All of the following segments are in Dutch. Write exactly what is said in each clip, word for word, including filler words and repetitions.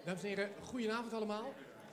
Dames en heren, goedenavond allemaal.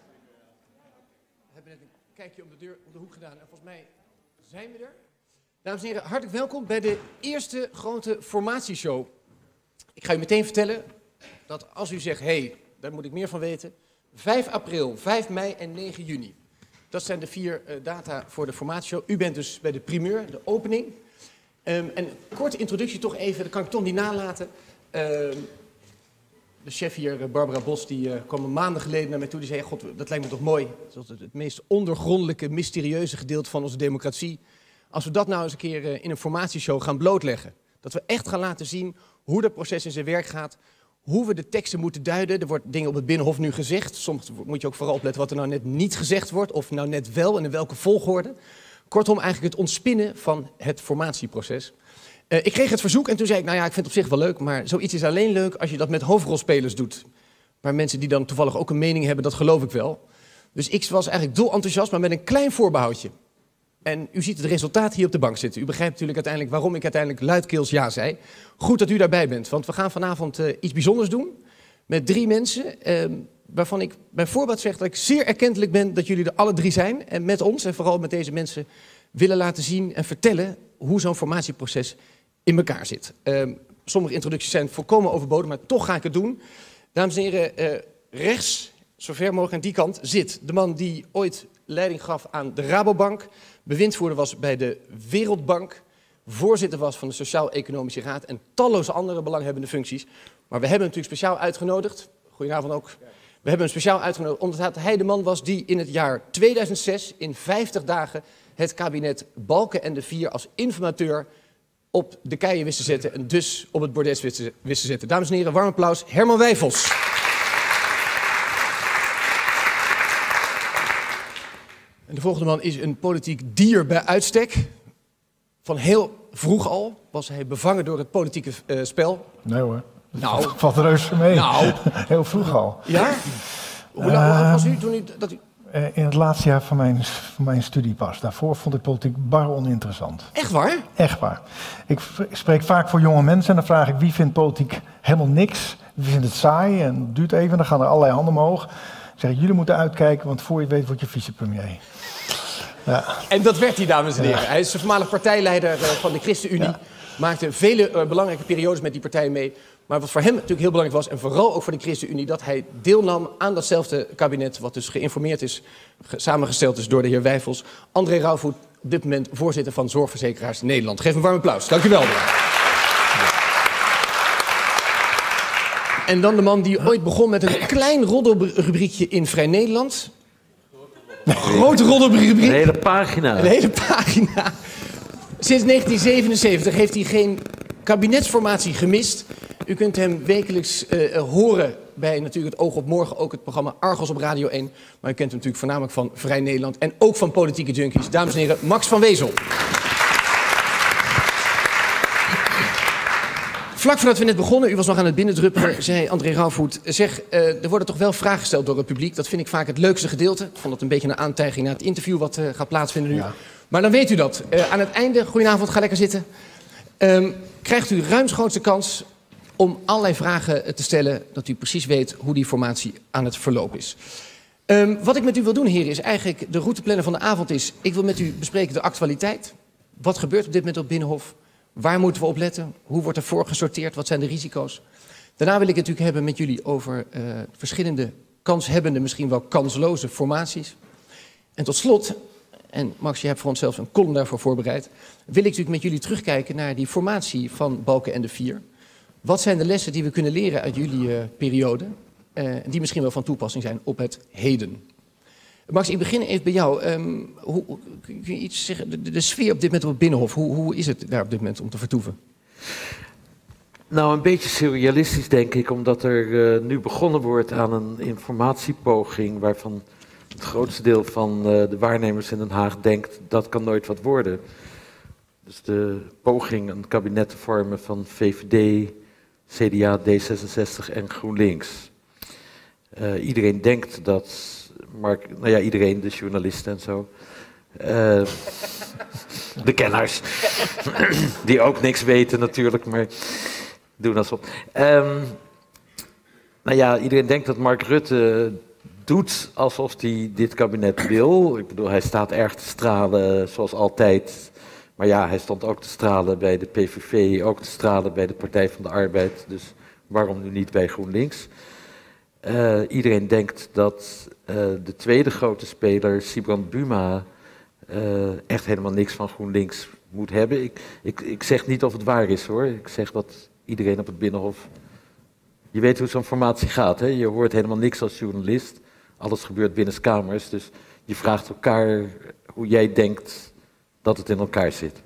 We hebben net een kijkje om de deur om de hoek gedaan en volgens mij zijn we er. Dames en heren, hartelijk welkom bij de eerste grote formatieshow. Ik ga u meteen vertellen dat als u zegt, hé, hey, daar moet ik meer van weten. vijf april, vijf mei en negen juni. Dat zijn de vier uh, data voor de formatieshow. U bent dus bij de primeur, de opening. Um, en een korte introductie toch even, dat kan ik toch niet nalaten. Um, De chef hier, Barbara Bos, die uh, kwam een maanden geleden naar mij toe. Die zei, god, dat lijkt me toch mooi. Dat is het, het meest ondergrondelijke, mysterieuze gedeelte van onze democratie. Als we dat nou eens een keer uh, in een formatieshow gaan blootleggen. Dat we echt gaan laten zien hoe dat proces in zijn werk gaat. Hoe we de teksten moeten duiden. Er wordt dingen op het Binnenhof nu gezegd. Soms moet je ook vooral opletten wat er nou net niet gezegd wordt. Of nou net wel en in welke volgorde. Kortom, eigenlijk het ontspinnen van het formatieproces. Uh, ik kreeg het verzoek en toen zei ik, nou ja, ik vind het op zich wel leuk, maar zoiets is alleen leuk als je dat met hoofdrolspelers doet. Maar mensen die dan toevallig ook een mening hebben, dat geloof ik wel. Dus ik was eigenlijk dolenthousiast, maar met een klein voorbehoudje. En u ziet het resultaat hier op de bank zitten. U begrijpt natuurlijk uiteindelijk waarom ik uiteindelijk luidkeels ja zei. Goed dat u daarbij bent, want we gaan vanavond uh, iets bijzonders doen. Met drie mensen, uh, waarvan ik bij voorbaat zeg dat ik zeer erkentelijk ben dat jullie er alle drie zijn. En met ons en vooral met deze mensen willen laten zien en vertellen hoe zo'n formatieproces in elkaar zit. Uh, sommige introducties zijn volkomen overbodig, maar toch ga ik het doen. Dames en heren, uh, rechts, zo ver mogelijk aan die kant, zit de man die ooit leiding gaf aan de Rabobank, bewindvoerder was bij de Wereldbank, voorzitter was van de Sociaal-Economische Raad en talloze andere belanghebbende functies. Maar we hebben hem natuurlijk speciaal uitgenodigd. Goedenavond ook. We hebben hem speciaal uitgenodigd omdat hij de man was die in het jaar tweeduizend zes in vijftig dagen het kabinet Balkenende vier als informateur op de keien wist te zetten en dus op het bordes wist te, wist te zetten. Dames en heren, warm applaus, Herman Wijfels. En de volgende man is een politiek dier bij uitstek. Van heel vroeg al was hij bevangen door het politieke uh, spel. Nee hoor, dat nou, valt, valt reuze mee. Nou. Heel vroeg al. Ja? Hoe lang uh, was u toen u... Dat u... In het laatste jaar van mijn, van mijn studie pas. Daarvoor vond ik politiek bar oninteressant. Echt waar? Echt waar. Ik spreek vaak voor jonge mensen en dan vraag ik wie vindt politiek helemaal niks. Wie vindt het saai en het duurt even, dan gaan er allerlei handen omhoog. Dan zeg ik, jullie moeten uitkijken, want voor je weet word je vicepremier. Ja. En dat werd hij, dames en heren. Ja. Hij is de voormalig partijleider uh, van de ChristenUnie. Ja. Maakte vele uh, belangrijke periodes met die partij mee. Maar wat voor hem natuurlijk heel belangrijk was, en vooral ook voor de ChristenUnie, dat hij deelnam aan datzelfde kabinet, wat dus geïnformeerd is, ge samengesteld is door de heer Wijfels. André Rauwvoet, op dit moment voorzitter van Zorgverzekeraars Nederland. Geef een warm applaus. Dank u wel. En dan de man die ooit begon met een klein roddelrubriekje in Vrij Nederland. Een grote roddelrubriek. Een hele pagina. Een hele pagina. Sinds negentien zevenenzeventig heeft hij geen kabinetsformatie gemist. U kunt hem wekelijks uh, horen bij natuurlijk het Oog op Morgen, ook het programma Argos op Radio één. Maar u kent hem natuurlijk voornamelijk van Vrij Nederland en ook van Politieke Junkies. Dames en heren, Max van Wezel. Vlak voordat we net begonnen, u was nog aan het binnendruppelen, zei André Rauwvoet, zeg, uh, er worden toch wel vragen gesteld door het publiek. Dat vind ik vaak het leukste gedeelte. Ik vond het een beetje een aantijging naar het interview wat uh, gaat plaatsvinden nu. Ja. Maar dan weet u dat. Uh, aan het einde, goedenavond, ga lekker zitten. Um, krijgt u ruimschoots kans om allerlei vragen te stellen, dat u precies weet hoe die formatie aan het verloop is. Um, wat ik met u wil doen, heren, is eigenlijk de routeplanner van de avond is, ik wil met u bespreken de actualiteit. Wat gebeurt op dit moment op Binnenhof? Waar moeten we op letten? Hoe wordt er voorgesorteerd? Wat zijn de risico's? Daarna wil ik het natuurlijk hebben met jullie over uh, verschillende kanshebbende, misschien wel kansloze formaties. En tot slot, en Max, je hebt voor ons zelfs een column daarvoor voorbereid, wil ik natuurlijk met jullie terugkijken naar die formatie van Balkenende vier. Wat zijn de lessen die we kunnen leren uit jullie uh, periode, uh, die misschien wel van toepassing zijn op het heden? Max, ik begin even bij jou. Um, hoe, kun je iets zeggen, de, de sfeer op dit moment op het Binnenhof, hoe, hoe is het daar op dit moment om te vertoeven? Nou, een beetje surrealistisch denk ik, omdat er uh, nu begonnen wordt aan een informatiepoging waarvan het grootste deel van uh, de waarnemers in Den Haag denkt dat kan nooit wat worden. Dus de poging een kabinet te vormen van V V D, C D A, D zesenzestig en GroenLinks. Uh, iedereen denkt dat, Mark, nou ja, iedereen, de journalisten en zo, uh, de kenners, die ook niks weten natuurlijk, maar doen alsof. Um, Nou ja, iedereen denkt dat Mark Rutte doet alsof hij dit kabinet wil. Ik bedoel, hij staat erg te stralen zoals altijd. Maar ja, hij stond ook te stralen bij de P V V, ook te stralen bij de Partij van de Arbeid. Dus waarom nu niet bij GroenLinks? Uh, iedereen denkt dat uh, de tweede grote speler, Sibrand Buma, uh, echt helemaal niks van GroenLinks moet hebben. Ik, ik, ik zeg niet of het waar is hoor. Ik zeg wat iedereen op het Binnenhof... Je weet hoe zo'n formatie gaat, hè? Je hoort helemaal niks als journalist. Alles gebeurt binnenskamers, dus je vraagt elkaar hoe jij denkt dat het in elkaar zit.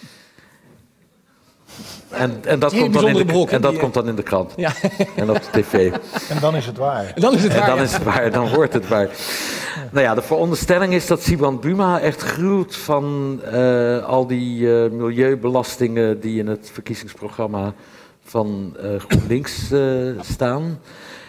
En, en dat, komt dan, in de, en dat komt dan in de krant. Ja. En op de tv. En dan is het waar. En dan is het waar, en dan, ja. is het waar, dan wordt het waar. Ja. Nou ja, de veronderstelling is dat Sibrand Buma echt gruwt van uh, al die uh, milieubelastingen die in het verkiezingsprogramma van uh, GroenLinks uh, staan.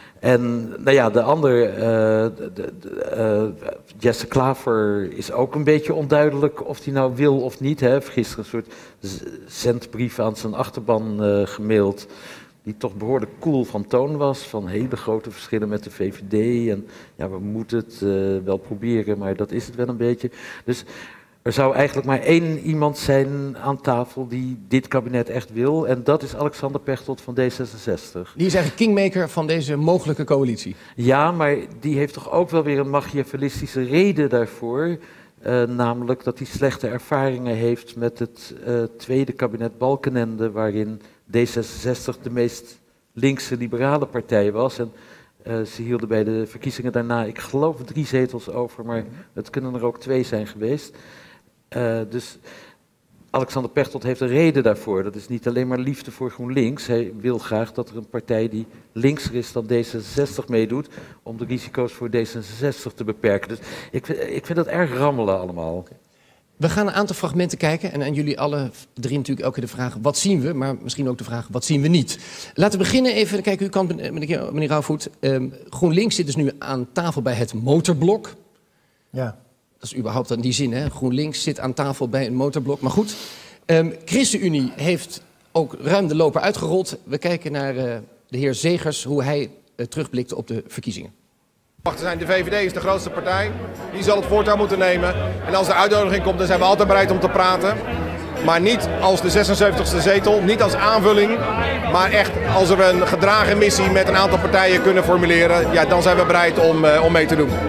En nou ja, de ander, uh, de, de, uh, Jesse Klaver, is ook een beetje onduidelijk of hij nou wil of niet. Hij heeft gisteren een soort zendbrief aan zijn achterban uh, gemaild, die toch behoorlijk cool van toon was, van hele grote verschillen met de V V D. En ja, we moeten het uh, wel proberen, maar dat is het wel een beetje. Dus er zou eigenlijk maar één iemand zijn aan tafel die dit kabinet echt wil. En dat is Alexander Pechtold van D zesenzestig. Die is eigenlijk kingmaker van deze mogelijke coalitie. Ja, maar die heeft toch ook wel weer een machiavellistische reden daarvoor. Uh, namelijk dat hij slechte ervaringen heeft met het uh, tweede kabinet Balkenende, waarin D zesenzestig de meest linkse liberale partij was. En uh, ze hielden bij de verkiezingen daarna, ik geloof, drie zetels over, maar het kunnen er ook twee zijn geweest. Uh, dus Alexander Pechtold heeft een reden daarvoor. Dat is niet alleen maar liefde voor GroenLinks. Hij wil graag dat er een partij die linkser is dan D zesenzestig meedoet, om de risico's voor D zesenzestig te beperken. Dus ik, ik vind dat erg rammelen allemaal. We gaan een aantal fragmenten kijken en aan jullie alle drie natuurlijk elke keer de vraag wat zien we, maar misschien ook de vraag wat zien we niet. Laten we beginnen even, kijken uw kant meneer, meneer Rauwvoet. Um, GroenLinks zit dus nu aan tafel bij het motorblok. Ja. Dat is überhaupt in die zin, hè? GroenLinks zit aan tafel bij een motorblok. Maar goed, um, ChristenUnie heeft ook ruim de loper uitgerold. We kijken naar uh, de heer Zegers, hoe hij uh, terugblikte op de verkiezingen. De V V D is de grootste partij, die zal het voortouw moeten nemen. En als er uitnodiging komt, dan zijn we altijd bereid om te praten. Maar niet als de zesenzeventigste zetel, niet als aanvulling. Maar echt als we een gedragen missie met een aantal partijen kunnen formuleren, ja, dan zijn we bereid om, uh, om mee te doen.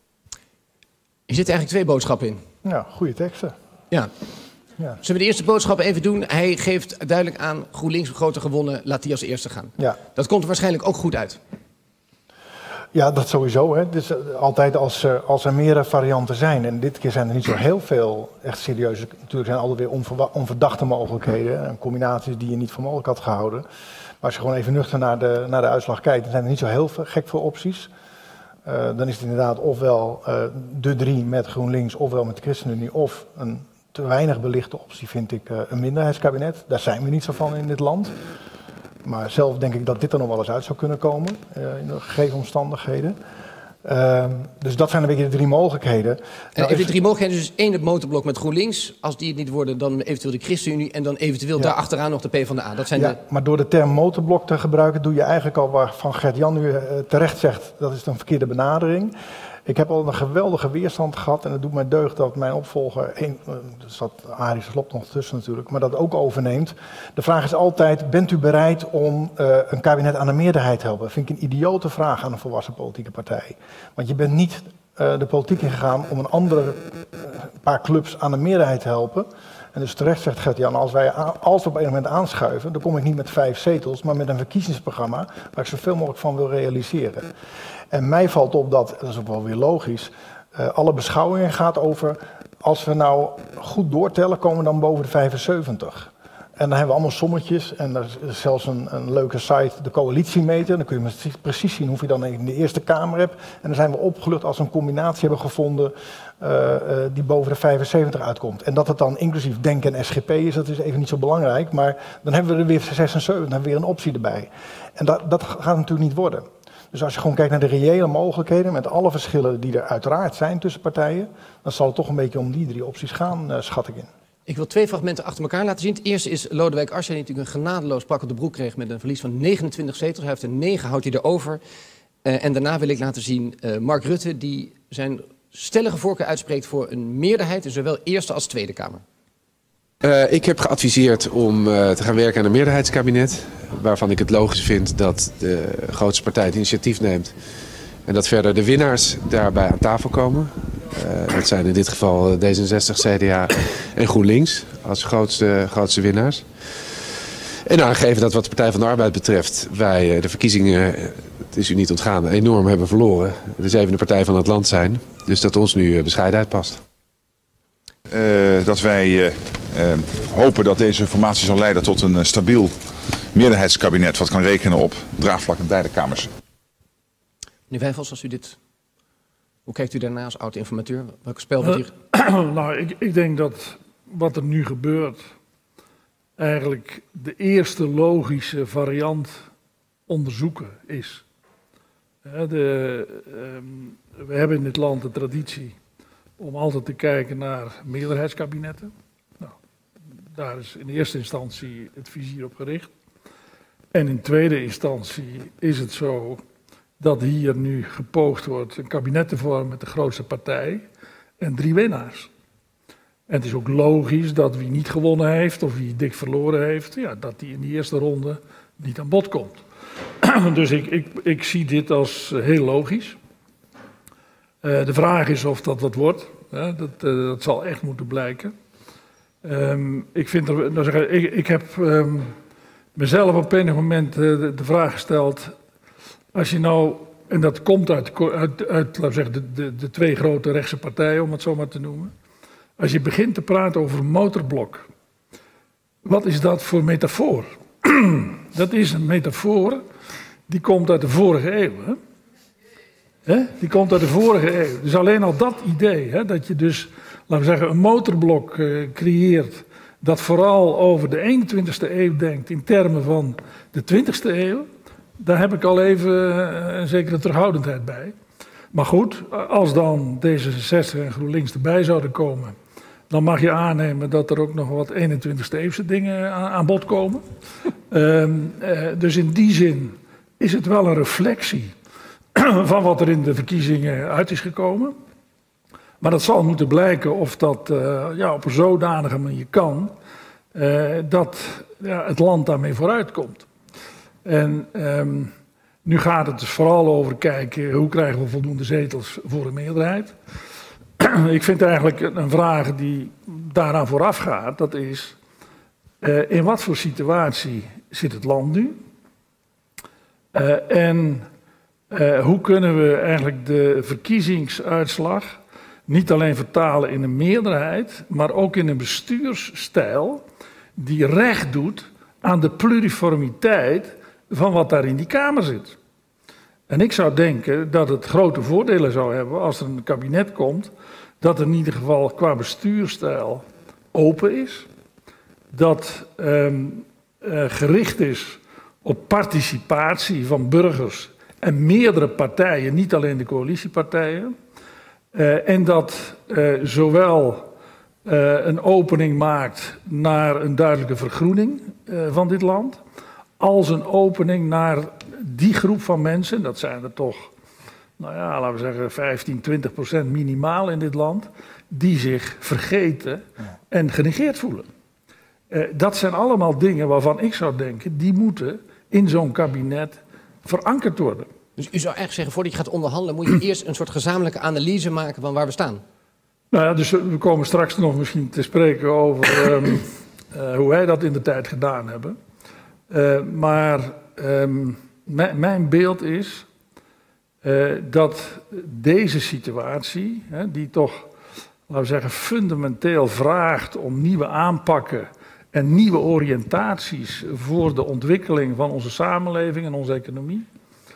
Er zitten eigenlijk twee boodschappen in. Ja, goede teksten. Ja. Ja. Zullen we de eerste boodschap even doen? Hij geeft duidelijk aan, GroenLinks groter gewonnen, laat die als eerste gaan. Ja. Dat komt er waarschijnlijk ook goed uit. Ja, dat sowieso. Hè. Dus altijd als, als er meerdere varianten zijn, en dit keer zijn er niet zo heel veel echt serieuze, natuurlijk zijn er altijd weer onverdachte mogelijkheden, en combinaties die je niet voor mogelijk had gehouden. Maar als je gewoon even nuchter naar de, naar de uitslag kijkt, dan zijn er niet zo heel veel, gek veel opties. Uh, dan is het inderdaad ofwel uh, de drie met GroenLinks, ofwel met ChristenUnie, of een te weinig belichte optie vind ik uh, een minderheidskabinet. Daar zijn we niet zo van in dit land. Maar zelf denk ik dat dit er nog wel eens uit zou kunnen komen, uh, in de gegeven omstandigheden. Uh, dus dat zijn een beetje de drie mogelijkheden. En nou, even de drie mogelijkheden, dus één het motorblok met GroenLinks. Als die het niet worden, dan eventueel de ChristenUnie en dan eventueel ja. daarachteraan nog de PvdA. Dat zijn ja, de... maar door de term motorblok te gebruiken doe je eigenlijk al waarvan Gert-Jan nu uh, terecht zegt, dat is een verkeerde benadering. Ik heb al een geweldige weerstand gehad en het doet mij deugd dat mijn opvolger, een, er zat Arie Slob nog tussen natuurlijk, maar dat ook overneemt. De vraag is altijd, bent u bereid om uh, een kabinet aan de meerderheid te helpen? Dat vind ik een idiote vraag aan een volwassen politieke partij. Want je bent niet uh, de politiek ingegaan om een andere uh, paar clubs aan de meerderheid te helpen. En dus terecht zegt Gert-Jan, als wij als we op een moment aanschuiven, dan kom ik niet met vijf zetels, maar met een verkiezingsprogramma waar ik zoveel mogelijk van wil realiseren. En mij valt op dat, dat is ook wel weer logisch, uh, alle beschouwingen gaat over, als we nou goed doortellen, komen we dan boven de vijfenzeventig. En dan hebben we allemaal sommetjes en er is zelfs een, een leuke site, de coalitiemeter. Dan kun je precies zien hoeveel je dan in de Eerste Kamer hebt. En dan zijn we opgelucht als we een combinatie hebben gevonden uh, uh, die boven de vijfenzeventig uitkomt. En dat het dan inclusief Denk en S G P is, dat is even niet zo belangrijk. Maar dan hebben we er weer zesenzeventig, dan hebben we weer een optie erbij. En dat, dat gaat natuurlijk niet worden. Dus als je gewoon kijkt naar de reële mogelijkheden, met alle verschillen die er uiteraard zijn tussen partijen, dan zal het toch een beetje om die drie opties gaan, uh, schat ik in. Ik wil twee fragmenten achter elkaar laten zien. Het eerste is Lodewijk Asscher, die natuurlijk een genadeloos pak op de broek kreeg met een verlies van negenentwintig zetels. Hij heeft er negen, houdt hij erover. Uh, en daarna wil ik laten zien uh, Mark Rutte, die zijn stellige voorkeur uitspreekt voor een meerderheid in zowel Eerste als Tweede Kamer. Uh, ik heb geadviseerd om uh, te gaan werken aan een meerderheidskabinet, waarvan ik het logisch vind dat de grootste partij het initiatief neemt en dat verder de winnaars daarbij aan tafel komen. Uh, dat zijn in dit geval D zesenzestig, C D A en GroenLinks als grootste, grootste winnaars. En aangeven dat wat de Partij van de Arbeid betreft wij uh, de verkiezingen, het is u niet ontgaan, enorm hebben verloren. De zevende partij van het land zijn, dus dat ons nu uh, bescheidenheid past. Uh, dat wij uh, uh, hopen dat deze formatie zal leiden tot een uh, stabiel meerderheidskabinet wat kan rekenen op draagvlak in beide kamers. Meneer Wijnvols, als u dit, hoe kijkt u daarna als oud-informateur? Welk spel wordt hier? Uh, nou, ik, ik denk dat wat er nu gebeurt eigenlijk de eerste logische variant onderzoeken is. Uh, de, um, we hebben in dit land de traditie om altijd te kijken naar meerderheidskabinetten. Nou, daar is in eerste instantie het vizier op gericht. En in tweede instantie is het zo dat hier nu gepoogd wordt een kabinet te vormen met de grootste partij en drie winnaars. En het is ook logisch dat wie niet gewonnen heeft of wie dik verloren heeft, ja, dat die in die eerste ronde niet aan bod komt. Dus ik, ik, ik zie dit als heel logisch. Uh, de vraag is of dat wat wordt. Hè? Dat, uh, dat zal echt moeten blijken. Um, ik, vind er, nou zeg, ik, ik heb um, mezelf op enig moment uh, de, de vraag gesteld. Als je nou, en dat komt uit, uit, uit laten we zeggen, de, de, de twee grote rechtse partijen, om het zo maar te noemen. Als je begint te praten over een motorblok. Wat is dat voor metafoor? Dat is een metafoor die komt uit de vorige eeuw. Hè? He, die komt uit de vorige eeuw. Dus alleen al dat idee, he, dat je dus, laten we zeggen, een motorblok uh, creëert dat vooral over de eenentwintigste eeuw denkt in termen van de twintigste eeuw, daar heb ik al even uh, een zekere terughoudendheid bij. Maar goed, als dan D zesenzestig en GroenLinks erbij zouden komen, dan mag je aannemen dat er ook nog wat eenentwintigste eeuwse dingen aan, aan bod komen. um, uh, dus in die zin is het wel een reflectie van wat er in de verkiezingen uit is gekomen. Maar dat zal moeten blijken of dat uh, ja, op een zodanige manier kan, uh, dat ja, het land daarmee vooruit komt. En um, nu gaat het dus vooral over kijken, hoe krijgen we voldoende zetels voor een meerderheid. Ik vind eigenlijk een vraag die daaraan vooraf gaat, dat is, uh, in wat voor situatie zit het land nu? Uh, en uh, hoe kunnen we eigenlijk de verkiezingsuitslag niet alleen vertalen in een meerderheid, maar ook in een bestuursstijl die recht doet aan de pluriformiteit van wat daar in die Kamer zit. En ik zou denken dat het grote voordelen zou hebben als er een kabinet komt, dat er in ieder geval qua bestuursstijl open is, dat um, uh, gericht is op participatie van burgers en meerdere partijen, niet alleen de coalitiepartijen, uh, en dat uh, zowel uh, een opening maakt naar een duidelijke vergroening uh, van dit land, als een opening naar die groep van mensen, dat zijn er toch, nou ja, laten we zeggen vijftien, twintig procent minimaal in dit land, die zich vergeten en genegeerd voelen. Uh, dat zijn allemaal dingen waarvan ik zou denken, die moeten in zo'n kabinet verankerd worden. Dus u zou eigenlijk zeggen, voordat je gaat onderhandelen, moet je eerst een soort gezamenlijke analyse maken van waar we staan? Nou ja, dus we komen straks nog misschien te spreken over um, uh, hoe wij dat in de tijd gedaan hebben. Uh, maar um, mijn beeld is uh, dat deze situatie, hè, die toch, laten we zeggen, fundamenteel vraagt om nieuwe aanpakken en nieuwe oriëntaties voor de ontwikkeling van onze samenleving en onze economie,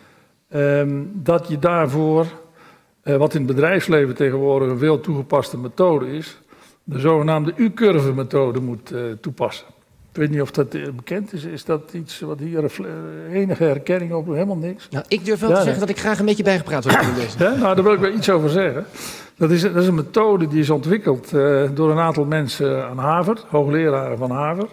um, dat je daarvoor, uh, wat in het bedrijfsleven tegenwoordig een veel toegepaste methode is, de zogenaamde U-curve methode moet uh, toepassen. Ik weet niet of dat bekend is. Is dat iets wat hier enige herkenning op? Helemaal niks. Nou, ik durf wel ja, te zeggen nee. dat ik graag een beetje bijgepraat wil in deze. Ja, nou, daar wil ik wel iets over zeggen. Dat is, dat is een methode die is ontwikkeld uh, door een aantal mensen aan Harvard, hoogleraren van Harvard.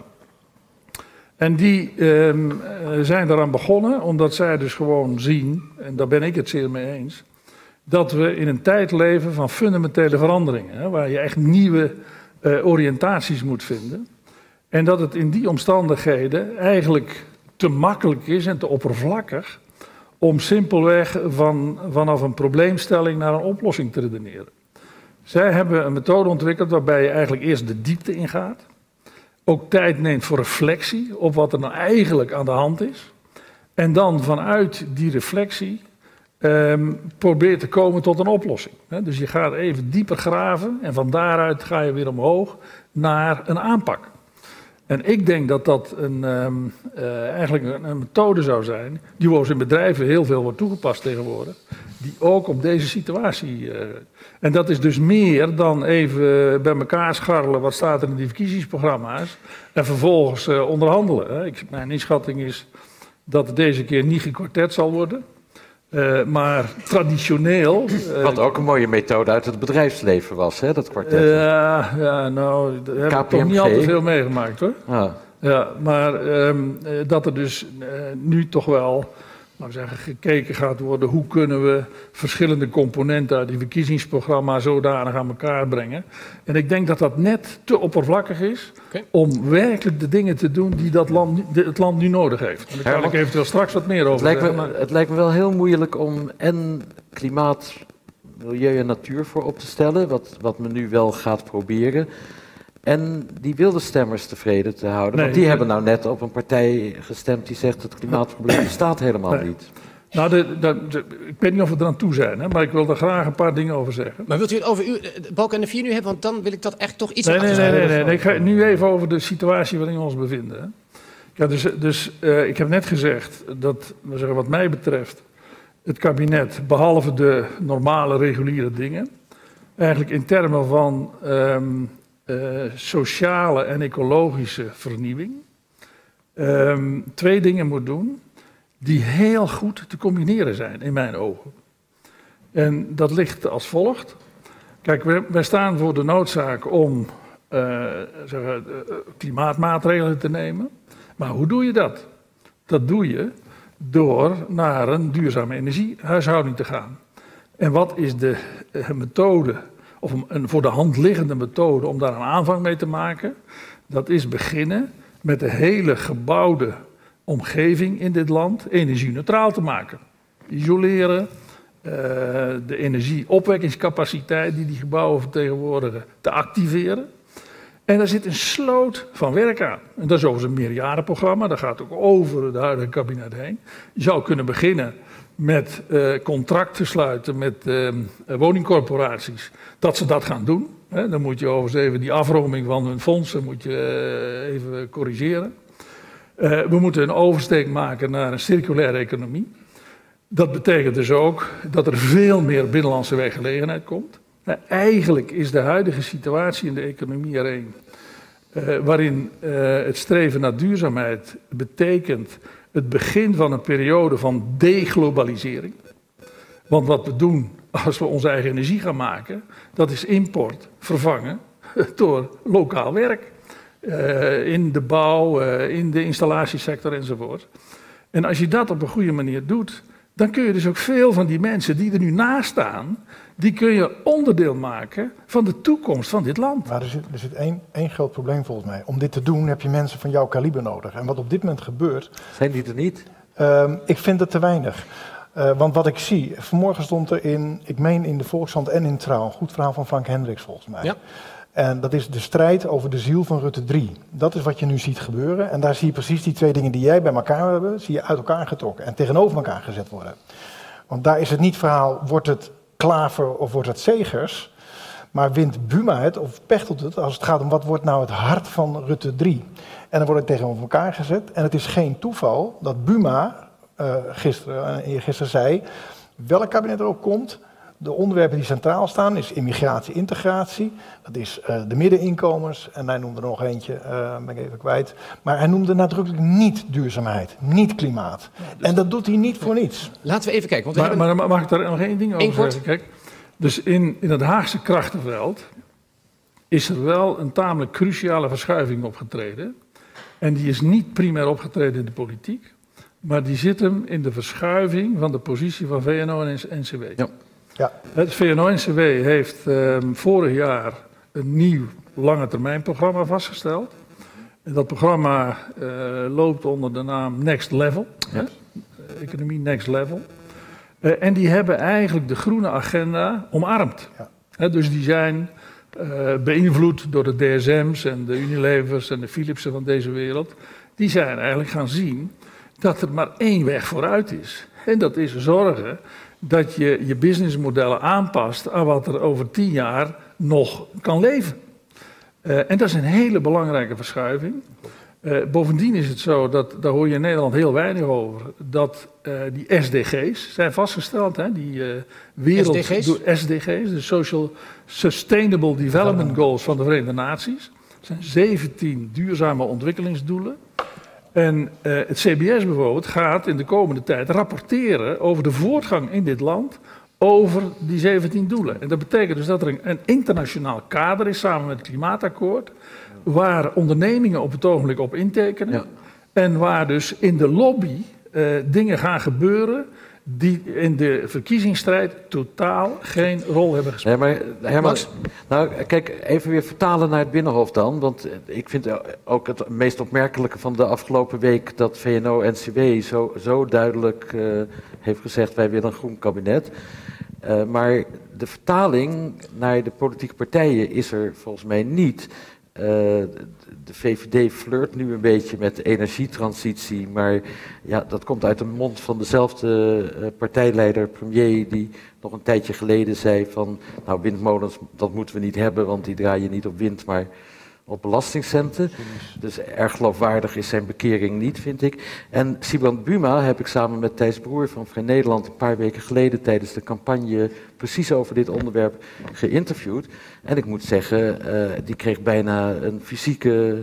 En die uh, zijn eraan begonnen omdat zij dus gewoon zien, en daar ben ik het zeer mee eens, dat we in een tijd leven van fundamentele veranderingen, hè, waar je echt nieuwe uh, oriëntaties moet vinden. En dat het in die omstandigheden eigenlijk te makkelijk is en te oppervlakkig om simpelweg van, vanaf een probleemstelling naar een oplossing te redeneren. Zij hebben een methode ontwikkeld waarbij je eigenlijk eerst de diepte ingaat, ook tijd neemt voor reflectie op wat er nou eigenlijk aan de hand is, en dan vanuit die reflectie um, probeert te komen tot een oplossing. Dus je gaat even dieper graven en van daaruit ga je weer omhoog naar een aanpak. En ik denk dat dat een, um, uh, eigenlijk een, een methode zou zijn, die overigens in bedrijven heel veel wordt toegepast tegenwoordig, die ook op deze situatie... Uh, en dat is dus meer dan even bij elkaar scharrelen wat staat er in die verkiezingsprogramma's en vervolgens uh, onderhandelen. Hè. Ik, mijn inschatting is dat het deze keer niet gekwartet zal worden. Uh, maar traditioneel... Uh, Wat ook een mooie methode uit het bedrijfsleven was, hè, dat kwartet. Uh, ja, nou, daar heb ik toch niet al te veel meegemaakt, hoor. Ah. Ja, maar um, uh, dat er dus uh, nu toch wel, laten we zeggen, gekeken gaat worden hoe kunnen we verschillende componenten uit die verkiezingsprogramma zodanig aan elkaar brengen. En ik denk dat dat net te oppervlakkig is okay. om werkelijk de dingen te doen die dat land, het land nu nodig heeft. En daar kan ja, ik eventueel straks wat meer over het lijkt zeggen. Me, maar... Het lijkt me wel heel moeilijk om en klimaat, milieu en natuur voor op te stellen, wat, wat men nu wel gaat proberen. En die wilde stemmers tevreden te houden. Nee, want die nee. hebben nou net op een partij gestemd die zegt dat het klimaatprobleem bestaat helemaal nee. niet. Nou, de, de, de, ik weet niet of we er aan toe zijn, hè, maar ik wil er graag een paar dingen over zeggen. Maar wilt u het over u, Balken en de Vier nu hebben? Want dan wil ik dat echt toch iets... Nee, nee, nee, nee, nee, nee. Ik ga nu even over de situatie waarin we ons bevinden. Hè. Ja, dus dus uh, ik heb net gezegd dat, we zeggen, wat mij betreft, het kabinet, behalve de normale, reguliere dingen, eigenlijk in termen van... Um, Uh, sociale en ecologische vernieuwing um, twee dingen moet doen die heel goed te combineren zijn in mijn ogen. En dat ligt als volgt. Kijk, wij, wij staan voor de noodzaak om uh, zeggen, uh, klimaatmaatregelen te nemen. Maar hoe doe je dat? Dat doe je door naar een duurzame energiehuishouding te gaan. En wat is de uh, methode... of een voor de hand liggende methode om daar een aanvang mee te maken, dat is beginnen met de hele gebouwde omgeving in dit land energie-neutraal te maken. Isoleren, uh, de energieopwekkingscapaciteit die die gebouwen vertegenwoordigen te activeren. En daar zit een sloot van werk aan. En dat is overigens een meerjarenprogramma, dat gaat ook over het huidige kabinet heen. Je zou kunnen beginnen met uh, contracten sluiten met uh, woningcorporaties, dat ze dat gaan doen. Hè. Dan moet je overigens even die afroming van hun fondsen moet je, uh, even corrigeren. Uh, we moeten een oversteek maken naar een circulaire economie. Dat betekent dus ook dat er veel meer binnenlandse werkgelegenheid komt. Nou, eigenlijk is de huidige situatie in de economie er een uh, waarin uh, het streven naar duurzaamheid betekent het begin van een periode van deglobalisering. Want wat we doen als we onze eigen energie gaan maken, dat is import vervangen door lokaal werk. Uh, in de bouw, uh, in de installatiesector enzovoort. En als je dat op een goede manier doet, dan kun je dus ook veel van die mensen die er nu naast staan, die kun je onderdeel maken van de toekomst van dit land. Maar er zit, er zit één, één groot probleem volgens mij. Om dit te doen heb je mensen van jouw kaliber nodig. En wat op dit moment gebeurt... Zijn die er niet? Uh, ik vind het te weinig. Uh, want wat ik zie, vanmorgen stond er in, ik meen in de Volkskrant en in Trouw, een goed verhaal van Frank Hendricks volgens mij. Ja. En dat is de strijd over de ziel van Rutte drie. Dat is wat je nu ziet gebeuren. En daar zie je precies die twee dingen die jij bij elkaar hebben, zie je uit elkaar getrokken en tegenover elkaar gezet worden. Want daar is het niet verhaal, wordt het Klaver of wordt het Segers, maar wint Buma het of Pechtold het als het gaat om wat wordt nou het hart van Rutte drie. En dan wordt het tegenover elkaar gezet. En het is geen toeval dat Buma uh, gisteren, uh, gisteren zei, welk kabinet er ook komt, de onderwerpen die centraal staan is immigratie, integratie. Dat is uh, de middeninkomens. En hij noemde er nog eentje, uh, ben ik even kwijt. Maar hij noemde nadrukkelijk niet duurzaamheid, niet klimaat. Ja, dus en dat doet hij niet voor niets. Laten we even kijken. Want we maar, hebben... maar mag ik daar nog één ding over zeggen? Kijk, Dus in, in het Haagse krachtenveld is er wel een tamelijk cruciale verschuiving opgetreden. En die is niet primair opgetreden in de politiek, maar die zit hem in de verschuiving van de positie van V N O en N C W. Ja. Ja. Het V N O N C W heeft uh, vorig jaar een nieuw lange termijn programma vastgesteld. En dat programma uh, loopt onder de naam Next Level, ja. hè? Economie Next Level. Uh, en die hebben eigenlijk de groene agenda omarmd. Ja. He, dus die zijn uh, beïnvloed door de D S M's en de Unilevers en de Philipsen van deze wereld. Die zijn eigenlijk gaan zien dat er maar één weg vooruit is. En dat is zorgen dat je je businessmodellen aanpast aan wat er over tien jaar nog kan leven. Uh, en dat is een hele belangrijke verschuiving. Uh, bovendien is het zo, dat, daar hoor je in Nederland heel weinig over, dat uh, die S D G's zijn vastgesteld. Hè, die uh, wereld, S D G's? S D G's, de Social Sustainable Development Goals van de Verenigde Naties. Dat zijn zeventien duurzame ontwikkelingsdoelen. En uh, het C B S bijvoorbeeld gaat in de komende tijd rapporteren over de voortgang in dit land over die zeventien doelen. En dat betekent dus dat er een, een internationaal kader is samen met het klimaatakkoord, waar ondernemingen op het ogenblik op intekenen. Ja. En waar dus in de lobby uh, dingen gaan gebeuren die in de verkiezingsstrijd totaal geen rol hebben gespeeld. Nee, maar Herman, nou, kijk, even weer vertalen naar het Binnenhof dan. Want ik vind ook het meest opmerkelijke van de afgelopen week dat V N O N C W zo, zo duidelijk uh, heeft gezegd: wij willen een groen kabinet. Uh, maar de vertaling naar de politieke partijen is er volgens mij niet. Uh, de V V D flirt nu een beetje met de energietransitie, maar ja, dat komt uit de mond van dezelfde uh, partijleider, premier, die nog een tijdje geleden zei van, nou, windmolens, dat moeten we niet hebben, want die draaien niet op wind, maar op belastingcenten. Dus erg geloofwaardig is zijn bekering niet, vind ik. En Sibrand Buma heb ik samen met Thijs Broer van Vrij Nederland een paar weken geleden tijdens de campagne precies over dit onderwerp geïnterviewd. En ik moet zeggen, uh, die kreeg bijna een fysieke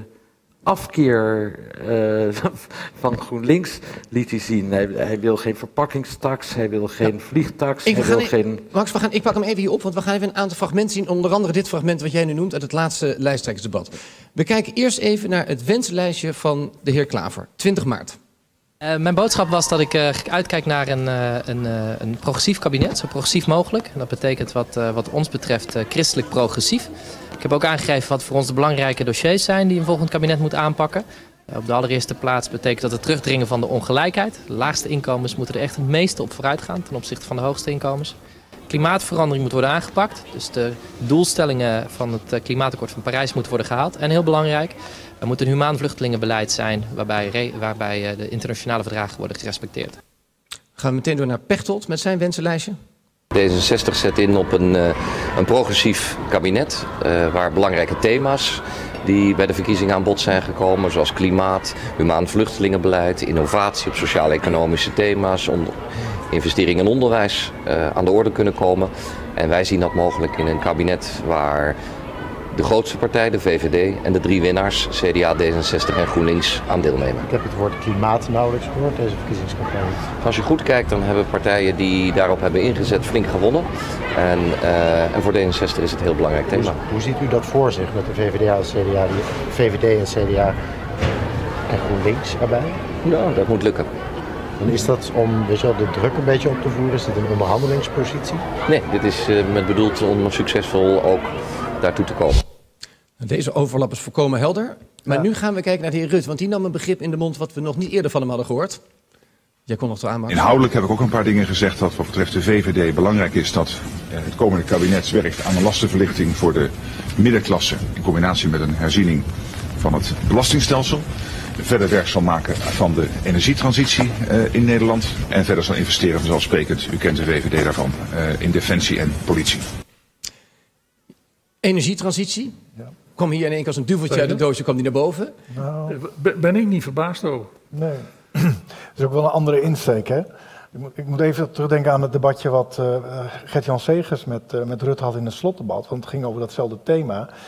afkeer uh, van GroenLinks, liet hij zien. Hij, hij wil geen verpakkingstax, hij wil geen ja. vliegtax, Ik, hij wil geen... Even, Max, we gaan, ik pak hem even hier op, want we gaan even een aantal fragmenten zien. Onder andere dit fragment wat jij nu noemt uit het laatste lijsttrekkersdebat. We kijken eerst even naar het wenslijstje van de heer Klaver. twintig maart. Uh, mijn boodschap was dat ik uh, uitkijk naar een, uh, een, uh, een progressief kabinet, zo progressief mogelijk. En dat betekent wat, uh, wat ons betreft uh, christelijk progressief. Ik heb ook aangegeven wat voor ons de belangrijke dossiers zijn die een volgend kabinet moet aanpakken. Uh, op de allereerste plaats betekent dat het terugdringen van de ongelijkheid. De laagste inkomens moeten er echt het meeste op vooruit gaan ten opzichte van de hoogste inkomens. Klimaatverandering moet worden aangepakt. Dus de doelstellingen van het Klimaatakkoord van Parijs moeten worden gehaald. En heel belangrijk, er moet een humaan vluchtelingenbeleid zijn waarbij, waarbij de internationale verdragen worden gerespecteerd. Gaan we meteen door naar Pechtold met zijn wensenlijstje. D zesenzestig zet in op een, een progressief kabinet uh, waar belangrijke thema's die bij de verkiezingen aan bod zijn gekomen, zoals klimaat, humaan vluchtelingenbeleid, innovatie op sociaal-economische thema's, onder, investering in onderwijs uh, aan de orde kunnen komen. En wij zien dat mogelijk in een kabinet waar de grootste partij, de V V D, en de drie winnaars, C D A, D zesenzestig en GroenLinks, aan deelnemen. Ik heb het woord klimaat nauwelijks gehoord, deze verkiezingscampagne. Als je goed kijkt, dan hebben partijen die daarop hebben ingezet flink gewonnen. En, uh, en voor D zesenzestig is het een heel belangrijk thema. Hoe, hoe ziet u dat voor zich met de V V D en C D A, die, V V D en C D A en GroenLinks erbij? Ja, dat moet lukken. En is dat om weet je wel, de druk een beetje op te voeren? Is dit een onderhandelingspositie? Nee, dit is uh, met bedoeld om succesvol ook daartoe te komen. Deze overlap is volkomen helder. Maar ja. nu gaan we kijken naar de heer Rutte, want die nam een begrip in de mond wat we nog niet eerder van hem hadden gehoord. Jij kon nog zo aanmaken. Inhoudelijk heb ik ook een paar dingen gezegd dat wat betreft de V V D belangrijk is dat het komende kabinet werkt aan een lastenverlichting voor de middenklasse in combinatie met een herziening van het belastingstelsel. Verder werk zal maken van de energietransitie uh, in Nederland en verder zal investeren vanzelfsprekend, u kent de V V D daarvan, uh, in defensie en politie. Energietransitie? Ja. Kwam hier in één keer als een duveltje uit het doosje, kwam die naar boven? Nou, ben ik niet verbaasd over. Nee, dat is ook wel een andere insteek, hè? Ik moet, ik moet even terugdenken aan het debatje wat uh, Gert-Jan Segers met, uh, met Rutte had in het slotdebat, want het ging over datzelfde thema.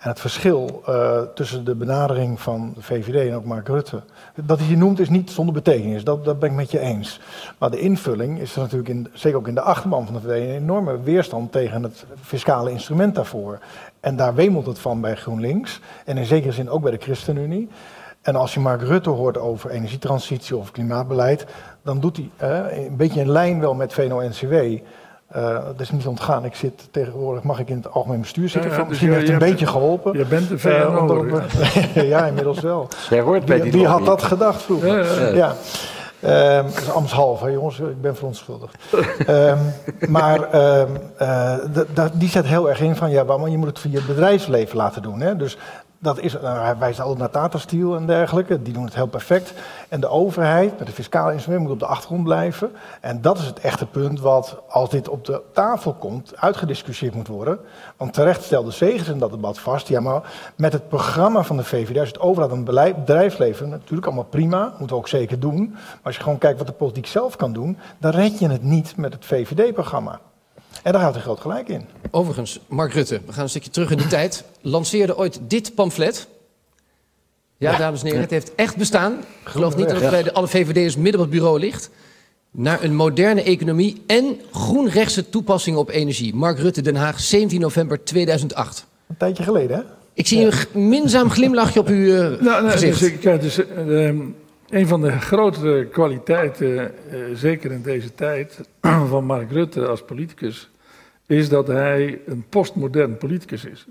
En het verschil uh, tussen de benadering van de V V D en ook Mark Rutte, dat hij je noemt is niet zonder betekenis, dat, dat ben ik met je eens. Maar de invulling is er natuurlijk, in, zeker ook in de achterban van de V V D, een enorme weerstand tegen het fiscale instrument daarvoor. En daar wemelt het van bij GroenLinks en in zekere zin ook bij de ChristenUnie. En als je Mark Rutte hoort over energietransitie of klimaatbeleid, dan doet hij uh, een beetje een lijn wel met V N O N C W. Uh, dat is niet ontgaan. Ik zit tegenwoordig, mag ik in het algemeen bestuur zitten? Ja, ja, dus misschien heeft het een beetje geholpen. Je bent de V N O. Uh, ja, inmiddels wel. Jij hoort bij die Wie, wie had dat gedacht vroeger? Ja, ja. ja. Um, dat is ambtshalve, jongens. Ik ben verontschuldigd. um, maar um, uh, die zet heel erg in van, ja, maar je moet het via het bedrijfsleven laten doen. Hè? Dus dat is, uh, hij wijst altijd naar Tata Steel en dergelijke, die doen het heel perfect. En de overheid, met de fiscale instrument, moet op de achtergrond blijven. En dat is het echte punt wat, als dit op de tafel komt, uitgediscussieerd moet worden. Want terecht stelde Segers in dat debat vast, ja, maar met het programma van de V V D, als je het overlaat aan het beleid, bedrijfsleven, natuurlijk allemaal prima, moeten we ook zeker doen. Maar als je gewoon kijkt wat de politiek zelf kan doen, dan red je het niet met het V V D-programma. En daar houdt hij groot gelijk in. Overigens, Mark Rutte, we gaan een stukje terug in de tijd, lanceerde ooit dit pamflet. Ja, ja, dames en heren, het heeft echt bestaan. Ik geloof niet dat het bij de, alle V V D'ers midden op het bureau ligt. Naar een moderne economie en groenrechtse toepassingen op energie. Mark Rutte, Den Haag, zeventien november tweeduizend acht. Een tijdje geleden, hè? Ik zie ja. een minzaam glimlachje op uw uh, nou, nou, gezicht. Dus, kijk, dus, uh, een van de grotere kwaliteiten, uh, zeker in deze tijd, van Mark Rutte als politicus, is dat hij een postmodern politicus is.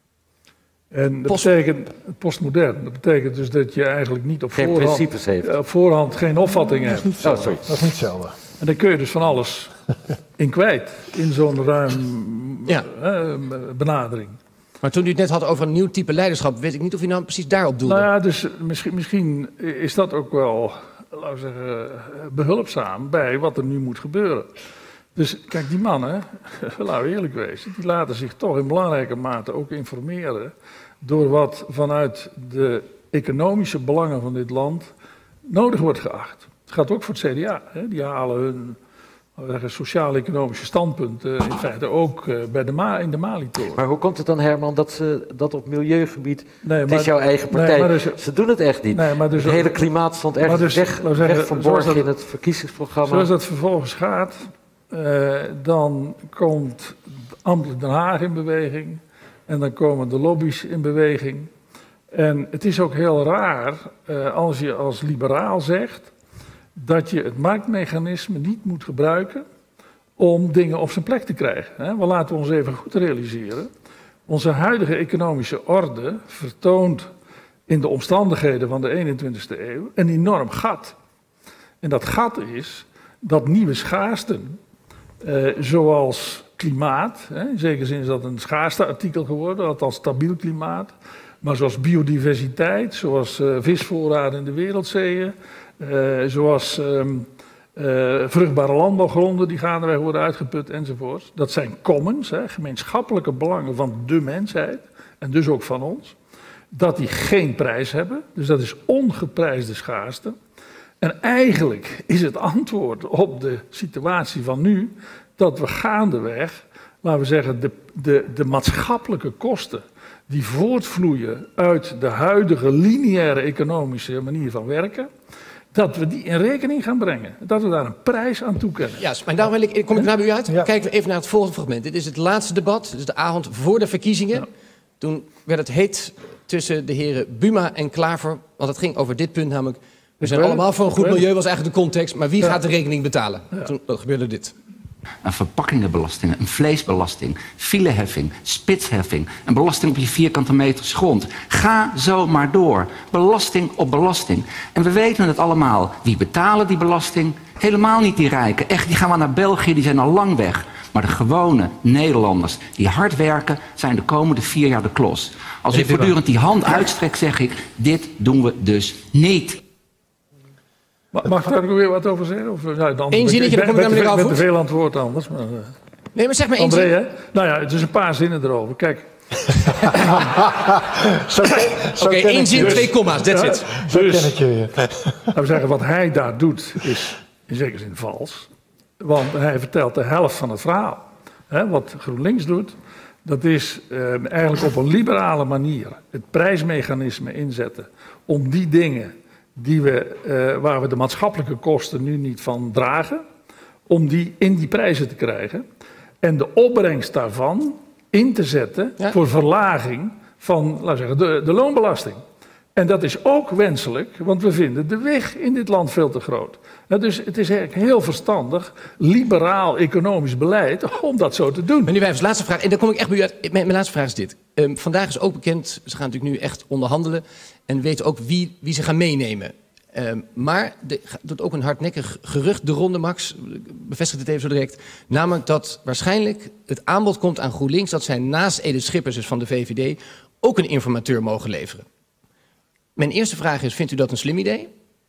En dat Post... betekent, postmodern, dat betekent dus dat je eigenlijk niet op geen voorhand, principes heeft. op voorhand geen opvatting hebt. Dat is, oh, sorry. Dat is niet hetzelfde. En dan kun je dus van alles in kwijt, in zo'n ruim ja. uh, benadering. Maar toen u het net had over een nieuw type leiderschap, weet ik niet of u nou precies daarop doelde. Nou ja, dus misschien, misschien is dat ook wel, laten we zeggen, behulpzaam bij wat er nu moet gebeuren. Dus kijk, die mannen, laten we eerlijk wezen, die laten zich toch in belangrijke mate ook informeren door wat vanuit de economische belangen van dit land nodig wordt geacht. Het gaat ook voor het C D A. Hè? Die halen hun sociaal-economische standpunten in feite ook bij de Ma in de Mali-toren. Maar hoe komt het dan, Herman, dat ze dat op milieugebied, nee, het maar, is jouw eigen partij, nee, dus, ze doen het echt niet. Nee, maar dus, het hele klimaat stond ergens dus, weg, zeggen, weg verborgen dat, in het verkiezingsprogramma. Zoals dat vervolgens gaat, uh, dan komt ambtelijk Den Haag in beweging en dan komen de lobby's in beweging. En het is ook heel raar uh, als je als liberaal zegt dat je het marktmechanisme niet moet gebruiken om dingen op zijn plek te krijgen. We laten ons even goed realiseren. Onze huidige economische orde vertoont in de omstandigheden van de eenentwintigste eeuw een enorm gat. En dat gat is dat nieuwe schaarsten, eh, zoals klimaat, hè, in zekere zin is dat een schaarste-artikel geworden, althans stabiel klimaat, maar zoals biodiversiteit, zoals uh, visvoorraden in de wereldzeeën, Uh, zoals um, uh, vruchtbare landbouwgronden die gaandeweg worden uitgeput enzovoort. Dat zijn commons, hè, gemeenschappelijke belangen van de mensheid en dus ook van ons. Dat die geen prijs hebben, dus dat is ongeprijsde schaarste. En eigenlijk is het antwoord op de situatie van nu dat we gaandeweg, laten we zeggen, de, de, de maatschappelijke kosten die voortvloeien uit de huidige lineaire economische manier van werken, dat we die in rekening gaan brengen. Dat we daar een prijs aan toekennen. Ja, maar daarom wil ik, kom ik naar bij u uit. Ja. Kijken we even naar het volgende fragment. Dit is het laatste debat. Dit is de avond voor de verkiezingen. Ja. Toen werd het heet tussen de heren Buma en Klaver. Want het ging over dit punt namelijk. We zijn allemaal voor een goed milieu, was eigenlijk de context. Maar wie ja. gaat de rekening betalen? Ja. Toen gebeurde dit. Een verpakkingenbelasting, een vleesbelasting, fileheffing, spitsheffing, een belasting op je vierkante meters grond. Ga zo maar door. Belasting op belasting. En we weten het allemaal. Wie betalen die belasting? Helemaal niet die rijken. Echt, die gaan maar naar België, die zijn al lang weg. Maar de gewone Nederlanders die hard werken, zijn de komende vier jaar de klos. Als u voortdurend die hand uitstrekt, zeg ik, dit doen we dus niet. Mag ik daar ook weer wat over zeggen? Of, nou, dan, Eén zinnetje, dan kom ik namelijk af. Met te veel antwoord anders. Maar, uh, nee, maar zeg maar één André, zin. Hè? Nou ja, het is een paar zinnen erover. Kijk. Oké, okay, één zin, dus, twee komma's, that's it. Zo dus, ken ik je weer. Laten we zeggen, wat hij daar doet, is in zekere zin vals. Want hij vertelt de helft van het verhaal. Hè, wat GroenLinks doet, Dat is uh, eigenlijk op een liberale manier het prijsmechanisme inzetten om die dingen die we, uh, waar we de maatschappelijke kosten nu niet van dragen, om die in die prijzen te krijgen. En de opbrengst daarvan in te zetten ja. voor verlaging van, laten we zeggen, de, de loonbelasting. En dat is ook wenselijk, want we vinden de weg in dit land veel te groot. Nou, dus het is eigenlijk heel verstandig, liberaal economisch beleid om dat zo te doen. Meneer Wijvers, laatste vraag. En dan kom ik echt bij u uit. Mijn, mijn laatste vraag is dit. Um, vandaag is ook bekend, ze gaan natuurlijk nu echt onderhandelen en weten ook wie, wie ze gaan meenemen. Um, maar er doet ook een hardnekkig gerucht de ronde, Max, bevestigt het even zo direct. Namelijk dat waarschijnlijk het aanbod komt aan GroenLinks dat zij naast Edith Schippers, dus van de V V D, ook een informateur mogen leveren. Mijn eerste vraag is, vindt u dat een slim idee?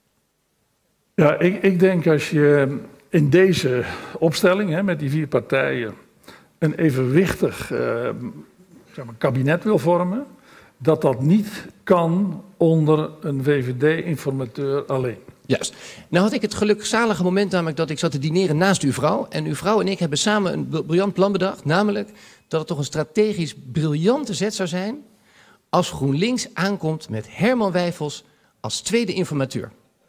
Ja, ik, ik denk als je in deze opstelling, hè, met die vier partijen, een evenwichtig uh, zeg maar, kabinet wil vormen, dat dat niet kan onder een V V D-informateur alleen. Juist. Nou had ik het gelukzalige moment namelijk dat ik zat te dineren naast uw vrouw. En uw vrouw en ik hebben samen een briljant plan bedacht. Namelijk dat het toch een strategisch briljante zet zou zijn als GroenLinks aankomt met Herman Wijfels als tweede informateur.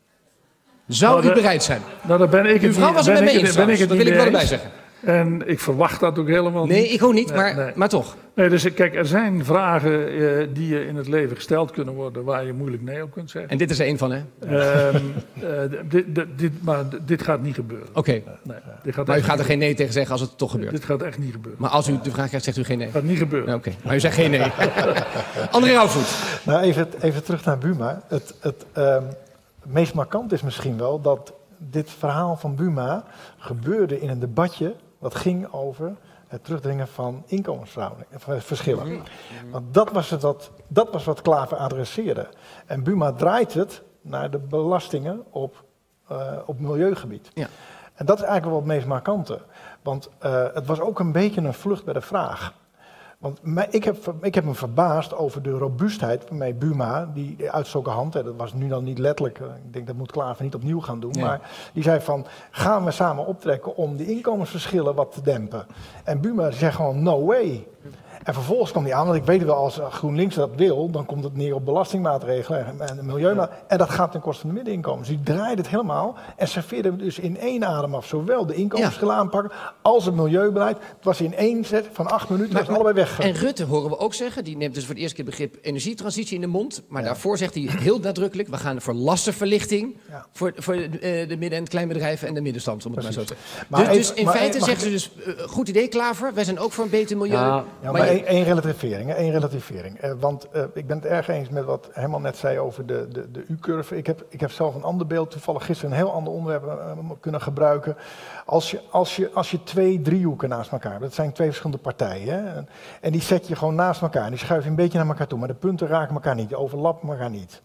Zou nou, u bereid zijn? Nou, daar ben ik het uw vrouw was het met mij eens, ben ik het dat wil ik wel erbij zeggen. En ik verwacht dat ook helemaal nee, niet. Nee, ik ook niet, nee, maar, nee. maar toch. Nee, dus kijk, er zijn vragen uh, die je in het leven gesteld kunnen worden waar je moeilijk nee op kunt zeggen. En dit is er één van, hè? Um, uh, dit, dit, dit, maar dit gaat niet gebeuren. Oké. Okay. Nee, dit gaat maar u gaat er geen nee tegen zeggen als het toch gebeurt? Dit gaat echt niet gebeuren. Maar als u de vraag krijgt, zegt u geen nee? Dat gaat niet gebeuren. Oké, okay. Maar u zegt geen nee. André Rauwvoet. Nou, even, even terug naar Buma. Het, het um, meest markant is misschien wel dat dit verhaal van Buma gebeurde in een debatje dat ging over het terugdringen van inkomensverschillen. Want dat was, het wat, dat was wat Klaver adresseerde. En Buma draait het naar de belastingen op, uh, op milieugebied. Ja. En dat is eigenlijk wel het meest markante. Want uh, het was ook een beetje een vlucht bij de vraag. Want mij, ik, heb, ik heb me verbaasd over de robuustheid waarmee Buma, die, die uitstoken hand, hè, dat was nu dan niet letterlijk, ik denk dat moet Klaver niet opnieuw gaan doen, ja. Maar die zei van, gaan we samen optrekken om die inkomensverschillen wat te dempen? En Buma zegt gewoon, no way. En vervolgens kwam hij aan, want ik weet wel, als GroenLinks dat wil, dan komt het neer op belastingmaatregelen en milieumaatregelen. En dat gaat ten koste van de middeninkomens. Die draaide het helemaal en serveerde dus in één adem af. Zowel de inkomensverschillen ja. aanpakken als het milieubeleid. Het was in één zet van acht minuten, maar, was allebei weg. En Rutte horen we ook zeggen, die neemt dus voor het eerste keer het begrip energietransitie in de mond. Maar ja. daarvoor zegt hij heel nadrukkelijk, we gaan voor lastenverlichting ja. voor, voor uh, de midden- en kleinbedrijven en de middenstand. Om het maar zo te zeggen. Maar dus, even, dus in maar feite zeggen ze dus, uh, goed idee Klaver, wij zijn ook voor een beter milieu. Ja, ja, maar Eén één relativering, één relativering. Eh, want uh, ik ben het erg eens met wat Herman net zei over de, de, de U-curve. Ik heb, ik heb zelf een ander beeld, toevallig gisteren een heel ander onderwerp uh, kunnen gebruiken. Als je, als, je, als je twee driehoeken naast elkaar hebt, dat zijn twee verschillende partijen. Hè? En, en die zet je gewoon naast elkaar en die schuif je een beetje naar elkaar toe. Maar de punten raken elkaar niet, die overlappen elkaar niet.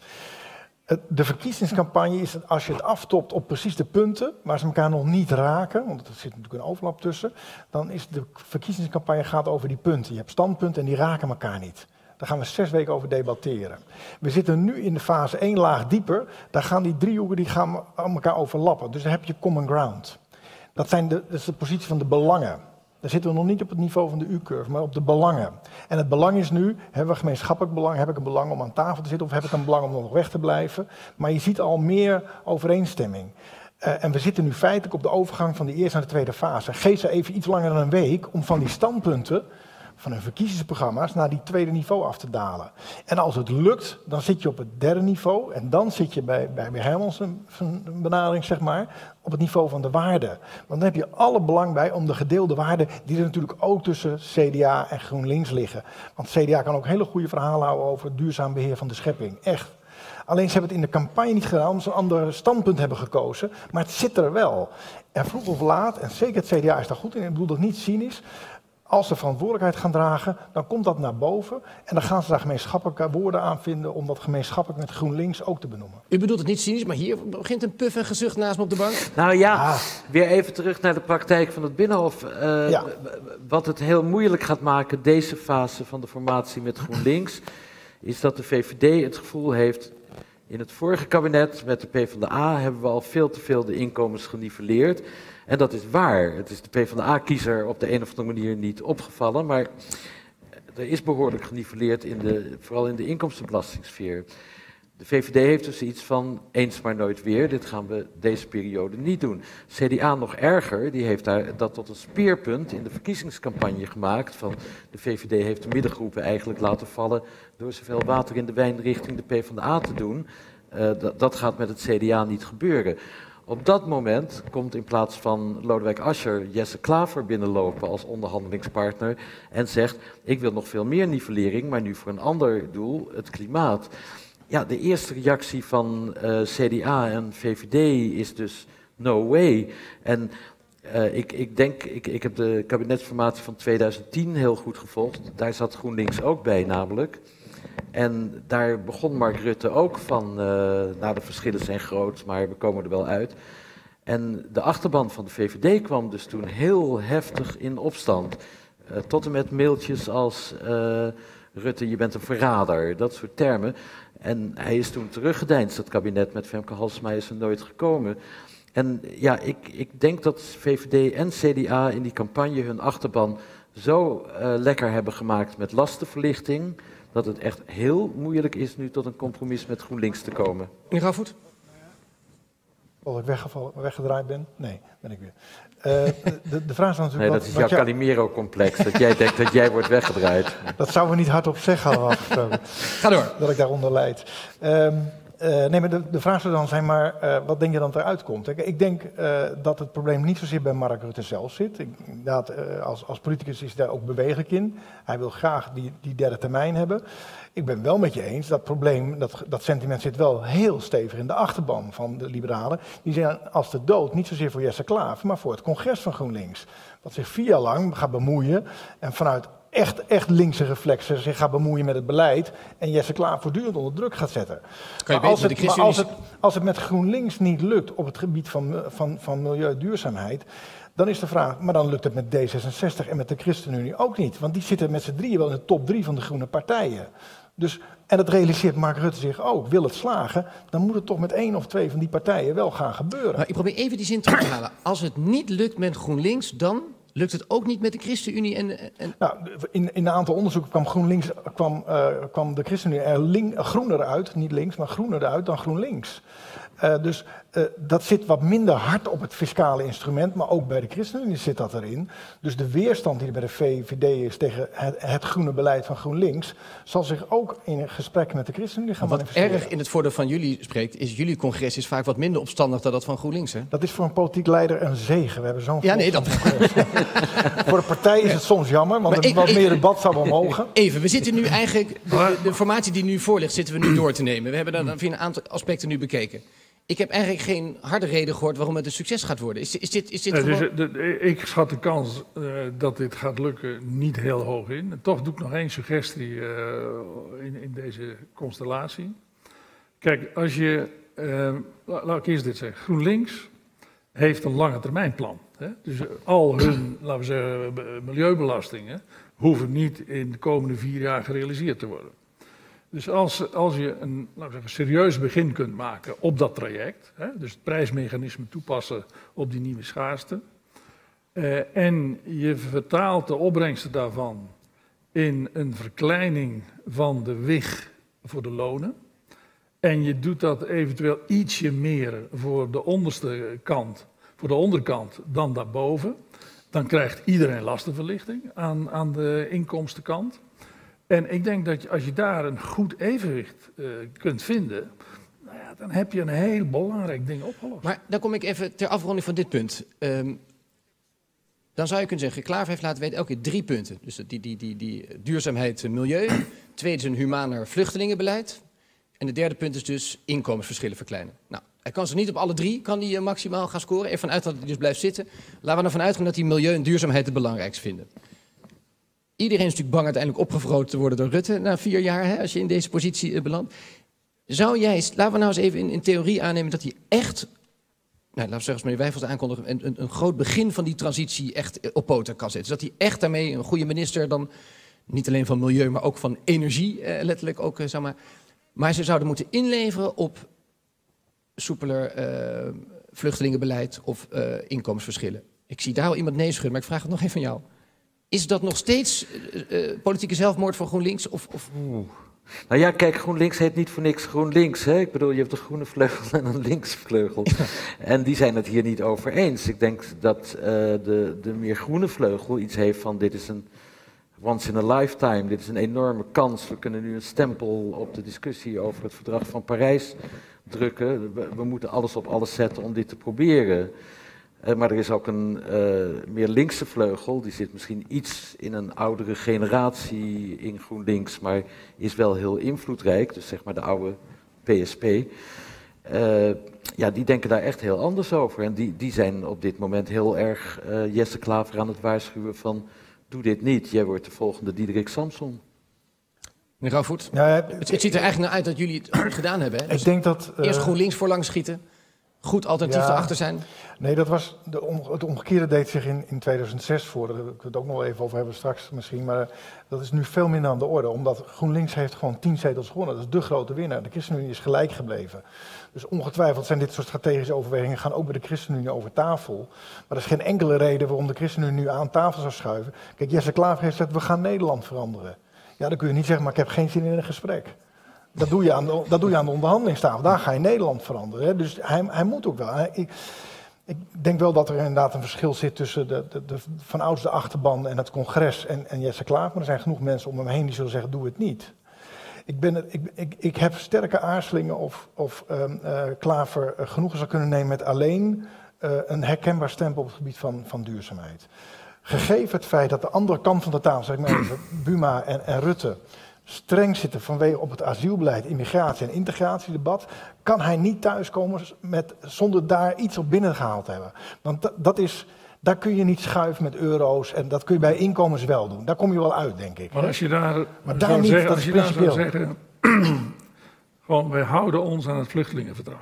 De verkiezingscampagne is dat als je het aftopt op precies de punten waar ze elkaar nog niet raken, want er zit natuurlijk een overlap tussen, dan is de verkiezingscampagne gaat over die punten. Je hebt standpunten en die raken elkaar niet. Daar gaan we zes weken over debatteren. We zitten nu in de fase één laag dieper, daar gaan die driehoeken die gaan elkaar overlappen. Dus dan heb je common ground. Dat, zijn de, dat is de positie van de belangen. Daar zitten we nog niet op het niveau van de U-curve, maar op de belangen. En het belang is nu, hebben we gemeenschappelijk belang, heb ik een belang om aan tafel te zitten of heb ik een belang om nog weg te blijven? Maar je ziet al meer overeenstemming. Uh, en we zitten nu feitelijk op de overgang van de eerste naar de tweede fase. Geef ze even iets langer dan een week om van die standpunten van hun verkiezingsprogramma's naar die tweede niveau af te dalen. En als het lukt, dan zit je op het derde niveau en dan zit je bij, bij Hermans benadering, zeg maar, op het niveau van de waarde. Want dan heb je alle belang bij om de gedeelde waarden, die er natuurlijk ook tussen C D A en GroenLinks liggen. Want C D A kan ook hele goede verhalen houden over duurzaam beheer van de schepping. Echt. Alleen ze hebben het in de campagne niet gedaan, omdat ze een ander standpunt hebben gekozen. Maar het zit er wel. En vroeg of laat, en zeker het C D A is daar goed in, ik bedoel dat niet cynisch, als ze verantwoordelijkheid gaan dragen, dan komt dat naar boven. En dan gaan ze daar gemeenschappelijke woorden aan vinden om dat gemeenschappelijk met GroenLinks ook te benoemen. U bedoelt het niet cynisch, maar hier begint een puf en gezucht naast me op de bank. Nou ja, ah. weer even terug naar de praktijk van het Binnenhof. Uh, ja. Wat het heel moeilijk gaat maken, deze fase van de formatie met GroenLinks, is dat de V V D het gevoel heeft, in het vorige kabinet met de PvdA hebben we al veel te veel de inkomens geniveleerd. En dat is waar. Het is de PvdA-kiezer op de een of andere manier niet opgevallen. Maar er is behoorlijk geniveleerd, in de, vooral in de inkomstenbelastingssfeer. De V V D heeft dus iets van eens maar nooit weer, dit gaan we deze periode niet doen. C D A nog erger, die heeft daar dat tot een speerpunt in de verkiezingscampagne gemaakt. Van de V V D heeft de middengroepen eigenlijk laten vallen door zoveel water in de wijn richting de PvdA te doen. Uh, dat, dat gaat met het C D A niet gebeuren. Op dat moment komt in plaats van Lodewijk Asscher Jesse Klaver binnenlopen als onderhandelingspartner en zegt, ik wil nog veel meer nivellering, maar nu voor een ander doel, het klimaat. Ja, de eerste reactie van uh, C D A en V V D is dus no way. En uh, ik, ik denk, ik, ik heb de kabinetsformatie van tweeduizend tien heel goed gevolgd. Daar zat GroenLinks ook bij namelijk. En daar begon Mark Rutte ook van, uh, nou de verschillen zijn groot, maar we komen er wel uit. En de achterban van de V V D kwam dus toen heel heftig in opstand. Uh, tot en met mailtjes als, uh, Rutte, je bent een verrader, dat soort termen. En hij is toen teruggedeinsd, dat kabinet met Femke Halsema is er nooit gekomen. En ja, ik, ik denk dat V V D en C D A in die campagne hun achterban zo uh, lekker hebben gemaakt met lastenverlichting, dat het echt heel moeilijk is nu tot een compromis met GroenLinks te komen. Meneer Rauwvoet? Of ik weggevallen, weggedraaid ben? Nee, ben ik weer. Uh, de, de vraag is natuurlijk... Nee, dat wat, is jouw Calimero-complex, dat jij denkt dat jij wordt weggedraaid. Dat zouden we niet hardop zeggen hadden afgesproken. Ga door. Dat ik daaronder leid. Um, uh, nee, maar de, de vraag zou dan zijn, maar uh, wat denk je dan eruit komt? Ik denk uh, dat het probleem niet zozeer bij Mark Rutte zelf zit. Ik, inderdaad, uh, als, als politicus is hij daar ook bewegelijk in. Hij wil graag die, die derde termijn hebben. Ik ben wel met je eens, dat probleem, dat, dat sentiment zit wel heel stevig in de achterban van de liberalen. Die zijn als de dood, niet zozeer voor Jesse Klaver, maar voor het congres van GroenLinks. Wat zich vier jaar lang gaat bemoeien en vanuit echt, echt linkse reflexen zich gaat bemoeien met het beleid en Jesse Klaver voortdurend onder druk gaat zetten. Kan je maar als, het, het, maar als, het, als het met GroenLinks niet lukt op het gebied van, van, van milieuduurzaamheid, dan is de vraag, maar dan lukt het met D zesenzestig en met de ChristenUnie ook niet. Want die zitten met z'n drieën wel in de top drie van de groene partijen. Dus, en dat realiseert Mark Rutte zich ook. Wil het slagen, dan moet het toch met één of twee van die partijen wel gaan gebeuren. Maar ik probeer even die zin terug te halen. Als het niet lukt met GroenLinks, dan lukt het ook niet met de ChristenUnie en... en... Nou, in, in een aantal onderzoeken kwam GroenLinks, kwam, uh, kwam de ChristenUnie er link, groener uit, niet links, maar groener uit dan GroenLinks. Uh, dus uh, dat zit wat minder hard op het fiscale instrument, maar ook bij de ChristenUnie zit dat erin. Dus de weerstand die er bij de V V D is tegen het, het groene beleid van GroenLinks, zal zich ook in een gesprek met de ChristenUnie gaan wat manifesteren. Erg in het voordeel van jullie spreekt, is jullie congres is vaak wat minder opstandig dan dat van GroenLinks, hè? Dat is voor een politiek leider een zegen. We hebben zo'n ja, nee, dat... Voor de partij is het soms jammer, want er wat meer debat zou wel mogen. Even, we zitten nu eigenlijk, de, de formatie die nu voor ligt, zitten we nu door te nemen. We hebben dan een aantal aspecten nu bekeken. Ik heb eigenlijk geen harde reden gehoord waarom het een succes gaat worden. Is, is dit, is dit nee, gewoon... dus, de, de, ik schat de kans uh, dat dit gaat lukken niet heel hoog in. En toch doe ik nog één suggestie uh, in, in deze constellatie. Kijk, als je... Uh, la, laat ik eerst dit zeggen. GroenLinks heeft een lange termijnplan. Hè? Dus al hun, laten we zeggen, milieubelastingen hoeven niet in de komende vier jaar gerealiseerd te worden. Dus als, als je een, laten we zeggen, serieus begin kunt maken op dat traject, hè, dus het prijsmechanisme toepassen op die nieuwe schaarste, uh, en je vertaalt de opbrengsten daarvan in een verkleining van de wig voor de lonen, en je doet dat eventueel ietsje meer voor de onderste kant, voor de onderkant dan daarboven, dan krijgt iedereen lastenverlichting aan, aan de inkomstenkant. En ik denk dat je, als je daar een goed evenwicht uh, kunt vinden, nou ja, dan heb je een heel belangrijk ding opgelost. Maar dan kom ik even ter afronding van dit punt. Um, dan zou je kunnen zeggen, Klaver heeft laten weten elke keer drie punten. Dus die, die, die, die duurzaamheid, milieu. Tweede is een humaner vluchtelingenbeleid. En de derde punt is dus inkomensverschillen verkleinen. Nou, hij kan ze niet op alle drie, kan hij uh, maximaal gaan scoren. Even vanuit dat hij dus blijft zitten. Laten we ervan uitgaan dat hij milieu en duurzaamheid het belangrijkst vinden. Iedereen is natuurlijk bang uiteindelijk opgevroten te worden door Rutte na vier jaar, hè, als je in deze positie uh, belandt. Zou jij, laten we nou eens even in, in theorie aannemen dat hij echt, nou, laten we zeggen, als meneer Wijfels aankondigt, een, een, een groot begin van die transitie echt op poten kan zetten. Dus dat hij echt daarmee een goede minister dan, niet alleen van milieu, maar ook van energie, eh, letterlijk ook, uh, zeg maar. Maar ze zouden moeten inleveren op soepeler uh, vluchtelingenbeleid of uh, inkomensverschillen. Ik zie daar al iemand nee schudden, maar ik vraag het nog even van jou. Is dat nog steeds uh, uh, politieke zelfmoord voor GroenLinks? Of, of... Nou ja, kijk, GroenLinks heet niet voor niks GroenLinks. Hè? Ik bedoel, je hebt een groene vleugel en een linkse vleugel. En die zijn het hier niet over eens. Ik denk dat uh, de, de meer groene vleugel iets heeft van dit is een once in a lifetime, dit is een enorme kans. We kunnen nu een stempel op de discussie over het verdrag van Parijs drukken. We, we moeten alles op alles zetten om dit te proberen. Uh, maar er is ook een uh, meer linkse vleugel, die zit misschien iets in een oudere generatie in GroenLinks, maar is wel heel invloedrijk, dus zeg maar de oude P S P. Uh, ja, die denken daar echt heel anders over. En die, die zijn op dit moment heel erg uh, Jesse Klaver aan het waarschuwen van, doe dit niet, jij wordt de volgende Diederik Samson. Meneer Rauwvoet, ja, het, het ziet er eigenlijk naar uit dat jullie het goed gedaan hebben. Hè? Dus ik denk dat, uh, eerst GroenLinks voorlang schieten, goed alternatief ja, erachter zijn. Nee, dat was de om, het omgekeerde deed zich in, in tweeduizend zes voor. Daar kunnen we het ook nog even over hebben straks misschien. Maar uh, dat is nu veel minder aan de orde. Omdat GroenLinks heeft gewoon tien zetels gewonnen. Dat is de grote winnaar. De ChristenUnie is gelijk gebleven. Dus ongetwijfeld zijn dit soort strategische overwegingen gaan ook bij de ChristenUnie over tafel. Maar er is geen enkele reden waarom de ChristenUnie nu aan tafel zou schuiven. Kijk, Jesse Klaver heeft gezegd, we gaan Nederland veranderen. Ja, dan kun je niet zeggen, maar ik heb geen zin in een gesprek. Dat doe je aan de, dat doe je aan de onderhandelingstafel. Daar ga je Nederland veranderen. Hè. Dus hij, hij moet ook wel. Hij, ik, ik denk wel dat er inderdaad een verschil zit tussen de, de, de van ouds de achterban en het congres en, en Jesse Klaver. Maar er zijn genoeg mensen om hem heen die zullen zeggen, doe het niet. Ik, ben het, ik, ik, ik heb sterke aarzelingen of, of um, uh, Klaver uh, genoegen zou kunnen nemen met alleen uh, een herkenbaar stempel op het gebied van, van duurzaamheid. Gegeven het feit dat de andere kant van de tafel, zeg maar even, Buma en, en Rutte, streng zitten vanwege op het asielbeleid, immigratie en integratiedebat, kan hij niet thuiskomen met, zonder daar iets op binnengehaald te hebben. Want dat, dat is, daar kun je niet schuiven met euro's en dat kun je bij inkomens wel doen. Daar kom je wel uit, denk ik. Maar als je daar, maar daar niet, zeggen, dat als is je daar zou principieel. zeggen, gewoon wij houden ons aan het vluchtelingenverdrag.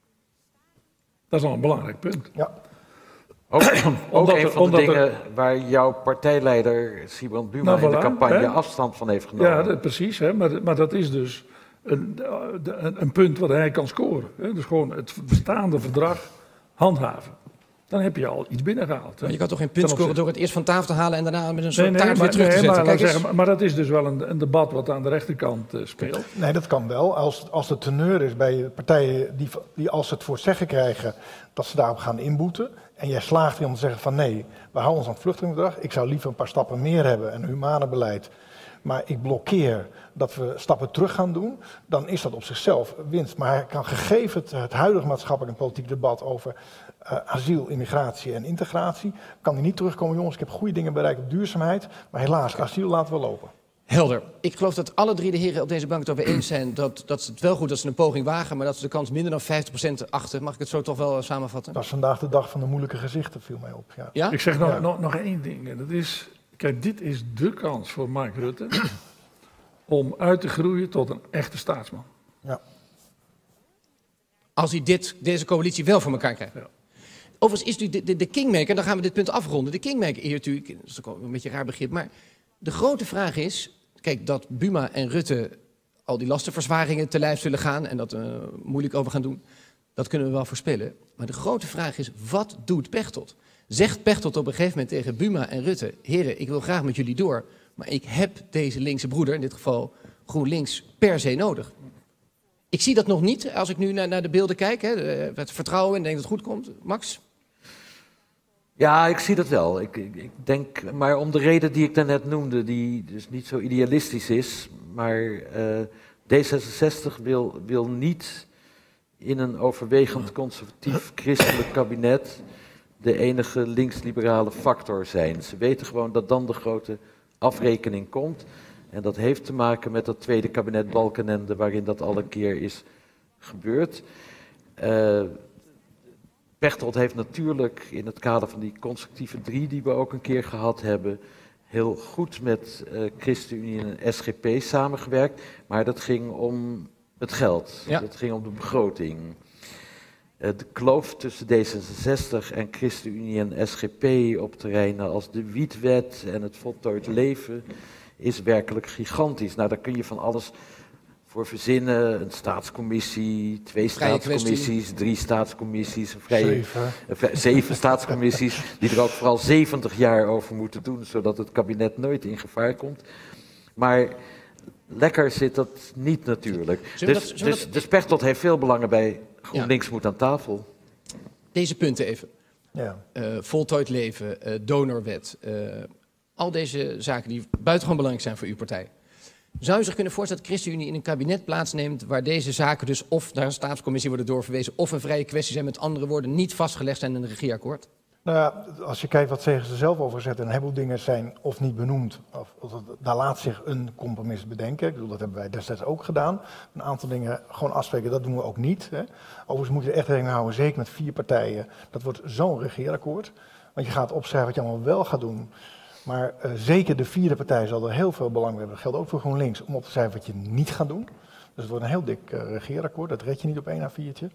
Dat is al een belangrijk punt. Ja. Ook, ook omdat een er, van de dingen er, waar jouw partijleider Sibrand Buma nou, in de voilà, campagne hè? afstand van heeft genomen. Ja, dat, precies. Hè? Maar, maar dat is dus een, een, een punt wat hij kan scoren. Hè? Dus gewoon het bestaande verdrag handhaven. Dan heb je al iets binnengehaald. Hè? Maar je kan toch geen punt scoren door het eerst van tafel te halen en daarna met een soort nee, nee, taart maar, weer terug nee, te zetten. Maar, Kijk zeggen, maar dat is dus wel een, een debat wat aan de rechterkant uh, speelt. Nee, dat kan wel. Als, als de teneur is bij partijen die, die als ze het voor het zeggen krijgen, dat ze daarop gaan inboeten. En jij slaagt erin om te zeggen van nee, we houden ons aan het vluchtelingenverdrag. Ik zou liever een paar stappen meer hebben, een humane beleid. Maar ik blokkeer dat we stappen terug gaan doen. Dan is dat op zichzelf winst. Maar hij kan gegeven het, het huidige maatschappelijk en politiek debat over uh, asiel, immigratie en integratie, kan hij niet terugkomen. Jongens, ik heb goede dingen bereikt op duurzaamheid. Maar helaas, asiel laten we lopen. Helder. Ik geloof dat alle drie de heren op deze bank het over eens zijn dat, dat ze het wel goed dat ze een poging wagen, maar dat ze de kans minder dan vijftig procent achten. Mag ik het zo toch wel samenvatten? Dat is vandaag de dag van de moeilijke gezichten, viel mij op. Ja. Ja? Ik zeg nog, Ja. nog, nog één ding. En dat is, kijk, dit is de kans voor Mark Rutte om uit te groeien tot een echte staatsman. Ja. Als hij dit, deze coalitie wel voor elkaar krijgt. Ja. Overigens is natuurlijk de, de, de kingmaker, dan gaan we dit punt afronden. De kingmaker hier natuurlijk, dat is ook een beetje een raar begrip, maar de grote vraag is, kijk, dat Buma en Rutte al die lastenverzwaringen te lijf zullen gaan en dat uh, moeilijk over gaan doen, dat kunnen we wel voorspellen. Maar de grote vraag is, wat doet Pechtold? Zegt Pechtold op een gegeven moment tegen Buma en Rutte, heren, ik wil graag met jullie door, maar ik heb deze linkse broeder, in dit geval GroenLinks, per se nodig. Ik zie dat nog niet, als ik nu naar, naar de beelden kijk, hè, het vertrouwen en denk dat het goed komt. Max? Ja, ik zie dat wel. Ik, ik, ik denk, maar om de reden die ik daarnet noemde, die dus niet zo idealistisch is, maar uh, D zesenzestig wil, wil niet in een overwegend conservatief christelijk kabinet de enige linksliberale factor zijn. Ze weten gewoon dat dan de grote afrekening komt. En dat heeft te maken met dat tweede kabinet Balkenende, waarin dat al een keer is gebeurd. Uh, Pechtold heeft natuurlijk in het kader van die constructieve drie die we ook een keer gehad hebben, heel goed met uh, ChristenUnie en S G P samengewerkt. Maar dat ging om het geld, ja. Dat ging om de begroting. Uh, de kloof tussen D zesenzestig en ChristenUnie en S G P op terreinen als de Wietwet en het voltooid leven is werkelijk gigantisch. Nou, daar kun je van alles voor verzinnen, een staatscommissie, twee staatscommissies, drie staatscommissies, een vrije, Zeven. een vrij- zeven staatscommissies, die er ook vooral zeventig jaar over moeten doen, zodat het kabinet nooit in gevaar komt. Maar lekker zit dat niet natuurlijk. Zullen we Dus, dat- zullen we dus, dat- dus Pechtold heeft veel belangen bij GroenLinks moet aan tafel. Deze punten even. Ja. Uh, voltooid leven, uh, donorwet, uh, al deze zaken die buitengewoon belangrijk zijn voor uw partij. Zou u zich kunnen voorstellen dat de ChristenUnie in een kabinet plaatsneemt waar deze zaken dus of naar een staatscommissie worden doorverwezen of een vrije kwestie zijn, met andere woorden, niet vastgelegd zijn in een regeerakkoord? Nou ja, als je kijkt wat zeggen ze zelf over zetten, een heleboel dingen zijn of niet benoemd, of, of dat- daar laat zich een compromis bedenken. Ik bedoel, dat hebben wij destijds ook gedaan. Een aantal dingen gewoon afspreken, dat doen we ook niet. Hè. Overigens moet je er echt rekening mee houden, zeker met vier partijen. Dat wordt zo'n regeerakkoord, want je gaat opschrijven wat je allemaal wel gaat doen. Maar uh, zeker de vierde partij zal er heel veel belang bij hebben. Dat geldt ook voor GroenLinks, om op te schrijven wat je niet gaat doen. Dus het wordt een heel dik uh, regeerakkoord, dat red je niet op één A viertje.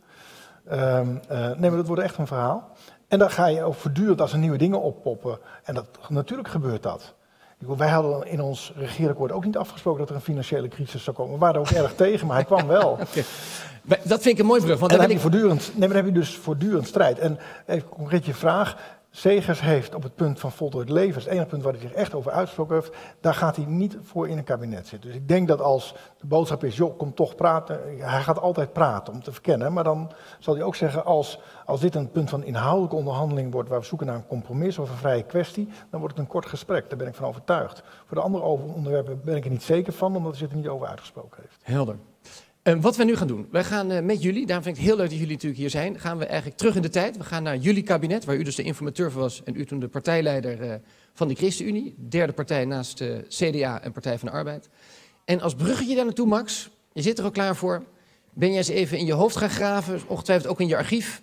Um, uh, nee, maar dat wordt echt een verhaal. En dan ga je ook voortdurend als er nieuwe dingen oppoppen. En dat, natuurlijk gebeurt dat. Ik bedoel, wij hadden in ons regeerakkoord ook niet afgesproken dat er een financiële crisis zou komen. We waren er ook erg tegen, maar hij kwam wel. Okay. Dat vind ik een mooi brug. Want en dan dan heb, je voortdurend, nee, maar dan heb je dus voortdurend strijd. En even concreet je vraag. Segers heeft op het punt van voltooid leven, het enige punt waar hij zich echt over uitgesproken heeft, daar gaat hij niet voor in een kabinet zitten. Dus ik denk dat als de boodschap is, joh, kom toch praten, hij gaat altijd praten om te verkennen, maar dan zal hij ook zeggen, als, als dit een punt van inhoudelijke onderhandeling wordt, waar we zoeken naar een compromis of een vrije kwestie, dan wordt het een kort gesprek, daar ben ik van overtuigd. Voor de andere onderwerpen ben ik er niet zeker van, omdat hij zich er niet over uitgesproken heeft. Helder. Uh, wat we nu gaan doen, wij gaan uh, met jullie, daarom vind ik het heel leuk dat jullie natuurlijk hier zijn, gaan we eigenlijk terug in de tijd. We gaan naar jullie kabinet, waar u dus de informateur van was en u toen de partijleider uh, van de ChristenUnie, derde partij naast uh, C D A en Partij van de Arbeid. En als bruggetje daar naartoe, Max, je zit er ook klaar voor, ben jij eens even in je hoofd gaan graven, ongetwijfeld ook in je archief,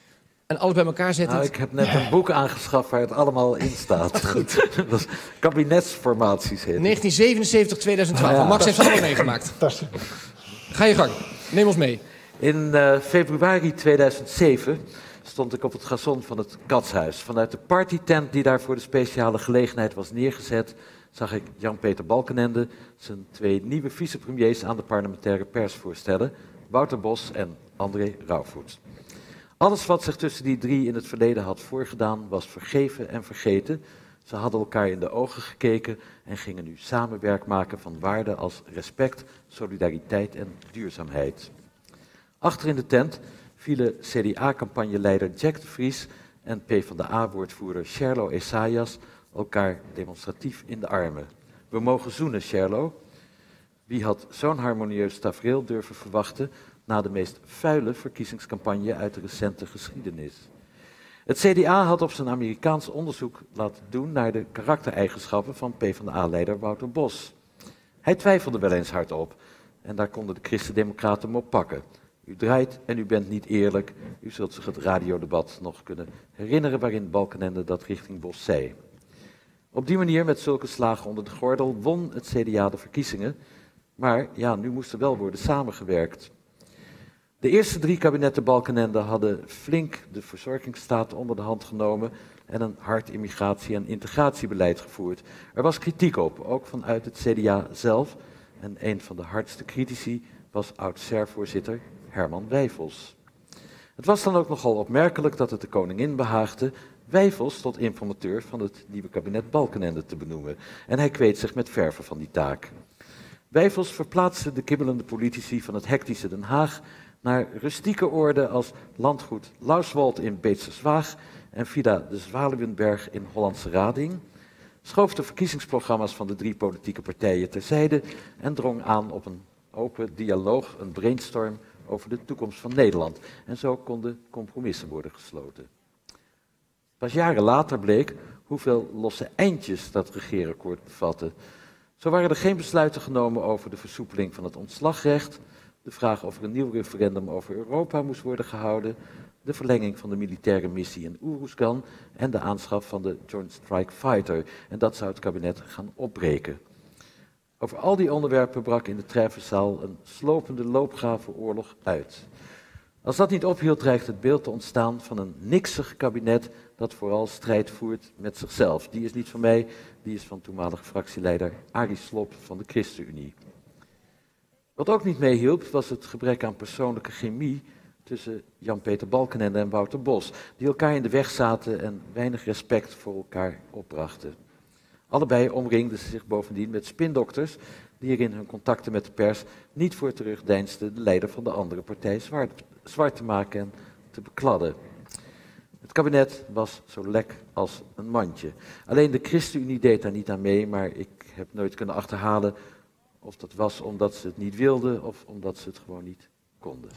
en alles bij elkaar zetten. Nou, ik heb net een boek aangeschaft waar het allemaal in staat. Goed. Dat is kabinetsformaties heet. negentien zevenenzeventig tot tweeduizend twaalf, ja, Max heeft het allemaal meegemaakt. Fantastisch. Ga je gang, neem ons mee. In uh, februari tweeduizend zeven stond ik op het gazon van het Katshuis. Vanuit de partytent die daar voor de speciale gelegenheid was neergezet, zag ik Jan-Peter Balkenende zijn twee nieuwe vicepremiers aan de parlementaire pers voorstellen, Wouter Bos en André Rauwvoet. Alles wat zich tussen die drie in het verleden had voorgedaan was vergeven en vergeten. Ze hadden elkaar in de ogen gekeken en gingen nu samen werk maken van waarden als respect, solidariteit en duurzaamheid. Achter in de tent vielen C D A-campagneleider Jack de Vries en PvdA-woordvoerder Sherlo Esaias elkaar demonstratief in de armen. We mogen zoenen, Sherlo. Wie had zo'n harmonieus tafereel durven verwachten na de meest vuile verkiezingscampagne uit de recente geschiedenis? Het C D A had op zijn Amerikaans onderzoek laten doen naar de karaktereigenschappen van PvdA-leider Wouter Bos. Hij twijfelde wel eens hardop en daar konden de Christen-Democraten hem op pakken. U draait en u bent niet eerlijk. U zult zich het radiodebat nog kunnen herinneren waarin Balkenende dat richting Bos zei. Op die manier, met zulke slagen onder de gordel, won het C D A de verkiezingen. Maar ja, nu moest er wel worden samengewerkt. De eerste drie kabinetten Balkenende hadden flink de verzorgingsstaat onder de hand genomen en een hard immigratie- en integratiebeleid gevoerd. Er was kritiek op, ook vanuit het C D A zelf. En een van de hardste critici was oud-S E R-voorzitter Herman Wijfels. Het was dan ook nogal opmerkelijk dat het de koningin behaagde Wijfels tot informateur van het nieuwe kabinet Balkenende te benoemen. En hij kweet zich met verve van die taak. Wijfels verplaatste de kibbelende politici van het hectische Den Haag naar rustieke oorden als landgoed Lauswold in Beetserswaag en Villa de Zwaluwenberg in Hollandse Rading, schoof de verkiezingsprogramma's van de drie politieke partijen terzijde en drong aan op een open dialoog, een brainstorm over de toekomst van Nederland. En zo konden compromissen worden gesloten. Pas jaren later bleek hoeveel losse eindjes dat regeerakkoord bevatte. Zo waren er geen besluiten genomen over de versoepeling van het ontslagrecht, de vraag of er een nieuw referendum over Europa moest worden gehouden, de verlenging van de militaire missie in Oeroesgan en de aanschaf van de Joint Strike Fighter. En dat zou het kabinet gaan opbreken. Over al die onderwerpen brak in de Treffenzaal een slopende loopgravenoorlog uit. Als dat niet ophield, dreigt het beeld te ontstaan van een niksig kabinet dat vooral strijd voert met zichzelf. Die is niet van mij, die is van toenmalig fractieleider Arie Slob van de ChristenUnie. Wat ook niet meehielp was het gebrek aan persoonlijke chemie tussen Jan-Peter Balkenende en Wouter Bos, die elkaar in de weg zaten en weinig respect voor elkaar opbrachten. Allebei omringden ze zich bovendien met spindokters die er in hun contacten met de pers niet voor terugdeinsden de leider van de andere partij zwart, zwart te maken en te bekladden. Het kabinet was zo lek als een mandje. Alleen de ChristenUnie deed daar niet aan mee, maar ik heb nooit kunnen achterhalen of dat was omdat ze het niet wilden of omdat ze het gewoon niet konden.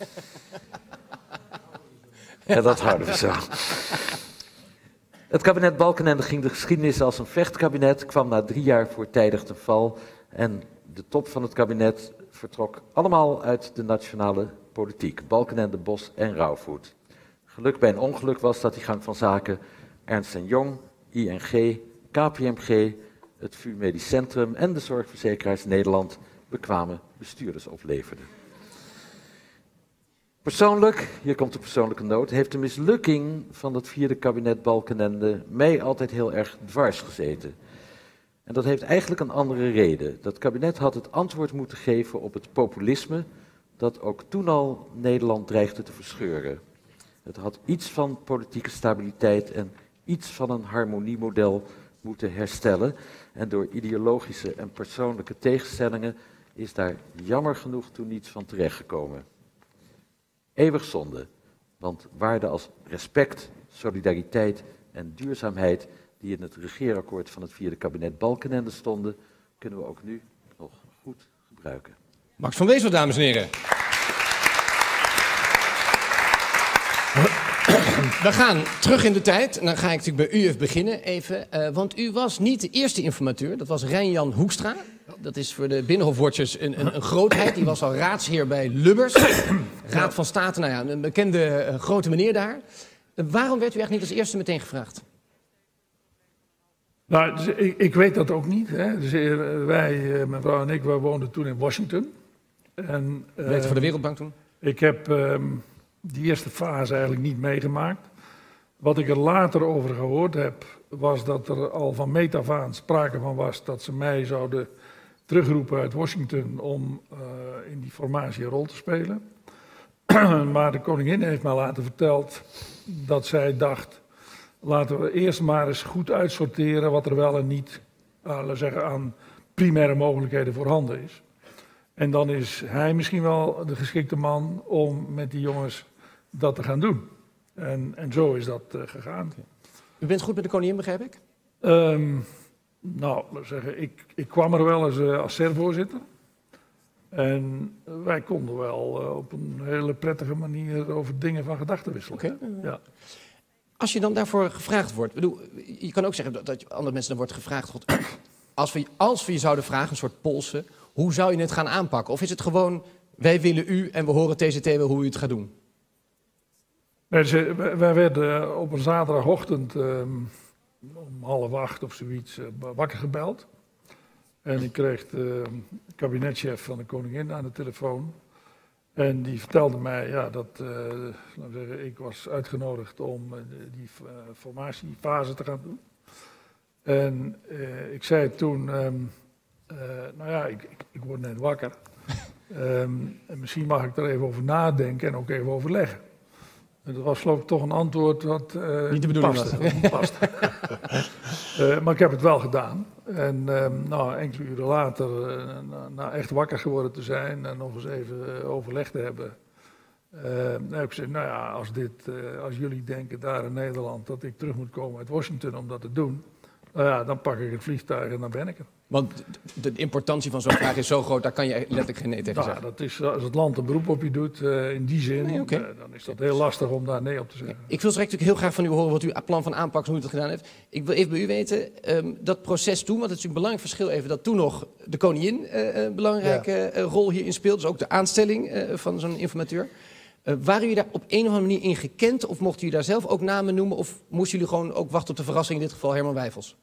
En dat houden we zo. Het kabinet Balkenende ging de geschiedenis als een vechtkabinet, kwam na drie jaar voortijdig ten val en de top van het kabinet vertrok allemaal uit de nationale politiek. Balkenende, Bos en Rauwvoet. Geluk bij een ongeluk was dat die gang van zaken Ernst en Jong, I N G, K P M G, het V U Medisch Centrum en de Zorgverzekeraars Nederland bekwame bestuurders opleverde. Persoonlijk, hier komt de persoonlijke noot, heeft de mislukking van het vierde kabinet Balkenende mij altijd heel erg dwars gezeten. En dat heeft eigenlijk een andere reden. Dat kabinet had het antwoord moeten geven op het populisme dat ook toen al Nederland dreigde te verscheuren. Het had iets van politieke stabiliteit en iets van een harmoniemodel moeten herstellen. En door ideologische en persoonlijke tegenstellingen is daar jammer genoeg toen niets van terechtgekomen. Eeuwig zonde, want waarden als respect, solidariteit en duurzaamheid die in het regeerakkoord van het vierde kabinet Balkenende stonden, kunnen we ook nu nog goed gebruiken. Max van Wezel, dames en heren. We gaan terug in de tijd. En dan ga ik natuurlijk bij u even beginnen. Even, uh, want u was niet de eerste informateur. Dat was Rijn-Jan Hoekstra. Dat is voor de Binnenhof-watchers een, een, een grootheid. Die was al raadsheer bij Lubbers. Raad van State, nou ja, een bekende uh, grote meneer daar. Uh, waarom werd u echt niet als eerste meteen gevraagd? Nou, dus ik, ik weet dat ook niet. Hè. Dus, uh, wij, uh, mijn vrouw en ik, wij woonden toen in Washington. En, uh, werkte voor de Wereldbank toen? Ik heb uh, die eerste fase eigenlijk niet meegemaakt. Wat ik er later over gehoord heb, was dat er al van meet af aan sprake van was dat ze mij zouden terugroepen uit Washington om uh, in die formatie een rol te spelen. Maar de koningin heeft mij later verteld dat zij dacht, laten we eerst maar eens goed uitsorteren wat er wel en niet uh, laten we zeggen, aan primaire mogelijkheden voorhanden is. En dan is hij misschien wel de geschikte man om met die jongens dat te gaan doen. En, en zo is dat uh, gegaan. U bent goed met de koningin, begrijp ik? Um, nou, laat zeggen, ik, ik kwam er wel eens uh, als servoorzitter. En wij konden wel uh, op een hele prettige manier over dingen van gedachten wisselen. Okay. Ja. Als je dan daarvoor gevraagd wordt, bedoel, je kan ook zeggen dat, dat andere mensen dan wordt gevraagd, God, als, we, als we je zouden vragen, een soort polsen, hoe zou je het gaan aanpakken? Of is het gewoon, wij willen u en we horen T C T wel hoe u het gaat doen? Wij, wij werden op een zaterdagochtend um, om half acht of zoiets uh, wakker gebeld. En ik kreeg de kabinetchef van de koningin aan de telefoon. En die vertelde mij ja, dat uh, laten we zeggen, ik was uitgenodigd om uh, die uh, formatiefase te gaan doen. En uh, ik zei toen, um, uh, nou ja, ik, ik, ik word net wakker. um, en misschien mag ik er even over nadenken en ook even overleggen. En dat was geloof ik toch een antwoord wat uh, niet de bedoeling paste. was. uh, maar ik heb het wel gedaan. En uh, nou, enkele uren later, uh, na, na echt wakker geworden te zijn en nog eens even uh, overleg te hebben, uh, heb ik gezegd, nou ja, als, dit, uh, als jullie denken daar in Nederland dat ik terug moet komen uit Washington om dat te doen, nou ja, dan pak ik het vliegtuig en dan ben ik er. Want de importantie van zo'n vraag is zo groot, daar kan je letterlijk geen nee tegen nou, zeggen. Dat is, als het land een beroep op je doet, uh, in die zin, nee, okay. uh, dan is dat heel lastig om daar nee op te zeggen. Ik wil straks natuurlijk heel graag van u horen wat uw plan van aanpak, hoe u het gedaan heeft. Ik wil even bij u weten, um, dat proces toen, want het is een belangrijk verschil even, dat toen nog de koningin uh, een belangrijke ja. uh, rol hierin speelt, dus ook de aanstelling uh, van zo'n informateur. Uh, waren jullie daar op een of andere manier in gekend, of mochten jullie daar zelf ook namen noemen, of moesten jullie gewoon ook wachten op de verrassing, in dit geval Herman Wijfels?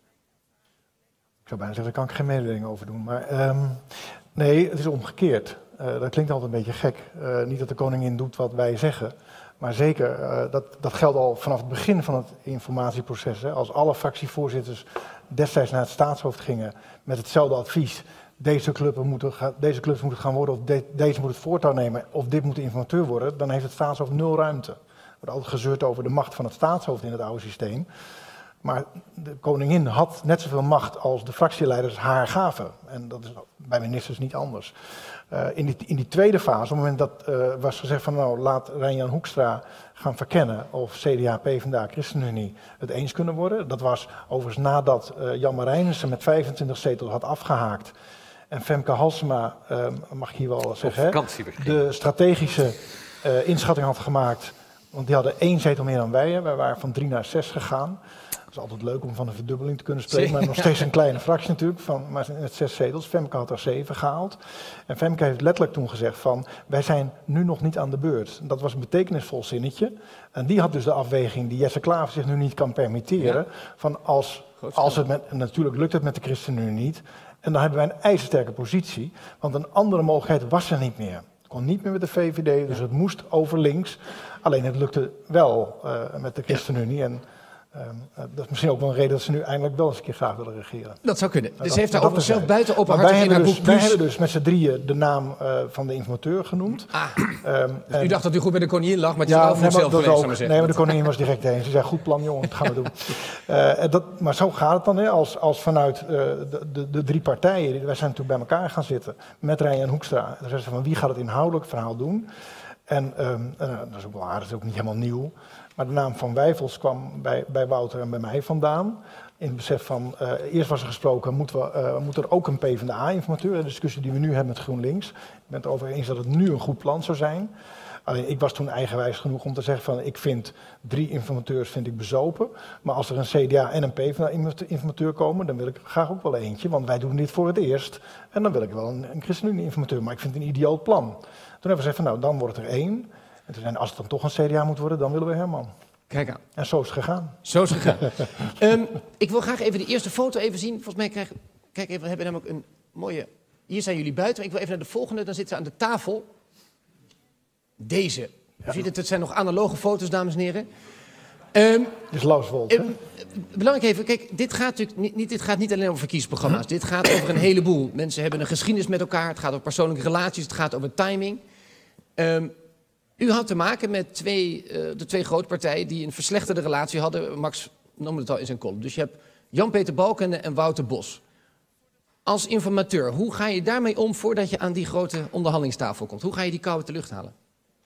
Ik zou bijna zeggen, daar kan ik geen mededeling over doen. Maar um, nee, het is omgekeerd. Uh, dat klinkt altijd een beetje gek. Uh, niet dat de koningin doet wat wij zeggen. Maar zeker, uh, dat, dat geldt al vanaf het begin van het informatieproces. Hè. Als alle fractievoorzitters destijds naar het staatshoofd gingen met hetzelfde advies. Deze clubs moeten, deze clubs moeten gaan worden, of de, deze moet het voortouw nemen, of dit moet de informateur worden, dan heeft het staatshoofd nul ruimte. Er wordt altijd gezeurd over de macht van het staatshoofd in het oude systeem. Maar de koningin had net zoveel macht als de fractieleiders haar gaven. En dat is bij ministers niet anders. Uh, in, die, in die tweede fase, op het moment dat uh, was gezegd van nou laat Rijn-Jan Hoekstra gaan verkennen of C D A, PvdA, ChristenUnie het eens kunnen worden. Dat was overigens nadat uh, Jan Marijnissen met vijfentwintig zetels had afgehaakt. En Femke Halsema, uh, mag ik hier wel zeggen, hè, de strategische uh, inschatting had gemaakt. Want die hadden één zetel meer dan wij. Hè. Wij waren van drie naar zes gegaan. Het is altijd leuk om van een verdubbeling te kunnen spreken, maar nog steeds een kleine fractie natuurlijk, van, maar met zes zetels. Femke had er zeven gehaald. En Femke heeft letterlijk toen gezegd van, wij zijn nu nog niet aan de beurt. Dat was een betekenisvol zinnetje. En die had dus de afweging die Jesse Klaver zich nu niet kan permitteren. Ja. Van als, als het met, natuurlijk lukt het met de ChristenUnie niet. En dan hebben wij een ijzersterke positie, want een andere mogelijkheid was er niet meer. Het kon niet meer met de V V D, dus ja. het moest over links. Alleen het lukte wel uh, met de ChristenUnie. Ja. En, Um, uh, dat is misschien ook wel een reden dat ze nu eindelijk wel eens een keer graag willen regeren. Dat zou kunnen. Uh, dus dat, ze heeft daar over zelf buiten openhartig in haar dus, boek Plus. Wij hebben dus met z'n drieën de naam uh, van de informateur genoemd. Ah, um, dus u dacht dat u goed bij de koningin lag, maar het is ja, wel voor nee, zelf geweest, ook, zou maar zeggen. Nee, maar de koningin was direct heen. Ze zei, goed plan jongen, dat gaan we doen. Uh, dat, maar zo gaat het dan, hè, als, als vanuit uh, de, de, de drie partijen, wij zijn natuurlijk bij elkaar gaan zitten, met Rijn-Jan Hoekstra. En dan zeiden ze van, wie gaat het inhoudelijk verhaal doen? En um, uh, dat is ook wel aardig, dat is ook niet helemaal nieuw. Maar de naam Van Wijfels kwam bij, bij Wouter en bij mij vandaan. In het besef van, uh, eerst was er gesproken, moet, we, uh, moet er ook een PvdA-informateur, de discussie die we nu hebben met GroenLinks. Ik ben het erover eens dat het nu een goed plan zou zijn. Alleen ik was toen eigenwijs genoeg om te zeggen van, ik vind drie informateurs vind ik bezopen. Maar als er een C D A en een PvdA-informateur komen, dan wil ik graag ook wel eentje. Want wij doen dit voor het eerst. En dan wil ik wel een, een ChristenUnie-informateur. Maar ik vind het een ideaal plan. Toen hebben we gezegd van, nou, dan wordt het er één. En toen zijn, als het dan toch een C D A moet worden, dan willen we Herman. Kijk aan. En zo is het gegaan. Zo is het gegaan. um, ik wil graag even de eerste foto even zien. Volgens mij krijg, kijk even, we hebben namelijk een mooie... Hier zijn jullie buiten. Ik wil even naar de volgende. Dan zitten ze aan de tafel. Deze. Ja. U ziet het, het zijn nog analoge foto's, dames en heren. Um, Dit is Lars Wolf, um, belangrijk even, kijk, dit gaat natuurlijk niet, niet, dit gaat niet alleen over verkiezingsprogramma's. Dit gaat over een heleboel. Mensen hebben een geschiedenis met elkaar. Het gaat over persoonlijke relaties. Het gaat over timing. Um, U had te maken met twee, uh, de twee grote partijen die een verslechterde relatie hadden. Max noemde het al in zijn column. Dus je hebt Jan-Peter Balkenende en Wouter Bos. Als informateur, hoe ga je daarmee om voordat je aan die grote onderhandelingstafel komt? Hoe ga je die koude te lucht halen?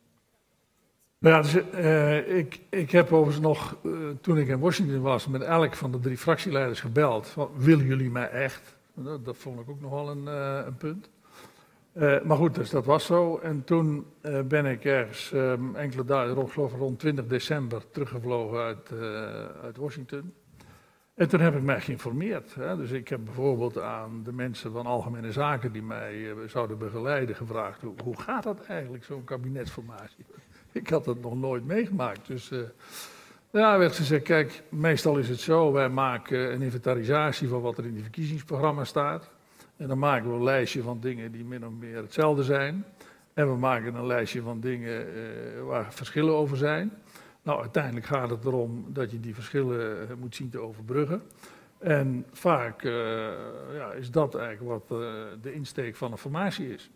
Ja, dus, uh, ik, ik heb overigens nog, uh, toen ik in Washington was, met elk van de drie fractieleiders gebeld. Van, willen jullie mij echt? Dat, dat vond ik ook nogal een, uh, een punt. Uh, maar goed, dus dat was zo. En toen uh, ben ik ergens um, enkele dagen, rond, geloof ik rond twintig december, teruggevlogen uit, uh, uit Washington. En toen heb ik mij geïnformeerd. Hè. Dus ik heb bijvoorbeeld aan de mensen van Algemene Zaken die mij uh, zouden begeleiden gevraagd, hoe, hoe gaat dat eigenlijk, zo'n kabinetsformatie? Ik had dat nog nooit meegemaakt. Dus uh, ja, werd gezegd, kijk, meestal is het zo, wij maken een inventarisatie van wat er in die verkiezingsprogramma staat. En dan maken we een lijstje van dingen die min of meer hetzelfde zijn. En we maken een lijstje van dingen uh, waar verschillen over zijn. Nou, uiteindelijk gaat het erom dat je die verschillen uh, moet zien te overbruggen. En vaak uh, ja, is dat eigenlijk wat uh, de insteek van een formatie is.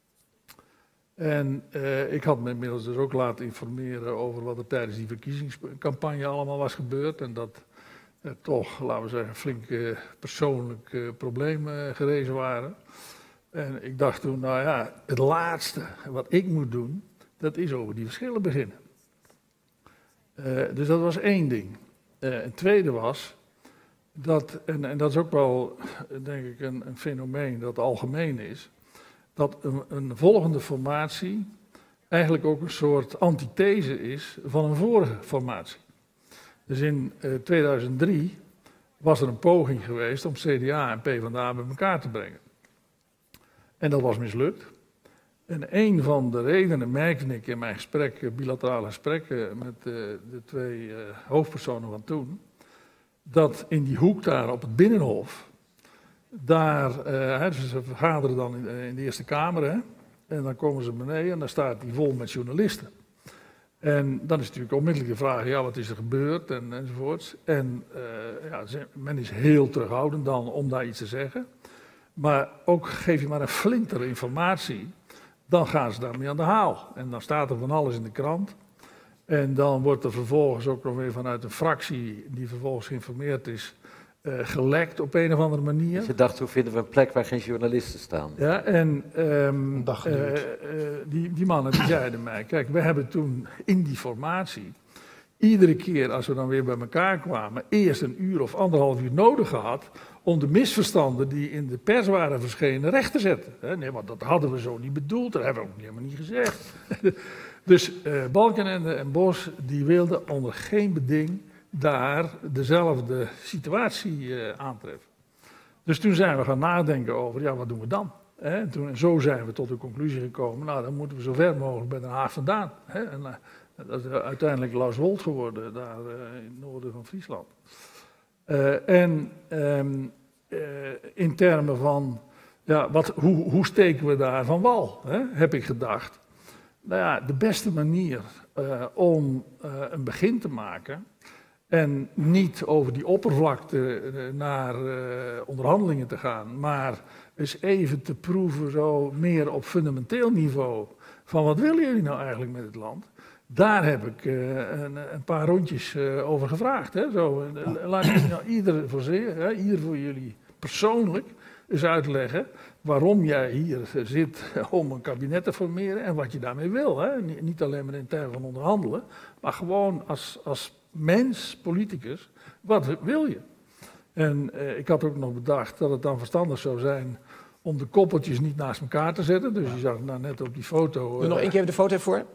En uh, ik had me inmiddels dus ook laten informeren over wat er tijdens die verkiezingscampagne allemaal was gebeurd. En dat er toch, laten we zeggen, flinke persoonlijke problemen gerezen waren. En ik dacht toen, nou ja, het laatste wat ik moet doen, dat is over die verschillen beginnen. Uh, dus dat was één ding. Uh, een tweede was, dat, en, en dat is ook wel, denk ik, een, een fenomeen dat algemeen is, dat een, een volgende formatie eigenlijk ook een soort antithese is van een vorige formatie. Dus in uh, tweeduizend drie was er een poging geweest om C D A en PvdA bij elkaar te brengen. En dat was mislukt. En een van de redenen merkte ik in mijn gesprekken, bilaterale gesprekken met uh, de twee uh, hoofdpersonen van toen, dat in die hoek daar op het Binnenhof, daar, uh, hè, dus ze vergaderen dan in, in de Eerste Kamer, hè, en dan komen ze beneden en dan staat die vol met journalisten. En dan is natuurlijk onmiddellijk de vraag, ja, wat is er gebeurd en, enzovoorts. En uh, ja, men is heel terughoudend dan om daar iets te zeggen. Maar ook geef je maar een flinter informatie, dan gaan ze daarmee aan de haal. En dan staat er van alles in de krant. En dan wordt er vervolgens ook nog weer vanuit een fractie die vervolgens geïnformeerd is, uh, gelekt op een of andere manier. Dus je dacht, hoe vinden we een plek waar geen journalisten staan? Ja, en um, uh, uh, die, die mannen die zeiden mij, kijk, we hebben toen in die formatie, iedere keer als we dan weer bij elkaar kwamen, eerst een uur of anderhalf uur nodig gehad om de misverstanden die in de pers waren verschenen recht te zetten. Nee, want dat hadden we zo niet bedoeld, dat hebben we ook helemaal niet gezegd. Dus uh, Balkenende en Bos die wilden onder geen beding daar dezelfde situatie uh, aantreffen. Dus toen zijn we gaan nadenken over, ja, wat doen we dan? Hè? En toen, en zo zijn we tot de conclusie gekomen, nou, dan moeten we zo ver mogelijk bij Den Haag vandaan. Hè? En, uh, dat is uiteindelijk Lauswold geworden, daar uh, in het noorden van Friesland. Uh, en um, uh, in termen van, ja, wat, hoe, hoe steken we daar van wal, hè? Heb ik gedacht. Nou ja, de beste manier uh, om uh, een begin te maken en niet over die oppervlakte uh, naar uh, onderhandelingen te gaan, maar eens even te proeven zo meer op fundamenteel niveau van wat willen jullie nou eigenlijk met het land? Daar heb ik uh, een, een paar rondjes uh, over gevraagd. Hè? Zo, uh, laat ik nou ieder voor, ze, hè, ieder voor jullie persoonlijk eens uitleggen waarom jij hier zit om een kabinet te formeren en wat je daarmee wil. Hè? Niet alleen maar in termen van onderhandelen, maar gewoon als, als mens, politicus, wat wil je? En uh, ik had ook nog bedacht dat het dan verstandig zou zijn om de koppeltjes niet naast elkaar te zetten. Dus je zag nou net op die foto. Uh, Doe nog één keer even de foto voor.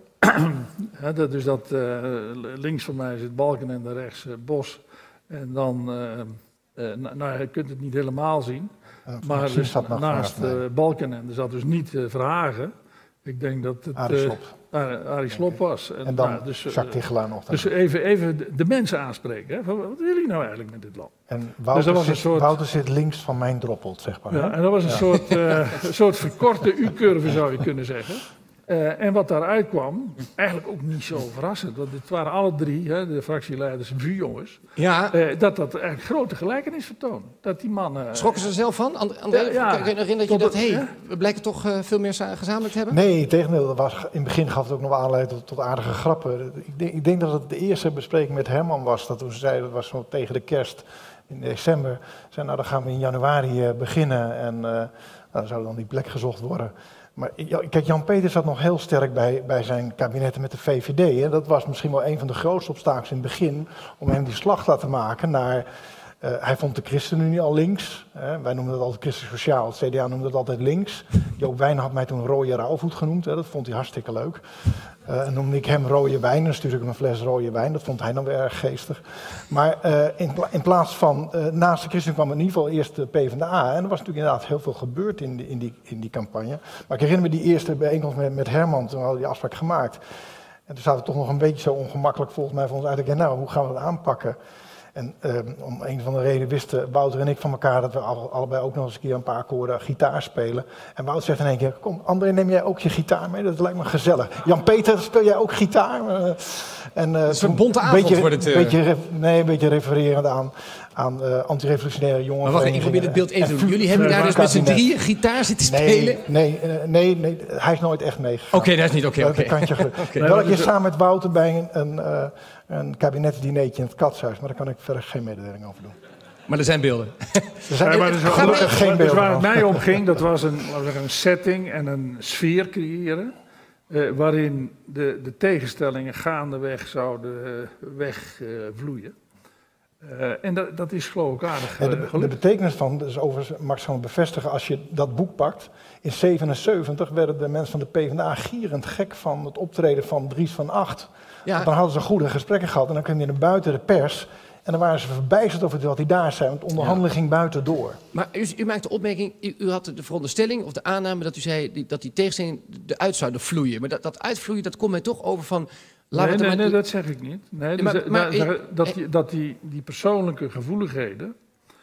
Ja, dat, dus dat uh, links van mij zit Balkenende en rechts uh, Bos. En dan, uh, uh, nou, nou, je kunt het niet helemaal zien. Ja, maar dus naast uh, Balkenende zat dus niet uh, Verhagen. Ik denk dat het Arie Slob, uh, Arie Slob was. En, en dan nou, dus, uh, Jacques Tichelaar nog. Dus even, even de, de mensen aanspreken. Hè? Van, wat willen jullie nou eigenlijk met dit land? En Wouter, dus zit, soort... Wouter zit links van mijn droppelt, zeg maar. Ja, en dat was een, ja. soort, uh, een soort verkorte U-curve, zou je kunnen zeggen. Uh, en wat daaruit kwam, eigenlijk ook niet zo verrassend, want dit waren alle drie, hè, de fractieleiders, vuurjongens, ja. uh, dat dat eigenlijk grote gelijkenis vertoont. Dat die mannen... Schrokken ze er zelf van? André, ja, ja, kan je herinneren dat je dat, hé, hey, we blijken toch uh, veel meer gezamenlijk te hebben? Nee, tegendeel, dat was, in het begin gaf het ook nog aanleiding tot, tot aardige grappen. Ik denk, ik denk dat het de eerste bespreking met Herman was, dat toen ze zeiden, dat was zo tegen de kerst in december, zeiden nou dan gaan we in januari uh, beginnen en uh, nou, dan zou dan die plek gezocht worden. Maar kijk, Jan Peter zat nog heel sterk bij, bij zijn kabinetten met de V V D. Hè. Dat was misschien wel een van de grootste obstakels in het begin om hem die slag te laten maken naar... Uh, hij vond de ChristenUnie al links. Hè. Wij noemden dat altijd Christelijk Sociaal, het C D A noemde dat altijd links. Joop Wijn had mij toen een rode rauwvoet genoemd, hè. Dat vond hij hartstikke leuk. Uh, en noemde ik hem rode wijn, dan stuurde ik hem een fles rode wijn. Dat vond hij dan weer erg geestig. Maar uh, in, pla in plaats van, uh, naast de ChristenUnie kwam in ieder geval eerst de PvdA. En er was natuurlijk inderdaad heel veel gebeurd in die, in die, in die campagne. Maar ik herinner me die eerste bijeenkomst met, met Herman, toen hadden we die afspraak gemaakt. En toen zaten we toch nog een beetje zo ongemakkelijk volgens mij voor ons uit te kijken, nou, hoe gaan we dat aanpakken? En uh, om een van de redenen wisten Wouter en ik van elkaar dat we alle, allebei ook nog eens een keer een paar akkoorden gitaar spelen. En Wouter zegt in één keer, kom André, neem jij ook je gitaar mee? Dat lijkt me gezellig. Jan-Peter, speel jij ook gitaar? Uh, en, uh, het is een bonte avond beetje, wordt het. Uh... Beetje, nee, een beetje refererend aan, aan uh, anti-revolutionaire jongen. Maar wacht, ik probeer het beeld even te doen. Jullie hebben daar dus met z'n drieën gitaar zitten spelen? Nee, nee, uh, nee, nee, hij is nooit echt meegegaan. Oké, okay, dat is niet oké. Okay, okay. okay. Wel een keer samen met Wouter bij een... een uh, een kabinetsdineetje in het Katshuis, maar daar kan ik verder geen mededeling over doen. Maar er zijn beelden. Er zijn, ja, maar dus, gelukkig geen beelden. Dus waar het mij om ging, dat was een, laten we zeggen, een setting en een sfeer creëren, uh, waarin de, de tegenstellingen gaandeweg zouden uh, wegvloeien. Uh, uh, en dat, dat is geloof ik aardig uh, ja, de, de betekenis van, dus overigens mag ik zo bevestigen, als je dat boek pakt, in zevenenzeventig werden de mensen van de PvdA gierend gek van het optreden van Dries van Acht. Ja. Dan hadden ze goede gesprekken gehad en dan kwam hij naar buiten de pers en dan waren ze verbijsterd over wat hij daar zei, want de onderhandeling ja. ging buiten door. Maar u, u maakt de opmerking, u, u had de veronderstelling of de aanname dat u zei die, dat die tegenstellingen eruit zouden vloeien. Maar dat, dat uitvloeien, dat komt mij toch over van... Nee, nee, nee, nee, dat zeg ik niet. Nee, dus maar, maar, da, da, dat die, dat die, die persoonlijke gevoeligheden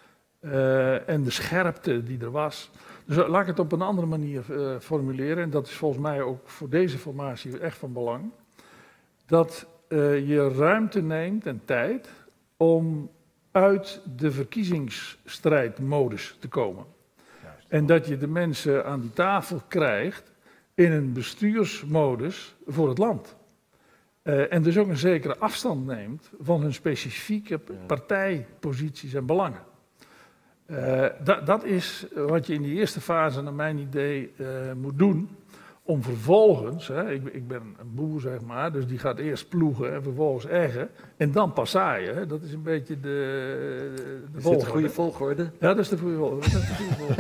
uh, en de scherpte die er was... Dus laat ik het op een andere manier uh, formuleren, en dat is volgens mij ook voor deze formatie echt van belang. dat uh, je ruimte neemt en tijd om uit de verkiezingsstrijdmodus te komen. Juist. En dat je de mensen aan die tafel krijgt in een bestuursmodus voor het land. Uh, en dus ook een zekere afstand neemt van hun specifieke partijposities en belangen. Uh, dat, dat is wat je in die eerste fase, naar mijn idee, uh, moet doen. Om vervolgens, hè, ik, ik ben een boer zeg maar, dus die gaat eerst ploegen en vervolgens eggen. En dan pas zaaien. Hè. Dat is een beetje de, de is volgorde. Is dit de goede volgorde? Ja, dat is de goede volgorde. Dat is de goede volgorde.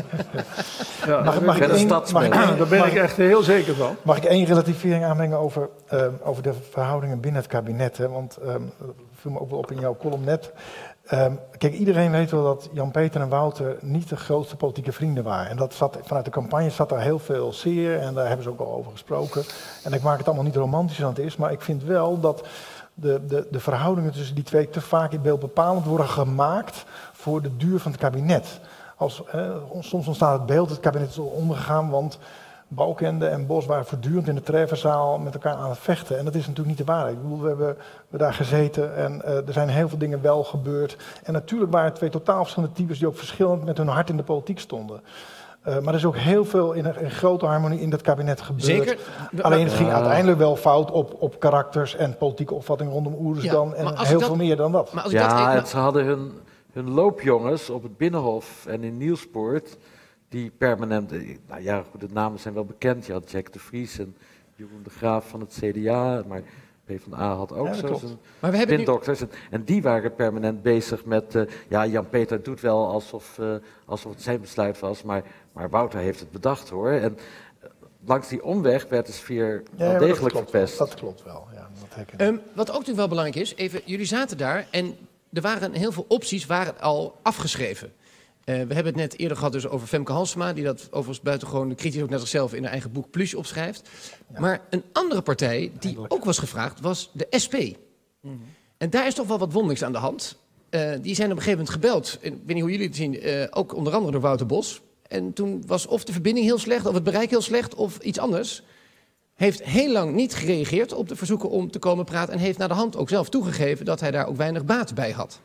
Ja, mag, mag ik één, mag ik, daar ben ik echt heel zeker van. Mag ik één relativering aanbrengen over, uh, over de verhoudingen binnen het kabinet? Hè? Want um, dat viel me ook wel op in jouw column net. Um, kijk, iedereen weet wel dat Jan-Peter en Wouter niet de grootste politieke vrienden waren. En dat zat, vanuit de campagne zat daar heel veel zeer en daar hebben ze ook al over gesproken. En ik maak het allemaal niet romantischer dan het is, maar ik vind wel dat de, de, de verhoudingen tussen die twee te vaak in beeld bepalend worden gemaakt voor de duur van het kabinet. Als, eh, soms ontstaat het beeld, het kabinet is ondergegaan, want Balkenende en Bos waren voortdurend in de treffenzaal met elkaar aan het vechten. En dat is natuurlijk niet de waarheid. Ik bedoel, we hebben we daar gezeten en uh, er zijn heel veel dingen wel gebeurd. En natuurlijk waren het twee totaal verschillende types die ook verschillend met hun hart in de politiek stonden. Uh, maar er is ook heel veel in, in grote harmonie in dat kabinet gebeurd. Zeker. Alleen het ging uh, uiteindelijk wel fout op, op karakters en politieke opvattingen rondom Oeristan. Ja, en heel dat, veel meer dan dat. Maar als ja, dat, ze hadden hun, hun loopjongens op het Binnenhof en in Nieuwspoort. Die permanent, nou ja, goed, de namen zijn wel bekend. Je had Jack de Vries en Jeroen de Graaf van het C D A, maar PvdA had ook ja, zo zijn winddokters. Nu... En, en die waren permanent bezig met, uh, ja, Jan-Peter doet wel alsof, uh, alsof het zijn besluit was, maar, maar Wouter heeft het bedacht hoor. En uh, langs die omweg werd de sfeer ja, wel degelijk dat verpest. Dat klopt wel, ja. Dat um, wat ook natuurlijk wel belangrijk is, even, jullie zaten daar en er waren heel veel opties waren al afgeschreven. Uh, we hebben het net eerder gehad dus over Femke Halsema, die dat overigens buitengewoon kritisch ook net zichzelf in haar eigen boek Plus opschrijft. Ja. Maar een andere partij die Eindelijk. ook was gevraagd, was de S P. Mm-hmm. En daar is toch wel wat wonderlijks aan de hand. Uh, die zijn op een gegeven moment gebeld, ik weet niet hoe jullie het zien, uh, ook onder andere door Wouter Bos. En toen was of de verbinding heel slecht, of het bereik heel slecht, of iets anders. Heeft heel lang niet gereageerd op de verzoeken om te komen praten en heeft naar de hand ook zelf toegegeven dat hij daar ook weinig baat bij had.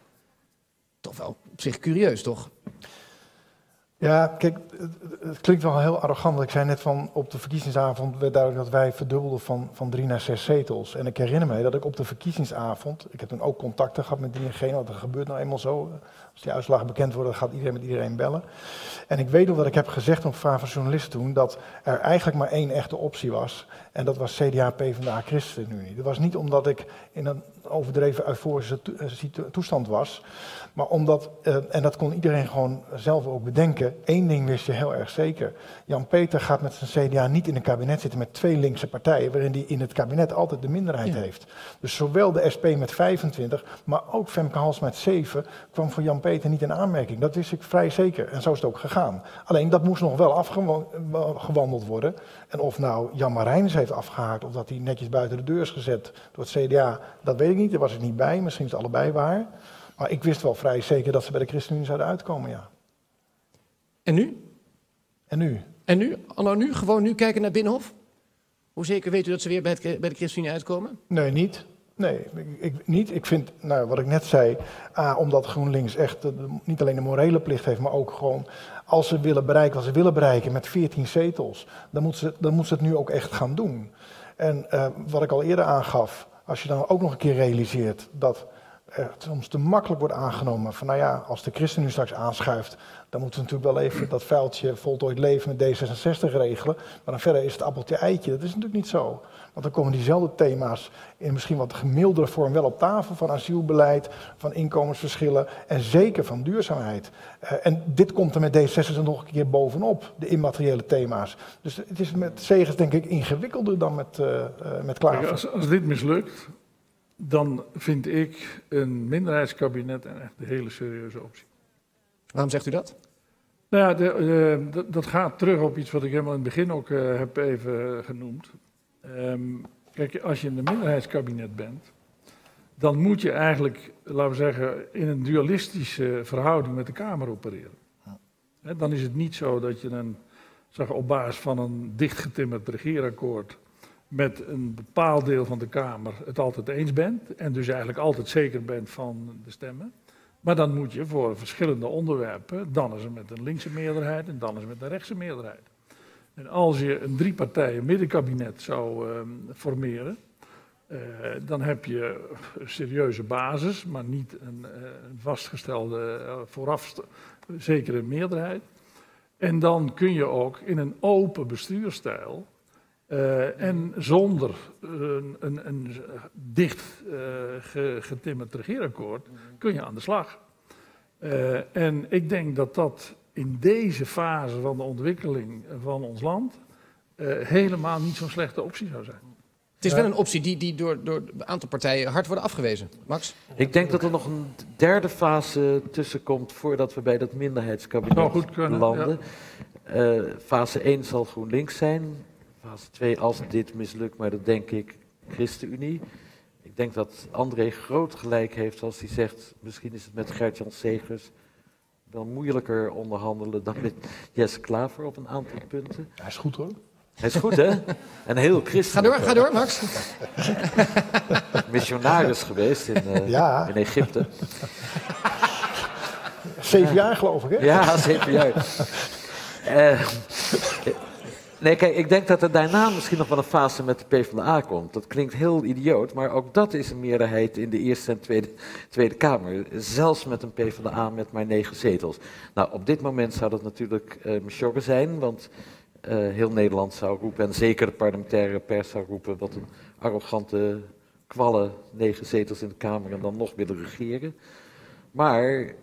Toch wel op zich curieus, toch? Ja, kijk, het, het klinkt wel heel arrogant. Ik zei net van op de verkiezingsavond werd duidelijk dat wij verdubbelden van, van drie naar zes zetels. En ik herinner me dat ik op de verkiezingsavond, ik heb toen ook contacten gehad met diegene, want dat gebeurt nou eenmaal zo. Als die uitslagen bekend worden, dan gaat iedereen met iedereen bellen. En ik weet nog dat ik heb gezegd op vraag van journalisten toen, dat er eigenlijk maar één echte optie was. En dat was C D A, PvdA, ChristenUnie. Dat was niet omdat ik in een overdreven euforische toestand was, maar omdat, uh, en dat kon iedereen gewoon zelf ook bedenken, één ding wist je heel erg zeker. Jan-Peter gaat met zijn C D A niet in een kabinet zitten met twee linkse partijen, waarin hij in het kabinet altijd de minderheid ja. heeft. Dus zowel de S P met vijfentwintig, maar ook Femke Halsema met zeven, kwam voor Jan-Peter niet in aanmerking. Dat wist ik vrij zeker en zo is het ook gegaan. Alleen dat moest nog wel afgewandeld worden. En of nou Jan Marijnissen heeft afgehaakt of dat hij netjes buiten de deur is gezet door het C D A, dat weet ik niet, daar was ik niet bij, misschien is het allebei waar. Maar ik wist wel vrij zeker dat ze bij de ChristenUnie zouden uitkomen, ja. En nu? En nu? En nu? Anno nu? Gewoon nu kijken naar Binnenhof? Hoe zeker weet u dat ze weer bij, het, bij de ChristenUnie uitkomen? Nee, niet. Nee, ik, ik, niet. Ik vind, nou, wat ik net zei, A, omdat GroenLinks echt de, de, niet alleen de morele plicht heeft, maar ook gewoon, als ze willen bereiken wat ze willen bereiken met veertien zetels, dan moeten ze, dan moet ze het nu ook echt gaan doen. En uh, wat ik al eerder aangaf, als je dan ook nog een keer realiseert dat het soms te makkelijk wordt aangenomen van, nou ja, als de ChristenUnie straks aanschuift, dan moeten we natuurlijk wel even dat vuiltje voltooid leven met D zesenzestig regelen. Maar dan verder is het appeltje eitje. Dat is natuurlijk niet zo. Want dan komen diezelfde thema's in misschien wat gemildere vorm wel op tafel, van asielbeleid, van inkomensverschillen en zeker van duurzaamheid. Uh, en dit komt er met D zesenzestig nog een keer bovenop, de immateriële thema's. Dus het is met Segers denk ik ingewikkelder dan met, uh, uh, met Klaver. Als, als dit mislukt, dan vind ik een minderheidskabinet een echt een hele serieuze optie. Waarom zegt u dat? Nou ja, de, de, de, dat gaat terug op iets wat ik helemaal in het begin ook uh, heb even genoemd. Um, kijk, als je in een minderheidskabinet bent, dan moet je eigenlijk, laten we zeggen, in een dualistische verhouding met de Kamer opereren. He, dan is het niet zo dat je een, zeg, op basis van een dichtgetimmerd regeerakkoord met een bepaald deel van de Kamer het altijd eens bent en dus eigenlijk altijd zeker bent van de stemmen. Maar dan moet je voor verschillende onderwerpen, dan is het met een linkse meerderheid en dan is het met een rechtse meerderheid. En als je een driepartijen middenkabinet zou uh, formeren, uh, dan heb je een serieuze basis, maar niet een, uh, een vastgestelde uh, vooraf zekere meerderheid. En dan kun je ook in een open bestuurstijl uh, en zonder een, een, een dicht uh, getimmerd regeerakkoord kun je aan de slag. Uh, en ik denk dat dat in deze fase van de ontwikkeling van ons land uh, helemaal niet zo'n slechte optie zou zijn. Het is wel een optie die, die door, door een aantal partijen hard worden afgewezen. Max? Ik denk dat er nog een derde fase tussen komt voordat we bij dat minderheidskabinet nou, goed kunnen, landen. Ja. Uh, fase één zal GroenLinks zijn. Fase twee, als dit mislukt, maar dat denk ik ChristenUnie. Ik denk dat André groot gelijk heeft als hij zegt, misschien is het met Gert-Jan Segers wel moeilijker onderhandelen dan met Jesse Klaver op een aantal punten. Hij is goed hoor. Hij is goed, hè? En heel christelijk. Ga door, ga door, Max. Missionaris geweest in, uh, ja. in Egypte. Zeven jaar geloof ik, hè? Ja, zeven jaar. uh, nee, kijk, ik denk dat er daarna misschien nog wel een fase met de PvdA komt. Dat klinkt heel idioot, maar ook dat is een meerderheid in de Eerste en Tweede, tweede Kamer. Zelfs met een PvdA met maar negen zetels. Nou, op dit moment zou dat natuurlijk uh, sjoggen zijn, want Uh, heel Nederland zou roepen, en zeker de parlementaire pers zou roepen, wat een arrogante kwallen, negen zetels in de Kamer en dan nog willen regeren. Maar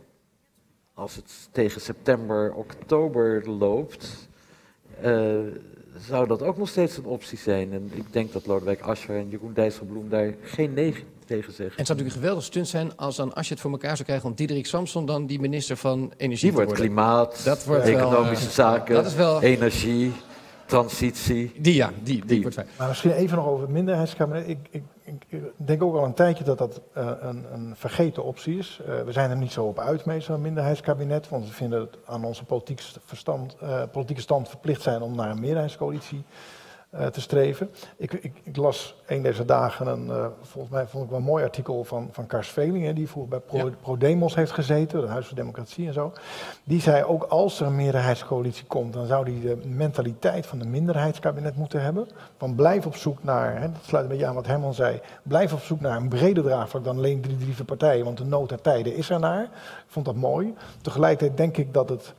als het tegen september, oktober loopt, uh, zou dat ook nog steeds een optie zijn. En ik denk dat Lodewijk Asscher en Jeroen Dijsselbloem daar geen nee tegen zeggen. En het zou natuurlijk een geweldig stunt zijn als dan Asscher het voor elkaar zou krijgen om Diederik Samson dan die minister van Energie Die te wordt worden. klimaat, dat wordt economische wel, zaken, dat is wel, energie, transitie. Die ja, die, die, die wordt fijn. Maar misschien even nog over het minderheidskabinet. Ik, ik, ik denk ook al een tijdje dat dat uh, een, een vergeten optie is. Uh, we zijn er niet zo op uit mee, zo'n minderheidskabinet. Want we vinden het aan onze politieke, verstand, uh, politieke stand verplicht zijn om naar een meerderheidscoalitie uh, te streven. Ik, ik, ik las een deze dagen een, uh, volgens mij vond ik wel een mooi artikel van, van Kars Velingen, die voor bij Pro, ja. ProDemos heeft gezeten, het Huis voor Democratie en zo. Die zei ook als er een meerderheidscoalitie komt, dan zou die de mentaliteit van een minderheidskabinet moeten hebben. Van blijf op zoek naar, hè, dat sluit een beetje aan wat Herman zei, blijf op zoek naar een breder draagvlak dan alleen drie, drie partijen, want de nood der tijden is er naar. Ik vond dat mooi. Tegelijkertijd denk ik dat het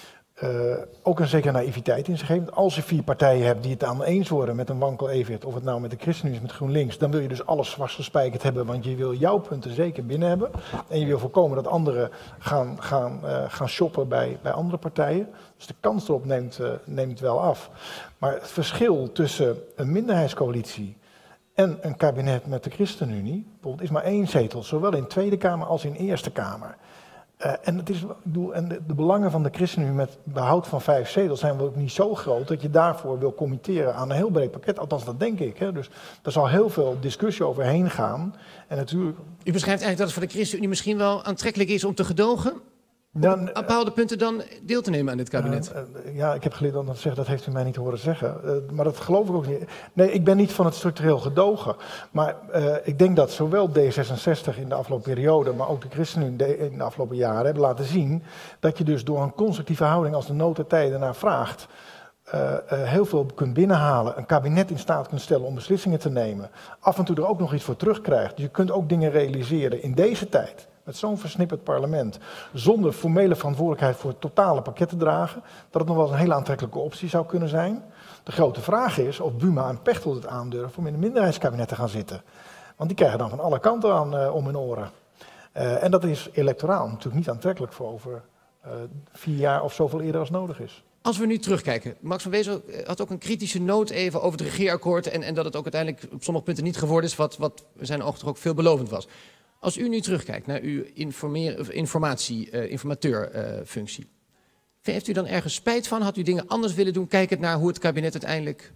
Uh, ook een zekere naïviteit in zich heeft. Als je vier partijen hebt die het aan eens worden met een wankel evenwicht, of het nou met de ChristenUnie is, met GroenLinks, dan wil je dus alles vastgespijkerd hebben, want je wil jouw punten zeker binnen hebben. En je wil voorkomen dat anderen gaan, gaan, uh, gaan shoppen bij, bij andere partijen. Dus de kans erop neemt, uh, neemt wel af. Maar het verschil tussen een minderheidscoalitie en een kabinet met de ChristenUnie, bijvoorbeeld, is maar één zetel, zowel in Tweede Kamer als in Eerste Kamer. Uh, en het is, ik bedoel, en de, de belangen van de ChristenUnie met behoud van vijf zetels zijn wel ook niet zo groot dat je daarvoor wil committeren aan een heel breed pakket. Althans, dat denk ik. Hè. Dus daar zal heel veel discussie overheen gaan. En natuurlijk. U beschrijft eigenlijk dat het voor de ChristenUnie misschien wel aantrekkelijk is om te gedogen? Dan, op bepaalde punten dan deel te nemen aan dit kabinet? Uh, uh, ja, ik heb geleerd om dat te zeggen, dat heeft u mij niet horen zeggen. Uh, maar dat geloof ik ook niet. Nee, ik ben niet van het structureel gedogen. Maar uh, ik denk dat zowel D zesenzestig in de afgelopen periode, maar ook de ChristenUnie in de afgelopen jaren hebben laten zien dat je dus door een constructieve houding als de nood der tijden naar vraagt, Uh, uh, heel veel kunt binnenhalen, een kabinet in staat kunt stellen om beslissingen te nemen, af en toe er ook nog iets voor terugkrijgt. Dus je kunt ook dingen realiseren in deze tijd, met zo'n versnipperd parlement, zonder formele verantwoordelijkheid voor het totale pakket te dragen, dat het nog wel eens een hele aantrekkelijke optie zou kunnen zijn. De grote vraag is of Buma en Pechtold het aandurven om in een minderheidskabinet te gaan zitten. Want die krijgen dan van alle kanten aan uh, om hun oren. Uh, en dat is electoraal natuurlijk niet aantrekkelijk voor over uh, vier jaar of zoveel eerder als nodig is. Als we nu terugkijken, Max van Wezel had ook een kritische noot even over het regeerakkoord en, en dat het ook uiteindelijk op sommige punten niet geworden is wat, wat zijn ogen toch ook veelbelovend was. Als u nu terugkijkt naar uw informatie, uh, informateurfunctie, uh, heeft u dan ergens spijt van? Had u dingen anders willen doen, kijkend naar hoe het kabinet uiteindelijk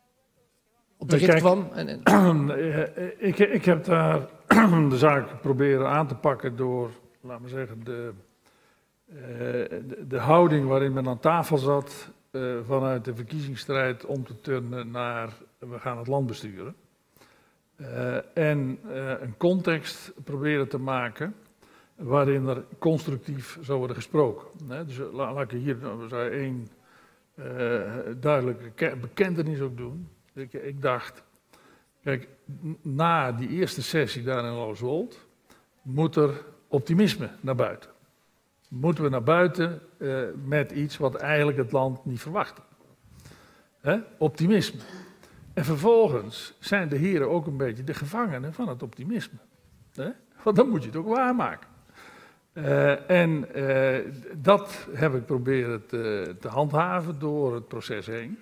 op de rit Kijk, kwam? En, en... ik, ik heb daar de zaak proberen aan te pakken door, laten we zeggen, de... Uh, de, de houding waarin men aan tafel zat uh, vanuit de verkiezingsstrijd om te turnen naar we gaan het land besturen. Uh, en uh, een context proberen te maken waarin er constructief zou worden gesproken. Hè? Dus la, laat ik hier nou, één uh, duidelijke bekentenis ook doen. Ik, ik dacht, kijk, na die eerste sessie daar in Looswold moet er optimisme naar buiten. Moeten we naar buiten uh, met iets wat eigenlijk het land niet verwachtte. Hè? Optimisme. En vervolgens zijn de heren ook een beetje de gevangenen van het optimisme. Hè? Want dan moet je het ook waarmaken. Uh, en uh, dat heb ik proberen te, te handhaven door het proces heen.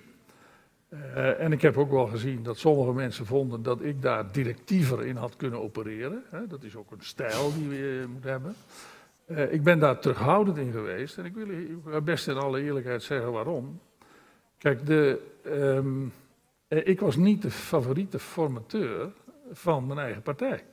Uh, en ik heb ook wel gezien dat sommige mensen vonden dat ik daar directiever in had kunnen opereren. Hè? Dat is ook een stijl die je uh, moet hebben. Uh, ik ben daar terughoudend in geweest en ik wil u best in alle eerlijkheid zeggen waarom. Kijk, de, um, ik was niet de favoriete formateur van mijn eigen partij.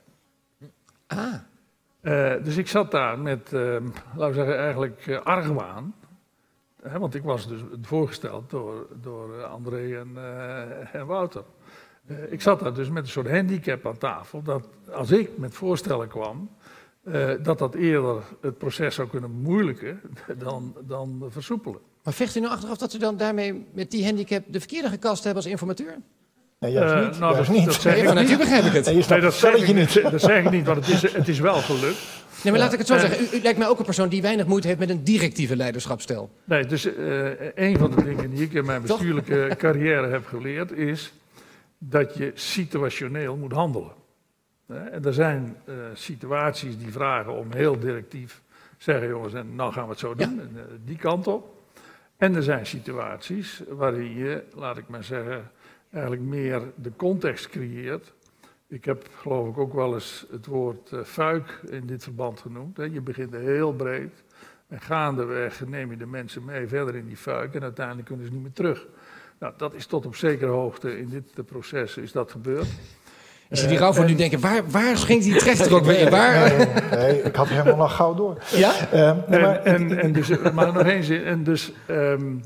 Ah. Uh, dus ik zat daar met, uh, laten we zeggen, eigenlijk uh, argwaan. Hè, want ik was dus voorgesteld door, door André en, uh, en Wouter. Uh, ik zat daar dus met een soort handicap aan tafel. Dat als ik met voorstellen kwam, uh, dat dat eerder het proces zou kunnen bemoeilijken dan, dan versoepelen. Maar vecht u nou achteraf dat u dan daarmee met die handicap de verkeerde gekast hebben als informateur? Nee, juist Uh, niet. nou, juist dat, niet. dat zeg Nee, ik van niet. natuurlijk begrijp ik het. Nee, je snapt Nee, dat het zeg ik spelletje niet. Dat zeg ik niet, want het is, het is wel gelukt. Nee, maar laat ik het zo Uh, zeggen. U, u lijkt mij ook een persoon die weinig moeite heeft met een directieve leiderschapsstijl. Nee, dus uh, een van de dingen die ik in mijn bestuurlijke carrière heb geleerd is dat je situationeel moet handelen. Uh, en er zijn uh, situaties die vragen om heel directief zeggen, jongens, en nou gaan we het zo doen, Ja. en, uh, die kant op. En er zijn situaties waarin je, laat ik maar zeggen, eigenlijk meer de context creëert. Ik heb geloof ik ook wel eens het woord uh, fuik in dit verband genoemd. Hè. Je begint heel breed en gaandeweg neem je de mensen mee verder in die fuik en uiteindelijk kunnen ze niet meer terug. Nou, dat is tot op zekere hoogte in dit uh, proces is dat gebeurd. Als je die rouw voor nu denken, waar, waar ging die trechter ook weer in? Waar? Nee, nee, ik had helemaal nog gauw door. Ja? Uh, nee, maar, En, en, en dus, maar nog één zin. En dus um,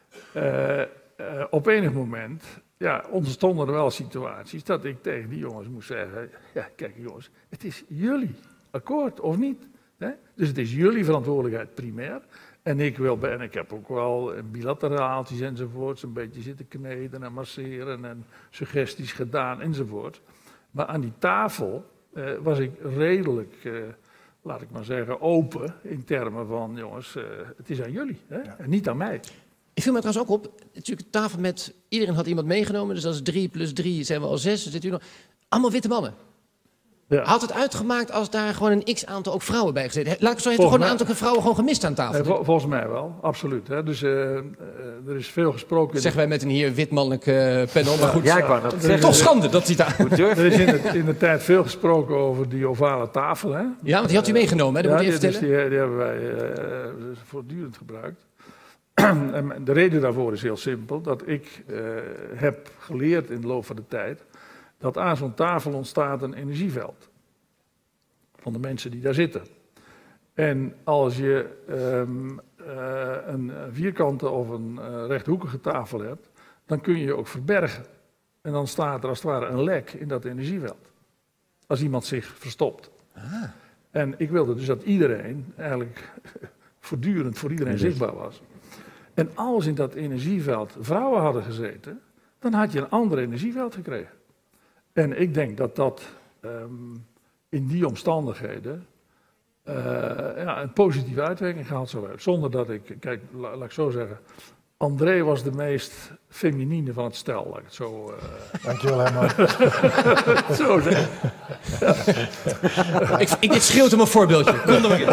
uh, uh, op enig moment ja, ontstonden er wel situaties dat ik tegen die jongens moest zeggen, ja, kijk jongens, het is jullie akkoord of niet. Hè? Dus het is jullie verantwoordelijkheid primair. En ik wil, en ik heb ook wel bilateraaltjes enzovoorts, een beetje zitten kneden en masseren en suggesties gedaan enzovoort. Maar aan die tafel uh, was ik redelijk, uh, laat ik maar zeggen, open in termen van, jongens, uh, het is aan jullie, hè? Ja. En niet aan mij. Ik viel me trouwens ook op, natuurlijk een tafel met, iedereen had iemand meegenomen, dus dat is drie plus drie, zijn we al zes, dan zit u nog, allemaal witte mannen. Ja. Had het uitgemaakt als daar gewoon een x-aantal ook vrouwen bij gezeten? Laat ik zo, heeft er gewoon een aantal vrouwen gewoon gemist aan tafel? Nee, vol, volgens mij wel, absoluut. Hè? Dus uh, uh, er is veel gesproken. Zeggen wij met een hier wit mannelijk uh, panel, maar goed. Ja, ik wou dat zeggen. Toch schande dat hij daar... Er is in de, in de tijd veel gesproken over die ovale tafel. Hè? Ja, want die had u meegenomen, hè? Dat ja, moet je even die, vertellen. dus die, die hebben wij uh, voortdurend gebruikt. En de reden daarvoor is heel simpel. Dat ik uh, heb geleerd in de loop van de tijd dat aan zo'n tafel ontstaat een energieveld. Van de mensen die daar zitten. En als je um, uh, een vierkante of een uh, rechthoekige tafel hebt, dan kun je je ook verbergen. En dan staat er als het ware een lek in dat energieveld. Als iemand zich verstopt. Ah. En ik wilde dus dat iedereen eigenlijk voortdurend voor iedereen zichtbaar was. En als in dat energieveld vrouwen hadden gezeten, dan had je een ander energieveld gekregen. En ik denk dat dat um, in die omstandigheden uh, ja, een positieve uitwerking gehad zou hebben. Zonder dat ik, kijk, la, laat ik zo zeggen, André was de meest feminine van het stel, laat ik het zo... Uh... Dankjewel, Herman. zo zeggen. ik, ik, dit scheelt hem een voorbeeldje. Kom dan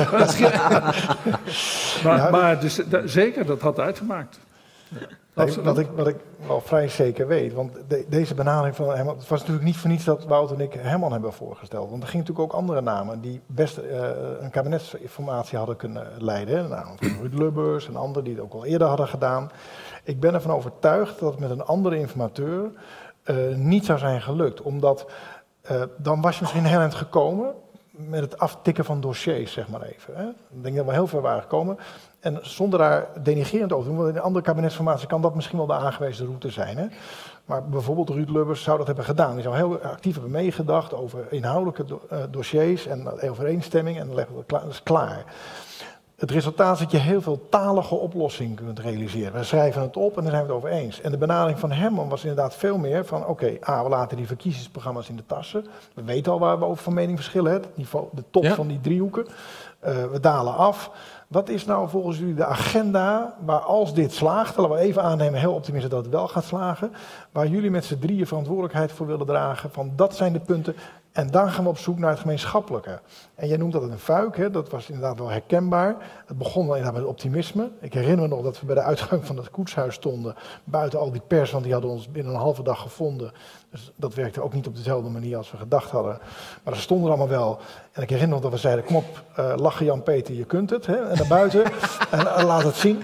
maar ja, maar dus, da, zeker, dat had uitgemaakt. Ja. Nee, wat, ik, wat ik wel vrij zeker weet, want de, deze benadering van Herman, het was natuurlijk niet voor niets dat Wouter en ik Herman hebben voorgesteld. Want er gingen natuurlijk ook andere namen die best uh, een kabinetsformatie hadden kunnen leiden. De naam van Ruud Lubbers en anderen die het ook al eerder hadden gedaan. Ik ben ervan overtuigd dat het met een andere informateur uh, niet zou zijn gelukt. Omdat uh, dan was je misschien heel eind gekomen met het aftikken van dossiers, zeg maar even. Hè. Ik denk dat we heel ver waren gekomen. En zonder daar denigrerend over te doen, want in een andere kabinetsformatie kan dat misschien wel de aangewezen route zijn. Hè. Maar bijvoorbeeld Ruud Lubbers zou dat hebben gedaan. Die zou heel actief hebben meegedacht over inhoudelijke do uh, dossiers en overeenstemming en dan leggen we het klaar. Dat is klaar. Het resultaat is dat je heel veel talige oplossingen kunt realiseren. We schrijven het op en daar zijn we het over eens. En de benadering van Herman was inderdaad veel meer van... oké, okay, A, we laten die verkiezingsprogramma's in de tassen. We weten al waar we over van mening verschillen. Het niveau, de top ja. van die driehoeken. Uh, we dalen af. Wat is nou volgens jullie de agenda waar als dit slaagt... laten we even aannemen, heel optimistisch dat het wel gaat slagen... waar jullie met z'n drieën verantwoordelijkheid voor willen dragen... van dat zijn de punten... En dan gaan we op zoek naar het gemeenschappelijke. En jij noemt dat een fuik, hè? Dat was inderdaad wel herkenbaar. Het begon wel inderdaad met optimisme. Ik herinner me nog dat we bij de uitgang van het koetshuis stonden. Buiten al die pers, want die hadden ons binnen een halve dag gevonden. Dus dat werkte ook niet op dezelfde manier als we gedacht hadden. Maar ze stonden er allemaal wel. En ik herinner me dat we zeiden, kom op, uh, lachen Jan-Peter, je kunt het. Hè? En naar buiten, en uh, laat het zien.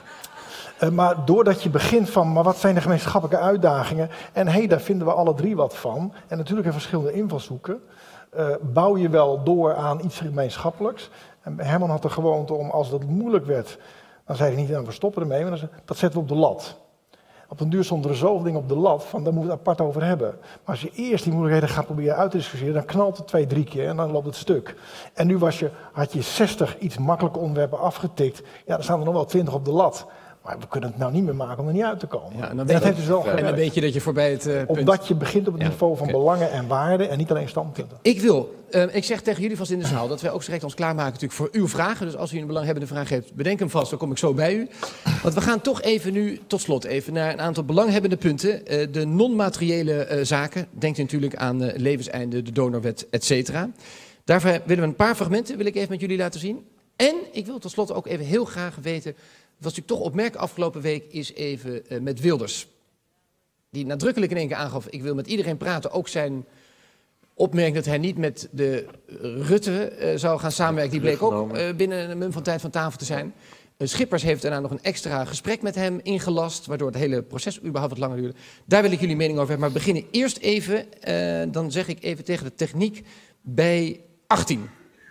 Uh, maar doordat je begint van, maar wat zijn de gemeenschappelijke uitdagingen? En hé, hey, daar vinden we alle drie wat van. En natuurlijk in verschillende invalshoeken. Uh, bouw je wel door aan iets gemeenschappelijks. En Herman had de gewoonte om, als dat moeilijk werd, dan zei hij niet, nou, we stoppen ermee. Maar dan, dat zetten we op de lat. Op een duur stonden er zoveel dingen op de lat, van daar moeten we het apart over hebben. Maar als je eerst die moeilijkheden gaat proberen uit te discussiëren, dan knalt het twee, drie keer en dan loopt het stuk. En nu was je, had je zestig iets makkelijke onderwerpen afgetikt. Ja, dan staan er nog wel twintig op de lat. Maar we kunnen het nou niet meer maken om er niet uit te komen. Ja, en dan, en weet, dat heeft dus wel en dan weet je dat je voorbij het uh, punt... Omdat je begint op het ja, niveau van okay. belangen en waarden en niet alleen standpunten. Ik wil, uh, ik zeg tegen jullie vast in de zaal dat wij ook direct ons klaarmaken natuurlijk voor uw vragen. Dus als u een belanghebbende vraag heeft, bedenk hem vast, dan kom ik zo bij u. Want we gaan toch even nu, tot slot even, naar een aantal belanghebbende punten. Uh, de non-materiële uh, zaken, denkt u natuurlijk aan uh, levenseinde, de donorwet, et cetera. Daarvoor willen we een paar fragmenten, wil ik even met jullie laten zien. En ik wil tot slot ook even heel graag weten... Wat natuurlijk toch opmerkelijk afgelopen week is even uh, met Wilders. Die nadrukkelijk in één keer aangaf, ik wil met iedereen praten. Ook zijn opmerking dat hij niet met de Rutte uh, zou gaan samenwerken. Die bleek ook uh, binnen een mum van tijd van tafel te zijn. Uh, Schippers heeft daarna nog een extra gesprek met hem ingelast. Waardoor het hele proces überhaupt wat langer duurde. Daar wil ik jullie mening over hebben. Maar we beginnen eerst even, uh, dan zeg ik even tegen de techniek, bij achttien.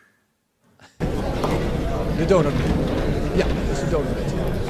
De donor. Ja, dat is de donorwet.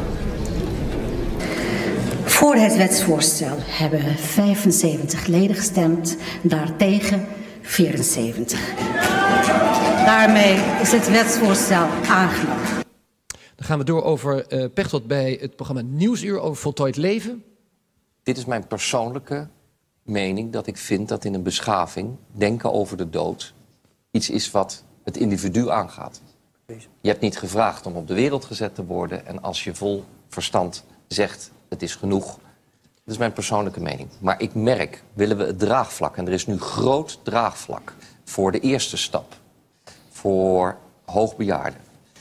Voor het wetsvoorstel hebben vijfenzeventig leden gestemd, daartegen vierenzeventig. Daarmee is het wetsvoorstel aangenomen. Dan gaan we door over uh, Pechtold bij het programma Nieuwsuur over voltooid leven. Dit is mijn persoonlijke mening dat ik vind dat in een beschaving denken over de dood iets is wat het individu aangaat. Je hebt niet gevraagd om op de wereld gezet te worden en als je vol verstand zegt het is genoeg. Dat is mijn persoonlijke mening. Maar ik merk, willen we het draagvlak, en er is nu groot draagvlak voor de eerste stap, voor hoogbejaarden.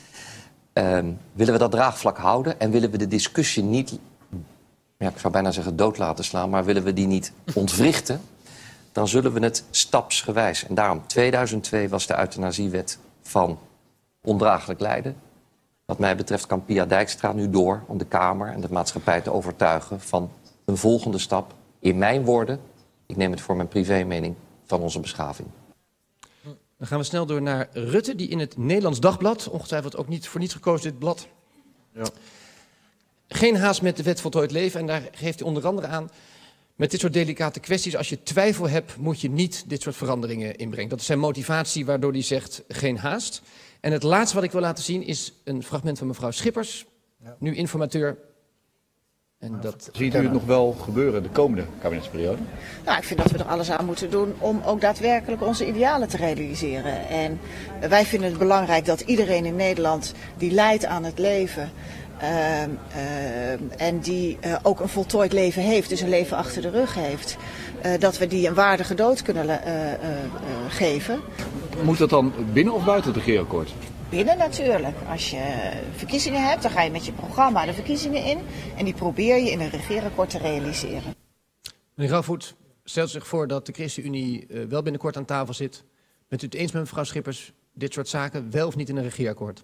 Um, willen we dat draagvlak houden en willen we de discussie niet, ja, ik zou bijna zeggen dood laten slaan, maar willen we die niet ontwrichten, dan zullen we het stapsgewijs. En daarom, tweeduizend twee was de euthanasiewet van ondraaglijk lijden. Wat mij betreft kan Pia Dijkstra nu door om de Kamer en de maatschappij te overtuigen van een volgende stap. In mijn woorden, ik neem het voor mijn privémening, van onze beschaving. Dan gaan we snel door naar Rutte, die in het Nederlands Dagblad, ongetwijfeld ook niet voor niets gekozen dit blad, ja. Geen haast met de wet voltooid leven. En daar geeft hij onder andere aan, met dit soort delicate kwesties, als je twijfel hebt, moet je niet dit soort veranderingen inbrengen. Dat is zijn motivatie waardoor hij zegt, geen haast. En het laatste wat ik wil laten zien is een fragment van mevrouw Schippers, ja. Nu informateur. En dat... Ziet u het nog wel gebeuren de komende kabinetsperiode? Nou, ik vind dat we er alles aan moeten doen om ook daadwerkelijk onze idealen te realiseren. En wij vinden het belangrijk dat iedereen in Nederland die lijdt aan het leven uh, uh, en die uh, ook een voltooid leven heeft, dus een leven achter de rug heeft, uh, dat we die een waardige dood kunnen uh, uh, uh, geven. Moet dat dan binnen of buiten het regeerakkoord? Binnen natuurlijk. Als je verkiezingen hebt, dan ga je met je programma de verkiezingen in. En die probeer je in een regeerakkoord te realiseren. Meneer Rauwvoet, stelt zich voor dat de ChristenUnie uh, wel binnenkort aan tafel zit. Bent u het eens met mevrouw Schippers, dit soort zaken wel of niet in een regeerakkoord?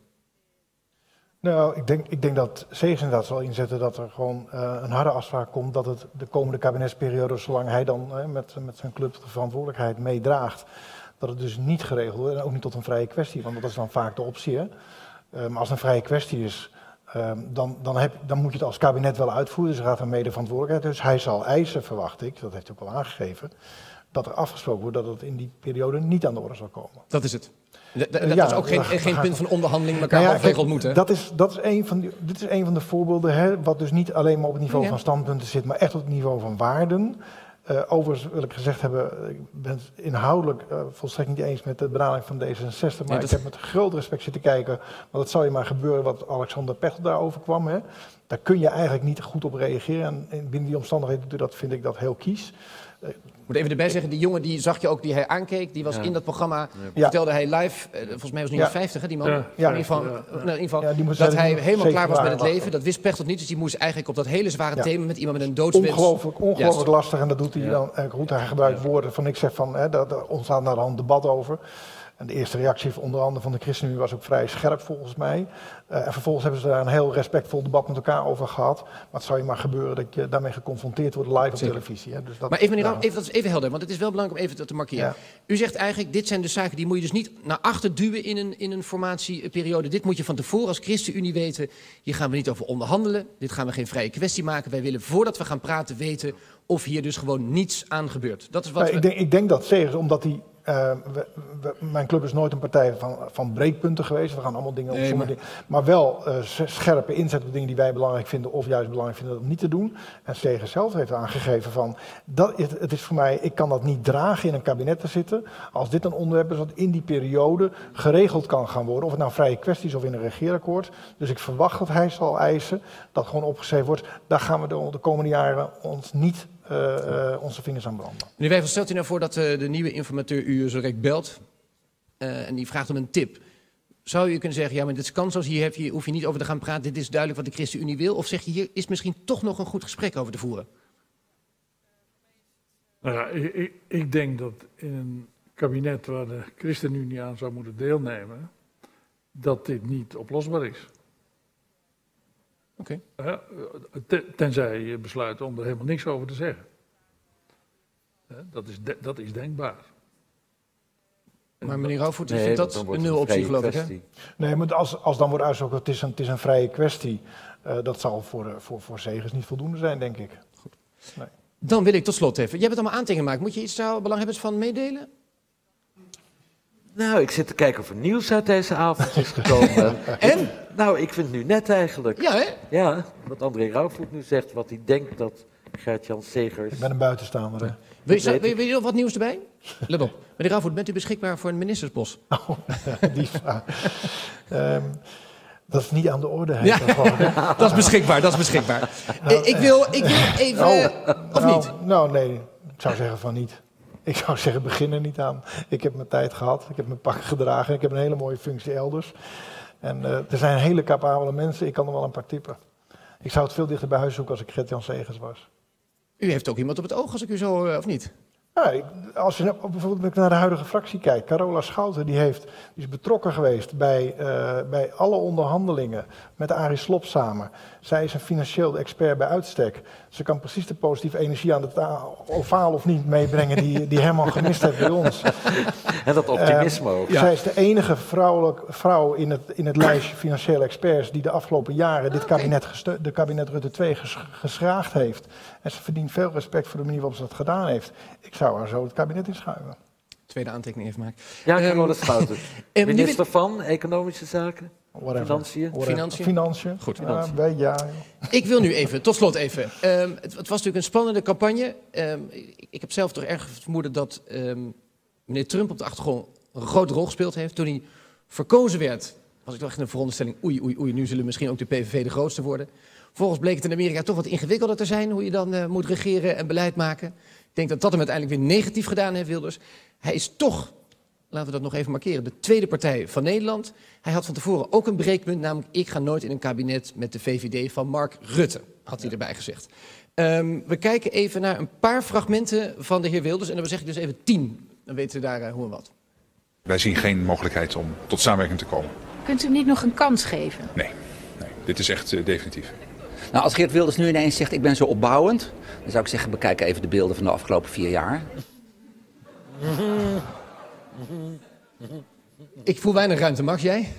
Nou, ik denk, ik denk dat Segers inderdaad zal inzetten dat er gewoon uh, een harde afspraak komt dat het de komende kabinetsperiode, zolang hij dan uh, met, met zijn club de verantwoordelijkheid meedraagt, dat het dus niet geregeld wordt en ook niet tot een vrije kwestie, want dat is dan vaak de optie. Hè? Uh, maar als het een vrije kwestie is, uh, dan, dan, heb, dan moet je het als kabinet wel uitvoeren, dus er gaat een medeverantwoordelijkheid. Dus hij zal eisen, verwacht ik, dat heeft hij ook al aangegeven, dat er afgesproken wordt dat het in die periode niet aan de orde zal komen. Dat is het. D dat ja, is ook geen, geen punt van onderhandeling, elkaar nou ja, halfweg ontmoeten. Dat is, dat is een van die, dit is een van de voorbeelden, hè, wat dus niet alleen maar op het niveau ja. van standpunten zit, maar echt op het niveau van waarden. Uh, overigens wil ik gezegd hebben, ik ben het inhoudelijk uh, volstrekt niet eens met de benadering van D zesenzestig, maar ja, ik heb met groot respect zitten kijken, want het zal je maar gebeuren wat Alexander Pechtel daarover kwam. Hè. Daar kun je eigenlijk niet goed op reageren en binnen die omstandigheden dat vind ik dat heel kies. Ik moet even erbij zeggen, die jongen die zag je ook, die hij aankeek, die was ja. in dat programma, ja. vertelde hij live, uh, volgens mij was hij nu ja. vijftig, hè, die man, ja. Ja. in ieder geval, ja. nou, in ieder geval ja, dat hij helemaal klaar was met het leven, dat wist Pechtold niet, dus die moest eigenlijk op dat hele zware ja. thema met iemand met een doodswens. Ongelooflijk, ongelooflijk lastig en dat doet hij ja. dan, uh, goed, hij gebruikt ja. woorden van, ik zeg van, hè, daar ontstaat naar de hand debat over. En de eerste reactie onder andere van de ChristenUnie was ook vrij scherp volgens mij. Uh, en vervolgens hebben ze daar een heel respectvol debat met elkaar over gehad. Maar het zou je maar gebeuren dat je daarmee geconfronteerd wordt live op televisie. Hè. Dus dat, maar even, meneer ja. Rauw, even, dat is even helder, want het is wel belangrijk om even te markeren. Ja. U zegt eigenlijk, dit zijn de zaken die moet je dus niet naar achter duwen in een, in een formatieperiode. Dit moet je van tevoren als ChristenUnie weten. Hier gaan we niet over onderhandelen. Dit gaan we geen vrije kwestie maken. Wij willen voordat we gaan praten weten of hier dus gewoon niets aan gebeurt. Dat is wat nee, we... ik, denk, ik denk dat Segers, omdat hij... Uh, we, we, mijn club is nooit een partij van, van breekpunten geweest. We gaan allemaal dingen op nee, maar... dingen. Maar wel uh, scherpe inzet op dingen die wij belangrijk vinden of juist belangrijk vinden dat niet te doen. En Segers zelf heeft aangegeven van, dat is, het is voor mij, ik kan dat niet dragen in een kabinet te zitten. Als dit een onderwerp is wat in die periode geregeld kan gaan worden. Of het nou vrije kwesties of in een regeerakkoord. Dus ik verwacht dat hij zal eisen dat gewoon opgeschreven wordt. Daar gaan we de, de komende jaren ons niet... Uh, uh, onze vingers aan branden. Meneer Wijfels, stelt u nou voor dat uh, de nieuwe informateur u zo direct belt uh, en die vraagt om een tip. Zou u kunnen zeggen, ja, maar dit kan zoals hier, heb je, hoef je niet over te gaan praten, dit is duidelijk wat de ChristenUnie wil? Of zeg je, hier is misschien toch nog een goed gesprek over te voeren? Nou ja, ik, ik, ik denk dat in een kabinet waar de ChristenUnie aan zou moeten deelnemen, dat dit niet oplosbaar is. Oké. Okay. Uh, tenzij je besluit om er helemaal niks over te zeggen. Uh, dat, is de, dat is denkbaar. Maar meneer Rauwvoet, nee, vindt dat een nul optie, geloof ik, hè? Nee, maar als, als dan wordt uitgesproken, het is een, het is een vrije kwestie, uh, dat zal voor, voor, voor Segers niet voldoende zijn, denk ik. Goed. Nee. Dan wil ik tot slot even, jij hebt allemaal aantekeningen gemaakt. Moet je iets daar belanghebbends van meedelen? Nou, ik zit te kijken of er nieuws uit deze avond is gekomen. En? Nou, ik vind het nu net eigenlijk. Ja, hè? Ja, wat André Rauwvoet nu zegt, wat hij denkt dat Gert-Jan Segers... Ik ben een buitenstaander, hè? Wil je, wil, je, wil je nog wat nieuws erbij? Let op. Meneer Rauwvoet, bent u beschikbaar voor een ministersbos? Oh, die vraag. um, dat is niet aan de orde. Ja. Dat, gewoon, dat is beschikbaar, dat is beschikbaar. Nou, ik, wil, ik wil even... Oh, of nou, niet? Nou, nee. Ik zou zeggen van niet. Ik zou zeggen, begin er niet aan. Ik heb mijn tijd gehad, ik heb mijn pak gedragen, ik heb een hele mooie functie elders. En uh, er zijn hele capabele mensen, ik kan er wel een paar tippen. Ik zou het veel dichter bij huis zoeken als ik Gert-Jan Segers was. U heeft ook iemand op het oog als ik u zo, uh, of niet? Ja, ik, als je bijvoorbeeld naar de huidige fractie kijkt, Carola Schouten, die, heeft, die is betrokken geweest bij, uh, bij alle onderhandelingen met Arie Slob samen. Zij is een financieel expert bij uitstek. Ze kan precies de positieve energie aan het ovaal of niet meebrengen die, die Herman gemist heeft bij ons. En dat optimisme ook. Uh, ja. Zij is de enige vrouwelijk, vrouw in het, in het lijstje financiële experts die de afgelopen jaren dit kabinet, gesteun, de kabinet Rutte twee ges, geschraagd heeft. En ze verdient veel respect voor de manier waarop ze dat gedaan heeft. Ik zou haar zo het kabinet inschuiven. Tweede aantekening even maken. Ja, Carola Schouten. Um, Minister van Economische Zaken, Whatever. Financiën. Financiën. Financiën. Goed. Financiën. Ja, ja. Ik wil nu even, tot slot even. Um, het, het was natuurlijk een spannende campagne. Um, ik, ik heb zelf toch erg vermoeden dat um, meneer Trump op de achtergrond een grote rol gespeeld heeft. Toen hij verkozen werd, was ik toch echt in de veronderstelling, oei, oei, oei, nu zullen misschien ook de P V V de grootste worden. Vervolgens bleek het in Amerika toch wat ingewikkelder te zijn, hoe je dan uh, moet regeren en beleid maken. Ik denk dat dat hem uiteindelijk weer negatief gedaan heeft, Wilders. Hij is toch, laten we dat nog even markeren, de tweede partij van Nederland. Hij had van tevoren ook een breekpunt, namelijk ik ga nooit in een kabinet met de V V D van Mark Rutte, had hij erbij gezegd. Um, we kijken even naar een paar fragmenten van de heer Wilders en dan zeg ik dus even tien. Dan weten we daar uh, hoe en wat. Wij zien geen mogelijkheid om tot samenwerking te komen. Kunt u hem niet nog een kans geven? Nee, nee dit is echt uh, definitief. Nou, als Geert Wilders nu ineens zegt ik ben zo opbouwend, dan zou ik zeggen bekijk even de beelden van de afgelopen vier jaar. Ik voel weinig ruimte, Max, jij?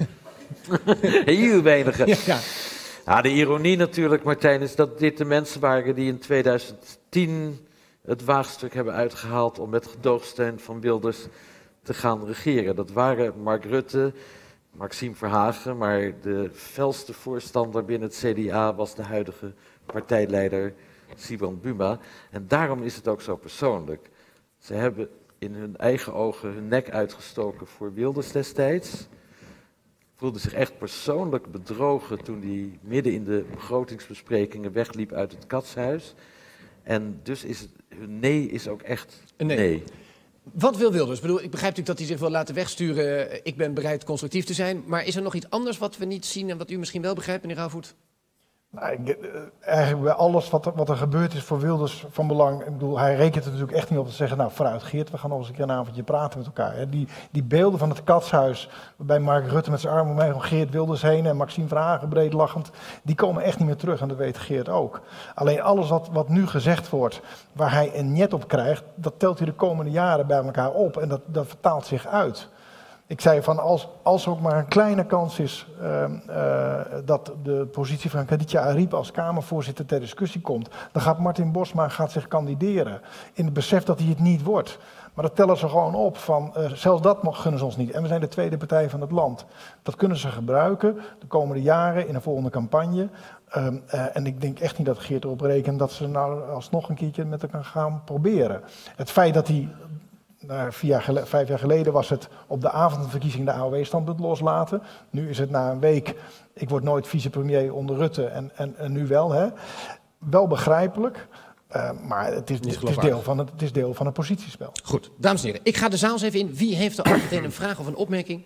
Heel weinig. Ja, ja. Ja, de ironie natuurlijk, Martijn, is dat dit de mensen waren die in tweeduizend tien het waagstuk hebben uitgehaald om met gedoogsteun van Wilders te gaan regeren. Dat waren Mark Rutte, Maxime Verhagen, maar de felste voorstander binnen het C D A was de huidige partijleider Sibrand Buma. En daarom is het ook zo persoonlijk. Ze hebben in hun eigen ogen hun nek uitgestoken voor Wilders destijds. Voelden zich echt persoonlijk bedrogen toen hij midden in de begrotingsbesprekingen wegliep uit het katshuis. En dus is het, hun nee is ook echt een nee. nee. Wat wil Wilders? Ik bedoel, ik begrijp natuurlijk dat hij zich wil laten wegsturen. Ik ben bereid constructief te zijn. Maar is er nog iets anders wat we niet zien en wat u misschien wel begrijpt, meneer Rauwvoet? Nou, ik, eigenlijk bij alles wat er, wat er gebeurd is voor Wilders van belang. Ik bedoel, hij rekent er natuurlijk echt niet op te zeggen, nou vooruit Geert, we gaan nog eens een keer een avondje praten met elkaar. Hè. Die, die beelden van het katshuis, waarbij Mark Rutte met zijn arm om mij van Geert Wilders heen en Maxime Verhagen breed lachend, die komen echt niet meer terug en dat weet Geert ook. Alleen alles wat, wat nu gezegd wordt, waar hij een net op krijgt, dat telt hij de komende jaren bij elkaar op en dat, dat vertaalt zich uit. Ik zei van als, als er ook maar een kleine kans is uh, uh, dat de positie van Khadija Arib als Kamervoorzitter ter discussie komt, dan gaat Martin Bosma gaat zich kandideren in het besef dat hij het niet wordt. Maar dat tellen ze gewoon op van uh, zelfs dat mag, gunnen ze ons niet. En we zijn de tweede partij van het land. Dat kunnen ze gebruiken de komende jaren in een volgende campagne. Um, uh, en ik denk echt niet dat Geert erop rekent dat ze nou alsnog een keertje met elkaar gaan proberen. Het feit dat hij... Nou, vier jaar geleden, vijf jaar geleden was het op de avond van de verkiezing de A O W-standpunt loslaten. Nu is het na een week, ik word nooit vicepremier onder Rutte en, en, en nu wel. Hè. Wel begrijpelijk, uh, maar het is, het, is deel van het, het is deel van het positiespel. Goed, dames en heren, ik ga de zaal eens even in. Wie heeft er al meteen een vraag of een opmerking?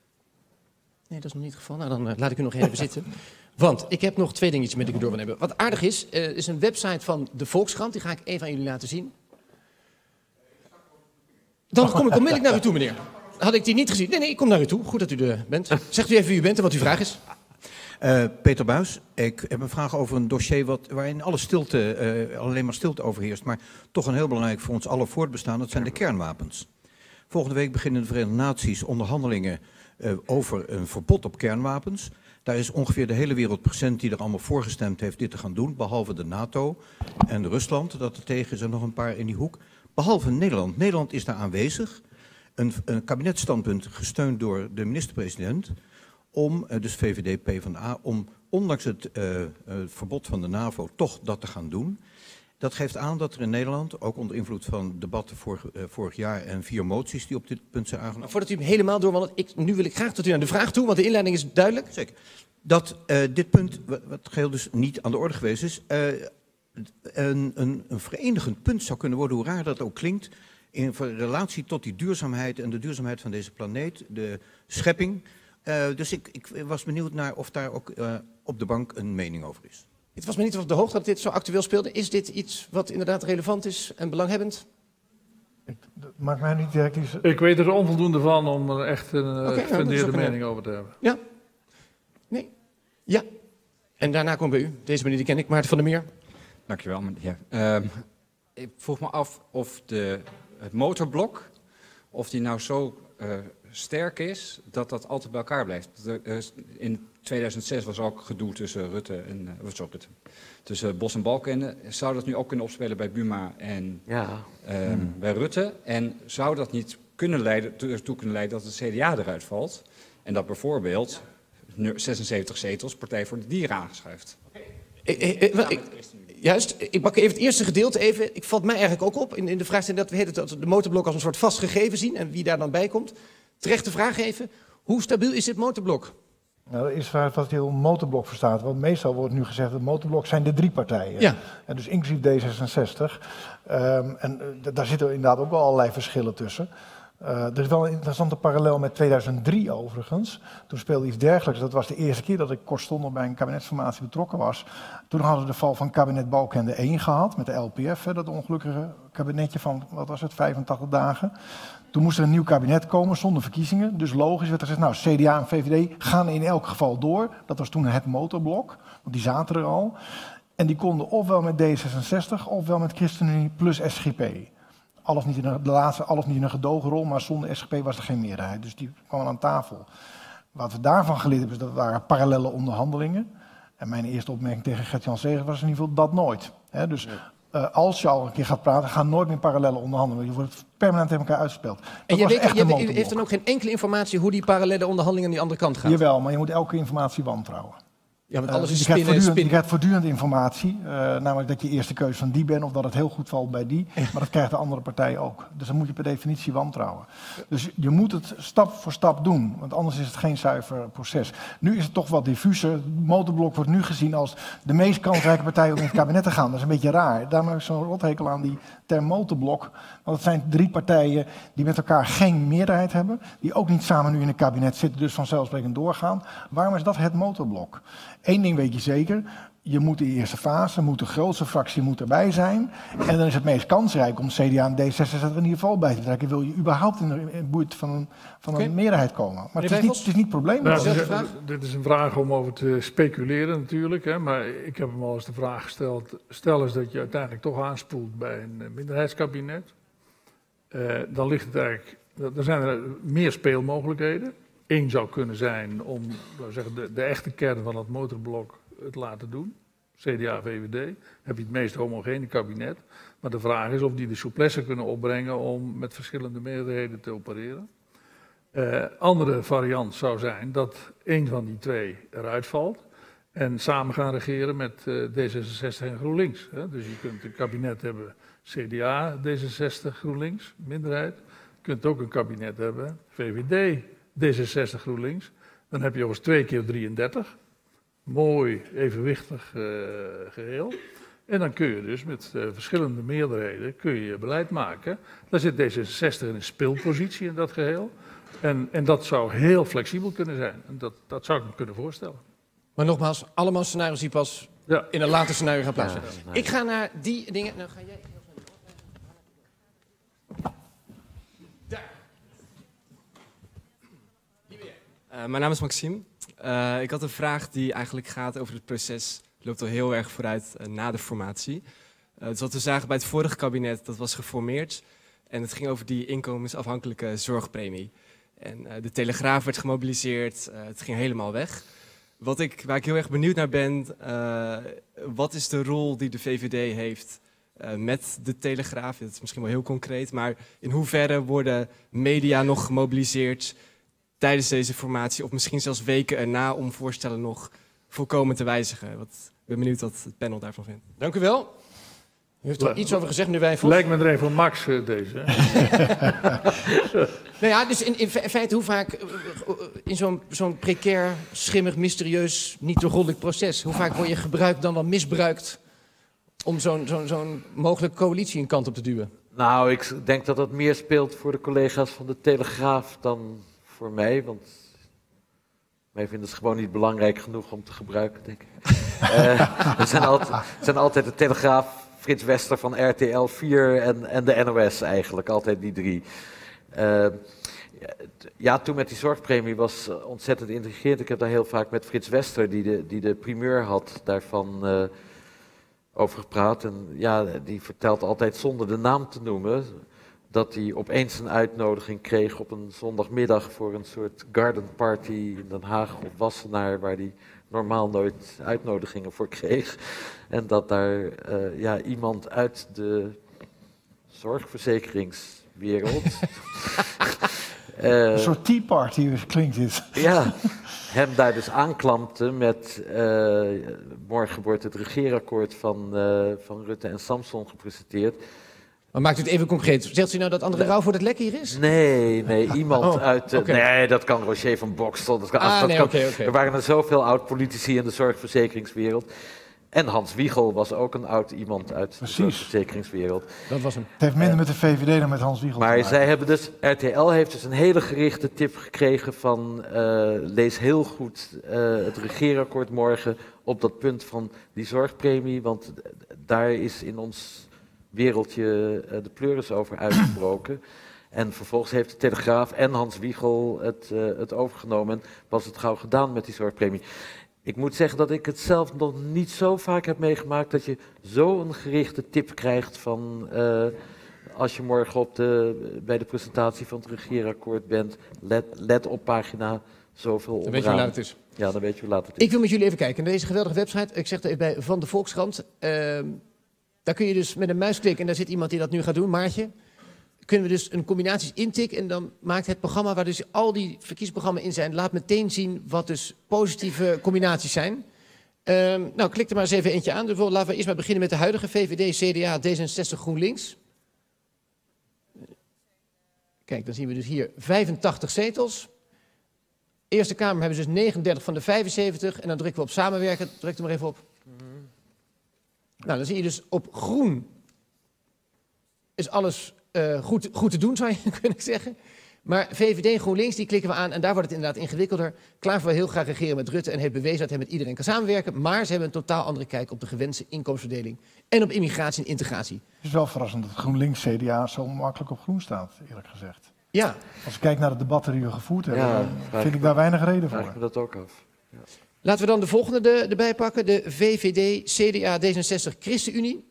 Nee, dat is nog niet het geval. Nou, dan uh, laat ik u nog even zitten. Want ik heb nog twee dingetjes met die ik door wil hebben. Wat aardig is, uh, is een website van de Volkskrant. Die ga ik even aan jullie laten zien. Dan kom ik onmiddellijk naar u toe, meneer. Had ik die niet gezien? Nee, nee, ik kom naar u toe. Goed dat u er bent. Zegt u even wie u bent en wat uw vraag is. Uh, Peter Buijs, ik heb een vraag over een dossier wat, waarin alle stilte, uh, alleen maar stilte overheerst, maar toch een heel belangrijk voor ons allen voortbestaan, dat zijn de kernwapens. Volgende week beginnen de Verenigde Naties onderhandelingen uh, over een verbod op kernwapens. Daar is ongeveer de hele wereld present die er allemaal voor gestemd heeft dit te gaan doen, behalve de NATO en Rusland, dat er tegen is en nog een paar in die hoek. Behalve Nederland. Nederland is daar aanwezig. Een, een kabinetsstandpunt gesteund door de minister-president om, dus V V D, PvdA, om ondanks het uh, uh, verbod van de NAVO toch dat te gaan doen. Dat geeft aan dat er in Nederland, ook onder invloed van debatten vorig, uh, vorig jaar en vier moties die op dit punt zijn aangenomen. Voordat u hem helemaal doorwandelt, ik, nu wil ik graag tot u aan de vraag toe, want de inleiding is duidelijk. Zeker. Dat uh, dit punt, wat, wat geheel dus niet aan de orde geweest is, uh, Een, een, een verenigend punt zou kunnen worden, hoe raar dat ook klinkt, in relatie tot die duurzaamheid en de duurzaamheid van deze planeet, de schepping. Uh, dus ik, ik was benieuwd naar of daar ook uh, op de bank een mening over is. Het was me niet op de hoogte dat dit zo actueel speelde. Is dit iets wat inderdaad relevant is en belanghebbend? Ik, dat maakt mij niet direct iets... Ik weet er onvoldoende van om er echt een okay, gefundeerde nou, mening over te hebben. Ja? Nee? Ja. En daarna komt bij u. Deze meneer die ken ik, Maarten van der Meer. Dankjewel, meneer. Uh, ik vroeg me af of de, het motorblok, of die nou zo uh, sterk is, dat dat altijd bij elkaar blijft. Uh, in tweeduizend zes was er ook gedoe tussen Rutte en uh, sorry, Rutte, tussen Bos en Balkenende. Zou dat nu ook kunnen opspelen bij Buma en ja. uh, hmm. bij Rutte? En zou dat niet kunnen leiden, ertoe kunnen leiden dat het C D A eruit valt? En dat bijvoorbeeld zesenzeventig zetels Partij voor de Dieren aangeschuift? Ik, ik, ik, juist, ik pak even het eerste gedeelte even. Ik valt mij eigenlijk ook op in, in de vraag dat we het, de motorblok als een soort vast gegeven zien en wie daar dan bij komt. Terechte vraag even, hoe stabiel is dit motorblok? Nou, dat is wat je een motorblok verstaat. Want meestal wordt nu gezegd dat motorblok zijn de drie partijen. Ja. En dus inclusief D zesenzestig. Um, en uh, daar zitten inderdaad ook wel allerlei verschillen tussen. Uh, er is wel een interessante parallel met tweeduizend drie overigens. Toen speelde iets dergelijks. Dat was de eerste keer dat ik kortstondig bij een kabinetsformatie betrokken was. Toen hadden we de val van kabinet Balkenende één gehad met de L P F. Hè, dat ongelukkige kabinetje van, wat was het, vijfentachtig dagen. Toen moest er een nieuw kabinet komen zonder verkiezingen. Dus logisch werd er gezegd, nou C D A en V V D gaan in elk geval door. Dat was toen het motorblok, want die zaten er al. En die konden ofwel met D zesenzestig ofwel met ChristenUnie plus S G P. alles niet in een, de laatste alles niet in een gedogenrol, maar zonder S G P was er geen meerderheid. Dus die kwam aan tafel. Wat we daarvan geleerd hebben, is dat waren parallelle onderhandelingen. En mijn eerste opmerking tegen Gert-Jan Segers was in ieder geval dat nooit. He, dus uh, als je al een keer gaat praten, ga nooit meer parallelle onderhandelen. Je wordt permanent tegen elkaar uitgespeeld. Dat en je, was weet, echt je, een je heeft dan ook geen enkele informatie hoe die parallelle onderhandelingen aan die andere kant gaan? Jawel, maar je moet elke informatie wantrouwen. Ja, want alles uh, is je, krijgt spinnen, voortdurend, spinnen. je krijgt voortdurend informatie, uh, namelijk dat je eerste keuze van die bent of dat het heel goed valt bij die. Maar dat krijgt de andere partij ook. Dus dan moet je per definitie wantrouwen. Dus je moet het stap voor stap doen, want anders is het geen zuiver proces. Nu is het toch wat diffuser. Het motorblok wordt nu gezien als de meest kansrijke partij om in het kabinet te gaan. Dat is een beetje raar. Daarom heb ik zo'n rothekel aan die term motorblok. Want het zijn drie partijen die met elkaar geen meerderheid hebben, die ook niet samen nu in een kabinet zitten, dus vanzelfsprekend doorgaan. Waarom is dat het motorblok? Eén ding weet je zeker, je moet in de eerste fase, moet de grootste fractie moet erbij zijn. En dan is het meest kansrijk om C D A en D zesenzestig in ieder geval bij te trekken. Wil je überhaupt in de buurt van een, van een okay. meerderheid komen. Maar het is, niet, het is niet probleemloos. Nou, dit, is, dit is een vraag om over te speculeren natuurlijk. Hè, maar ik heb hem al eens de vraag gesteld. Stel eens dat je uiteindelijk toch aanspoelt bij een minderheidskabinet. Uh, dan ligt het eigenlijk, dan zijn er meer speelmogelijkheden. Eén zou kunnen zijn om laten we zeggen, de, de echte kern van het motorblok het laten doen. C D A, V V D. Dan heb je het meest homogene kabinet. Maar de vraag is of die de souplesse kunnen opbrengen om met verschillende meerderheden te opereren. Uh, andere variant zou zijn dat één van die twee eruit valt. En samen gaan regeren met uh, D zesenzestig en GroenLinks. Hè. Dus je kunt een kabinet hebben C D A, D zesenzestig, GroenLinks, minderheid. Je kunt ook een kabinet hebben V V D, D zesenzestig, GroenLinks. Dan heb je overigens twee keer drieëndertig. Mooi, evenwichtig uh, geheel. En dan kun je dus met uh, verschillende meerderheden kun je, je beleid maken. Dan zit D zesenzestig in een speelpositie in dat geheel. En, en dat zou heel flexibel kunnen zijn. En dat, dat zou ik me kunnen voorstellen. Maar nogmaals, allemaal scenario's die pas ja. in een later scenario gaan plaatsvinden. Ja, ik ga naar die dingen. Nou ga jij... Uh, mijn naam is Maxime. Uh, ik had een vraag die eigenlijk gaat over het proces. Het loopt al heel erg vooruit uh, na de formatie. Uh, dus wat we zagen bij het vorige kabinet, dat was geformeerd. En het ging over die inkomensafhankelijke zorgpremie. En uh, de Telegraaf werd gemobiliseerd. Uh, het ging helemaal weg. Wat ik, waar ik heel erg benieuwd naar ben, uh, wat is de rol die de V V D heeft uh, met de Telegraaf? Dat is misschien wel heel concreet, maar in hoeverre worden media nog gemobiliseerd tijdens deze formatie, of misschien zelfs weken erna, om voorstellen nog volkomen te wijzigen? Wat, ik ben benieuwd wat het panel daarvan vindt. Dank u wel. U heeft er Le iets over gezegd, meneer Wijnvoet. Lijkt me er een van Max, uh, deze. Nou ja, dus in, in feite, hoe vaak uh, in zo'n zo'n precair, schimmig, mysterieus, niet doorgrondelijk proces, hoe vaak word je gebruikt dan wel misbruikt om zo'n zo'n zo'n mogelijke coalitie een kant op te duwen? Nou, ik denk dat dat meer speelt voor de collega's van de Telegraaf dan voor mij, want mij vinden het gewoon niet belangrijk genoeg om te gebruiken, denk ik. uh, het, zijn altijd, het zijn altijd de Telegraaf, Frits Wester van R T L vier en, en de N O S eigenlijk, altijd die drie. Uh, ja, toen met die zorgpremie was ontzettend intrigerend. Ik heb daar heel vaak met Frits Wester, die de, die de primeur had, daarvan uh, over gepraat. En ja, die vertelt altijd zonder de naam te noemen dat hij opeens een uitnodiging kreeg op een zondagmiddag voor een soort garden party in Den Haag of Wassenaar, waar hij normaal nooit uitnodigingen voor kreeg. En dat daar uh, ja, iemand uit de zorgverzekeringswereld... uh, een soort tea party klinkt dit. Ja, hem daar dus aanklampte met... Uh, morgen wordt het regeerakkoord van, uh, van Rutte en Samson gepresenteerd. Maar maakt u het even concreet. Zegt u nou dat André Rauw voor het lek hier is? Nee, nee, iemand oh, uit... Uh, okay. Nee, dat kan Roger van Bokstel. Dat kan, ah, dat nee, kan, okay, okay. Er waren er zoveel oud-politici in de zorgverzekeringswereld. En Hans Wiegel was ook een oud iemand uit Precies. de zorgverzekeringswereld. Dat was hem. Het heeft minder uh, met de V V D dan met Hans Wiegel maar te maken. zij hebben dus... R T L heeft dus een hele gerichte tip gekregen van... Uh, lees heel goed uh, het regeerakkoord morgen op dat punt van die zorgpremie. Want daar is in ons wereldje uh, de pleuris over uitgebroken. En vervolgens heeft de Telegraaf en Hans Wiegel het, uh, het overgenomen. En was het gauw gedaan met die zorgpremie. Ik moet zeggen dat ik het zelf nog niet zo vaak heb meegemaakt dat je zo'n gerichte tip krijgt van uh, als je morgen op de, bij de presentatie van het regeerakkoord bent, let, let op pagina zoveel Dan weet je hoe laat het is. Ja, dan weet je hoe laat het is. Ik wil met jullie even kijken. Deze geweldige website, ik zeg er even bij, van de Volkskrant. Uh, daar kun je dus met een muisklik, en daar zit iemand die dat nu gaat doen, Maartje. Kunnen we dus een combinaties intikken en dan maakt het programma waar dus al die verkiezingsprogramma's in zijn, laat meteen zien wat dus positieve combinaties zijn. Uh, nou, klik er maar eens even eentje aan. Dus laten we eerst maar beginnen met de huidige V V D, C D A, D zesenzestig, GroenLinks. Kijk, dan zien we dus hier vijfentachtig zetels. Eerste Kamer hebben ze dus negenendertig van de vijfenzeventig. En dan drukken we op samenwerken. Druk er maar even op. Mm-hmm. Nou, dan zie je dus op groen is alles uh, goed, goed te doen, zou je kunnen zeggen. Maar V V D en GroenLinks, die klikken we aan en daar wordt het inderdaad ingewikkelder. Klaver wil heel graag regeren met Rutte en heeft bewezen dat hij met iedereen kan samenwerken. Maar ze hebben een totaal andere kijk op de gewenste inkomensverdeling en op immigratie en integratie. Het is wel verrassend dat GroenLinks C D A zo makkelijk op groen staat, eerlijk gezegd. Ja. Als ik kijk naar de debatten die we gevoerd hebben, Ja, dan vind ik daar weinig reden voor. Vraag me dat ook af. Ja. Laten we dan de volgende de, erbij pakken. De V V D, C D A, D zesenzestig, ChristenUnie.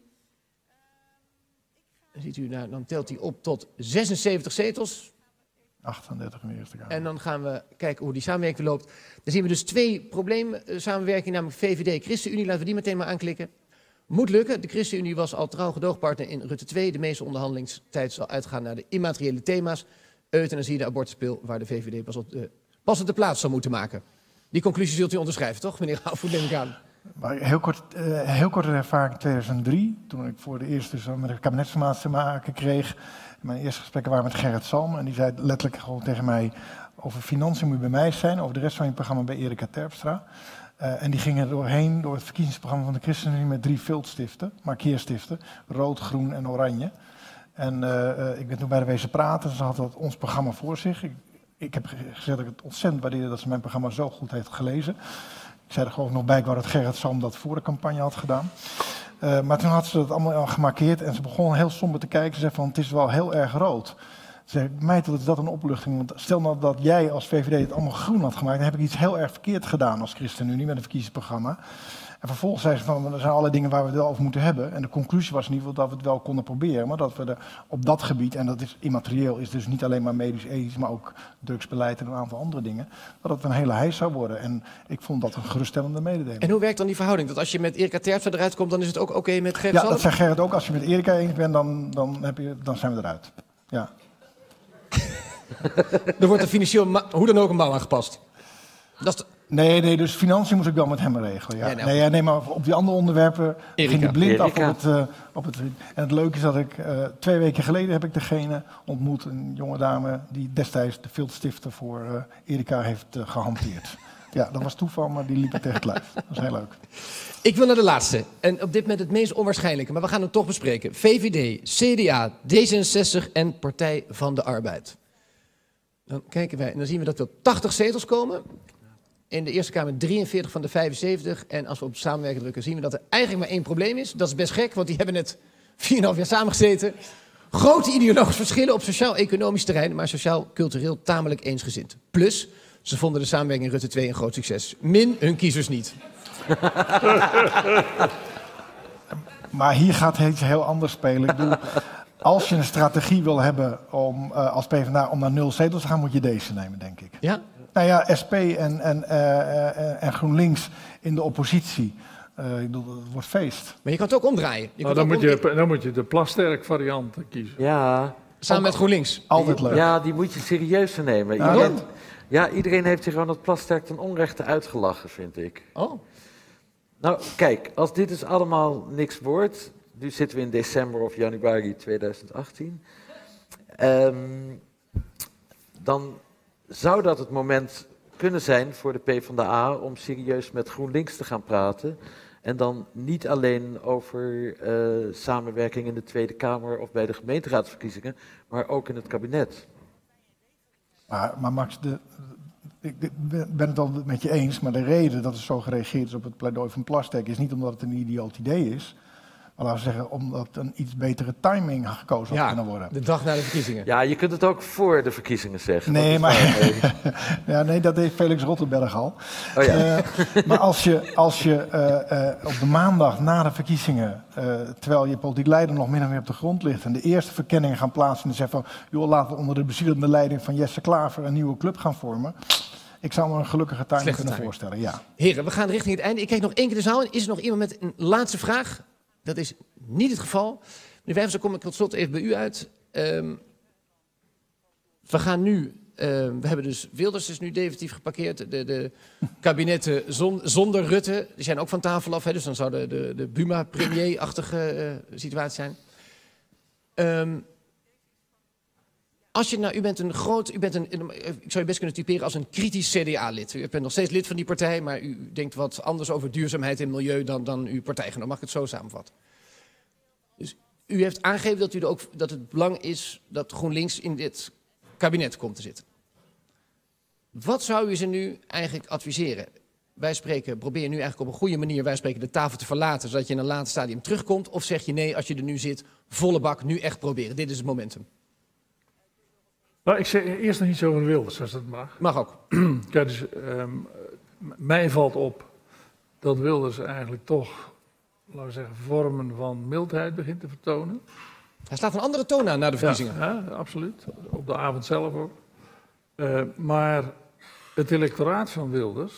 Dan ziet u, nou, dan telt hij op tot zesenzeventig zetels. achtendertig in de Eerste Kamer. En dan gaan we kijken hoe die samenwerking loopt. Dan zien we dus twee probleemsamenwerkingen, namelijk V V D, ChristenUnie. Laten we die meteen maar aanklikken. Moet lukken. De ChristenUnie was al trouw gedoogpartner in Rutte twee. De meeste onderhandelingstijd zal uitgaan naar de immateriële thema's. Euthanasie, de abortuspil, waar de V V D pas op de, pas op de plaats zou moeten maken. Die conclusie zult u onderschrijven, toch, meneer Houvoet, neem ik aan. Maar heel kort, uh, heel korte ervaring in tweeduizend drie, toen ik voor de eerste dus met de kabinetsformatie te maken kreeg. Mijn eerste gesprekken waren met Gerrit Salm en die zei letterlijk gewoon tegen mij: over financiën moet je bij mij zijn, over de rest van je programma bij Erika Terpstra. Uh, en die gingen doorheen door het verkiezingsprogramma van de ChristenUnie met drie viltstiften, markeerstiften, rood, groen en oranje. En uh, uh, ik ben toen bij de wezen praten, ze hadden dat ons programma voor zich. Ik, ik heb gezegd dat ik het ontzettend waardeerde dat ze mijn programma zo goed heeft gelezen. Ik zei er gewoon nog bij, ik wou dat Gerrit Salm dat voor de campagne had gedaan. Uh, maar toen had ze dat allemaal al gemarkeerd en ze begon heel somber te kijken. Ze zei van, het is wel heel erg rood. Ze zei, meid, wat is dat een opluchting? Want stel nou dat jij als V V D het allemaal groen had gemaakt, dan heb ik iets heel erg verkeerd gedaan als ChristenUnie met een verkiezingsprogramma. En vervolgens zei ze van, er zijn allerlei dingen waar we het wel over moeten hebben. En de conclusie was in ieder geval dat we het wel konden proberen. Maar dat we er op dat gebied, en dat is immaterieel, is dus niet alleen maar medisch, ethisch, maar ook drugsbeleid en een aantal andere dingen. Dat het een hele heis zou worden. En ik vond dat een geruststellende mededeling. En hoe werkt dan die verhouding? Dat als je met Erika Terpstra eruit komt, dan is het ook oké okay met Gerrit Ja, Salm? dat zei Gerrit ook. Als je met Erika eens bent, dan, dan, heb je, dan zijn we eruit. Ja. Er wordt er financieel hoe dan ook een bouw aangepast. Dat is de... Nee, nee, dus financiën moet ik wel met hem regelen. Ja. Ja, nou. Nee, nee, maar op die andere onderwerpen Erika. ging hij blind af op Erika. het, uh, op het... En het leuke is dat ik uh, twee weken geleden heb ik degene ontmoet, een jonge dame, die destijds de viltstifter voor uh, Erika heeft uh, gehanteerd. Ja, dat was toeval, maar die liep er tegen het lijf. Dat was heel leuk. Ik wil naar de laatste. En op dit moment het meest onwaarschijnlijke, maar we gaan het toch bespreken. V V D, C D A, D zesenzestig en Partij van de Arbeid. Dan kijken wij en dan zien we dat we op tachtig zetels komen. In de Eerste Kamer drieënveertig van de vijfenzeventig. En als we op samenwerken drukken, zien we dat er eigenlijk maar één probleem is. Dat is best gek, want die hebben net vier komma vijf jaar samengezeten. Grote ideologische verschillen op sociaal-economisch terrein, maar sociaal-cultureel tamelijk eensgezind. Plus, ze vonden de samenwerking in Rutte twee een groot succes. Min hun kiezers niet. Maar hier gaat het iets heel anders spelen. Ik bedoel, als je een strategie wil hebben om uh, als PvdA om naar nul zetels te gaan, moet je deze nemen, denk ik. Ja? Nou ja, S P en, en, uh, uh, en GroenLinks in de oppositie. Uh, ik bedoel, het wordt feest. Maar je kan het ook omdraaien. Je Nou, kan dan, ook moet om- je, dan moet je de Plasterk variant kiezen. Ja. Samen met GroenLinks. Altijd leuk. Ja, die moet je serieus nemen. Ja, Iedereen, dat- ja, iedereen heeft hier gewoon dat Plasterk ten onrechte uitgelachen, vind ik. Oh. Nou, kijk, als dit dus allemaal niks wordt, nu zitten we in december of januari tweeduizend achttien, um, dan zou dat het moment kunnen zijn voor de PvdA om serieus met GroenLinks te gaan praten. En dan niet alleen over uh, samenwerking in de Tweede Kamer of bij de gemeenteraadsverkiezingen, maar ook in het kabinet. Maar, maar Max, de, ik ik ben het wel met je eens, maar de reden dat er zo gereageerd is op het pleidooi van Plasterk is niet omdat het een idioot idee is, laten we zeggen, omdat een iets betere timing gekozen had Ja, kunnen worden. de dag na de verkiezingen. Ja, je kunt het ook voor de verkiezingen zeggen. Nee, Dat maar is waar. ja, nee, dat deed Felix Rottenberg al. Oh ja. Uh, maar als je, als je uh, uh, op de maandag na de verkiezingen, uh, terwijl je politiek leider nog min of meer op de grond ligt en de eerste verkenningen gaan plaatsen en zeggen van, joh, laten we onder de bezielende leiding van Jesse Klaver een nieuwe club gaan vormen. Ik zou me een gelukkige timing Slechte kunnen timing. voorstellen, ja. Heren, we gaan richting het einde. Ik kijk nog één keer de zaal in. Is er nog iemand met een laatste vraag? Dat is niet het geval. Meneer Wijfels, dan kom ik tot slot even bij u uit. Um, we gaan nu, uh, we hebben dus Wilders is nu definitief geparkeerd. De, de kabinetten zon, zonder Rutte, die zijn ook van tafel af. Hè, dus dan zou de, de, de Buma-premier-achtige uh, situatie zijn. Um, Als je, nou, u bent een groot, u bent een, ik zou je best kunnen typeren als een kritisch C D A-lid. U bent nog steeds lid van die partij, maar u denkt wat anders over duurzaamheid en milieu dan, dan uw partijgenoot. Mag ik het zo samenvatten? Dus u heeft aangegeven dat, u er ook, dat het belang is dat GroenLinks in dit kabinet komt te zitten. Wat zou u ze nu eigenlijk adviseren? Wij spreken, probeer nu eigenlijk op een goede manier, wij spreken de tafel te verlaten, zodat je in een later stadium terugkomt. Of zeg je nee, als je er nu zit, volle bak, nu echt proberen. Dit is het momentum. Nou, ik zeg eerst nog iets over Wilders, als dat mag. Mag ook. Kijk, dus, um, mij valt op dat Wilders eigenlijk toch, laten we zeggen, vormen van mildheid begint te vertonen. Hij slaat een andere toon aan na de verkiezingen. Ja, ja, absoluut. Op de avond zelf ook. Uh, maar het electoraat van Wilders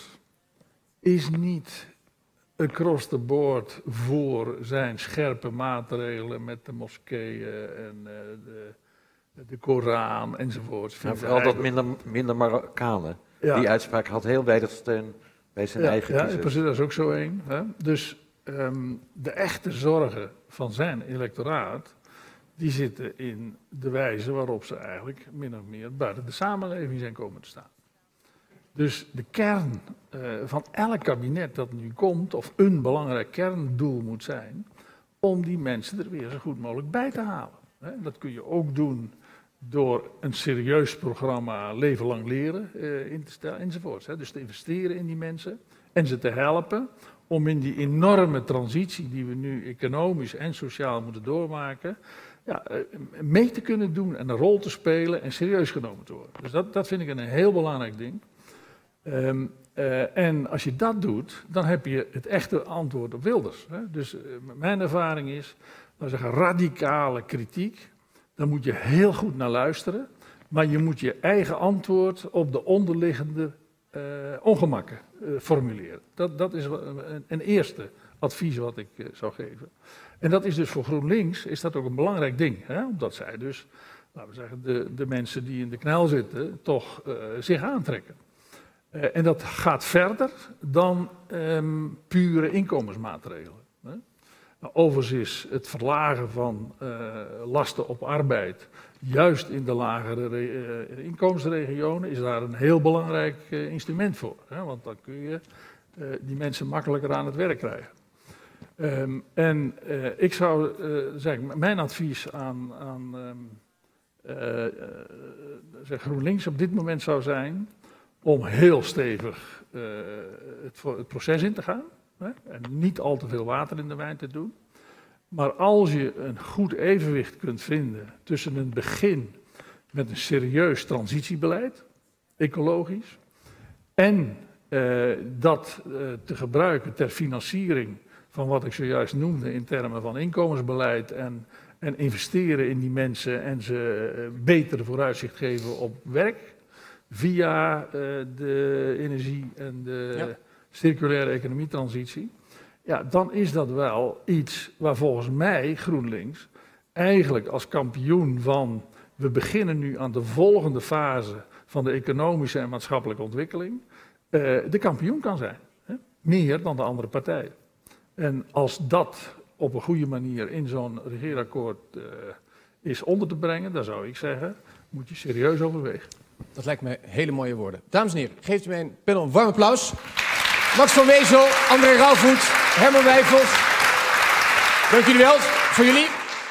is niet across the board voor zijn scherpe maatregelen met de moskeeën en uh, de... de Koran enzovoort. Nou, vooral dat minder, minder Marokkanen. Ja. Die uitspraak had heel weinig steun bij zijn ja, eigen ja, kiezers. precies, dat is ook zo één. Hè? Dus um, de echte zorgen van zijn electoraat, die zitten in de wijze waarop ze eigenlijk min of meer buiten de samenleving zijn komen te staan. Dus de kern uh, van elk kabinet dat nu komt, of een belangrijk kerndoel moet zijn, om die mensen er weer zo goed mogelijk bij te halen. Hè? Dat kun je ook doen door een serieus programma leven lang leren uh, in te stellen enzovoort. Hè. Dus te investeren in die mensen en ze te helpen om in die enorme transitie die we nu economisch en sociaal moeten doormaken, ja, uh, mee te kunnen doen en een rol te spelen en serieus genomen te worden. Dus dat, dat vind ik een heel belangrijk ding. Um, uh, en als je dat doet, dan heb je het echte antwoord op Wilders. Hè. Dus uh, mijn ervaring is, laten we zeggen, radicale kritiek. Daar moet je heel goed naar luisteren, maar je moet je eigen antwoord op de onderliggende uh, ongemakken uh, formuleren. Dat, dat is een, een eerste advies wat ik uh, zou geven. En dat is dus voor GroenLinks is dat ook een belangrijk ding, hè? Omdat zij dus, laten we zeggen, de, de mensen die in de knel zitten toch uh, zich aantrekken. Uh, en dat gaat verder dan um, pure inkomensmaatregelen. Hè? Overigens is het verlagen van uh, lasten op arbeid, juist in de lagere re- uh, inkomensregionen, is daar een heel belangrijk uh, instrument voor. Hè? Want dan kun je uh, die mensen makkelijker aan het werk krijgen. Um, en uh, ik zou uh, zeggen, mijn advies aan, aan um, uh, uh, zeg GroenLinks op dit moment zou zijn om heel stevig uh, het, het proces in te gaan. Hè? En niet al te veel water in de wijn te doen. Maar als je een goed evenwicht kunt vinden tussen een begin met een serieus transitiebeleid, ecologisch, en uh, dat uh, te gebruiken ter financiering van wat ik zojuist noemde in termen van inkomensbeleid en, en investeren in die mensen en ze uh, betere vooruitzicht geven op werk via uh, de energie en de ja. circulaire economietransitie, ja, dan is dat wel iets waar volgens mij GroenLinks eigenlijk als kampioen van we beginnen nu aan de volgende fase van de economische en maatschappelijke ontwikkeling, uh, de kampioen kan zijn. Hè? Meer dan de andere partijen. En als dat op een goede manier in zo'n regeerakkoord uh, is onder te brengen, dan zou ik zeggen, moet je serieus overwegen. Dat lijkt me hele mooie woorden. Dames en heren, geeft u mijn panel een warm applaus. Max van Wezel, André Rauwvoet, Herman Wijfels. Dank jullie wel voor jullie.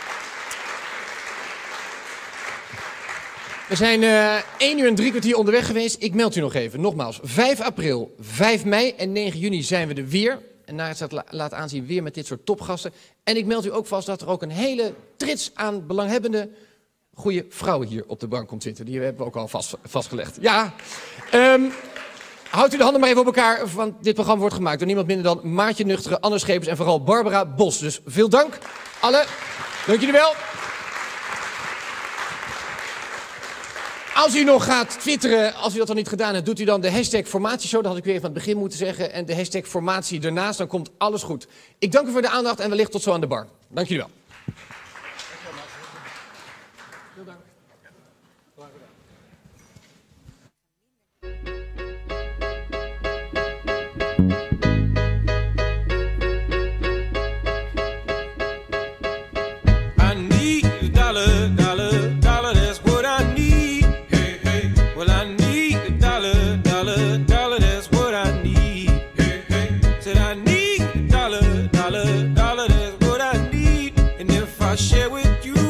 We zijn uh, één uur en drie kwartier onderweg geweest. Ik meld u nog even, nogmaals. vijf april, vijf mei en negen juni zijn we er weer. en narigheid la laat aanzien weer met dit soort topgasten. En ik meld u ook vast dat er ook een hele trits aan belanghebbende goede vrouwen hier op de bank komt zitten. Die hebben we ook al vast, vastgelegd. Ja, um, houdt u de handen maar even op elkaar, want dit programma wordt gemaakt door niemand minder dan Maartje Nuchteren, Anne Schepers en vooral Barbara Bos. Dus veel dank, alle. Dank jullie wel. Als u nog gaat twitteren, als u dat al niet gedaan hebt, doet u dan de hashtag formatieshow. Dat had ik weer even aan het begin moeten zeggen. En de hashtag formatie ernaast, dan komt alles goed. Ik dank u voor de aandacht en wellicht tot zo aan de bar. Dank jullie wel. Veel dank. I need a dollar, dollar, dollar, that's what I need. Hey, hey. Well, I need a dollar, dollar, dollar, that's what I need. Hey, hey. Said I need a dollar, dollar, dollar, that's what I need. And if I share with you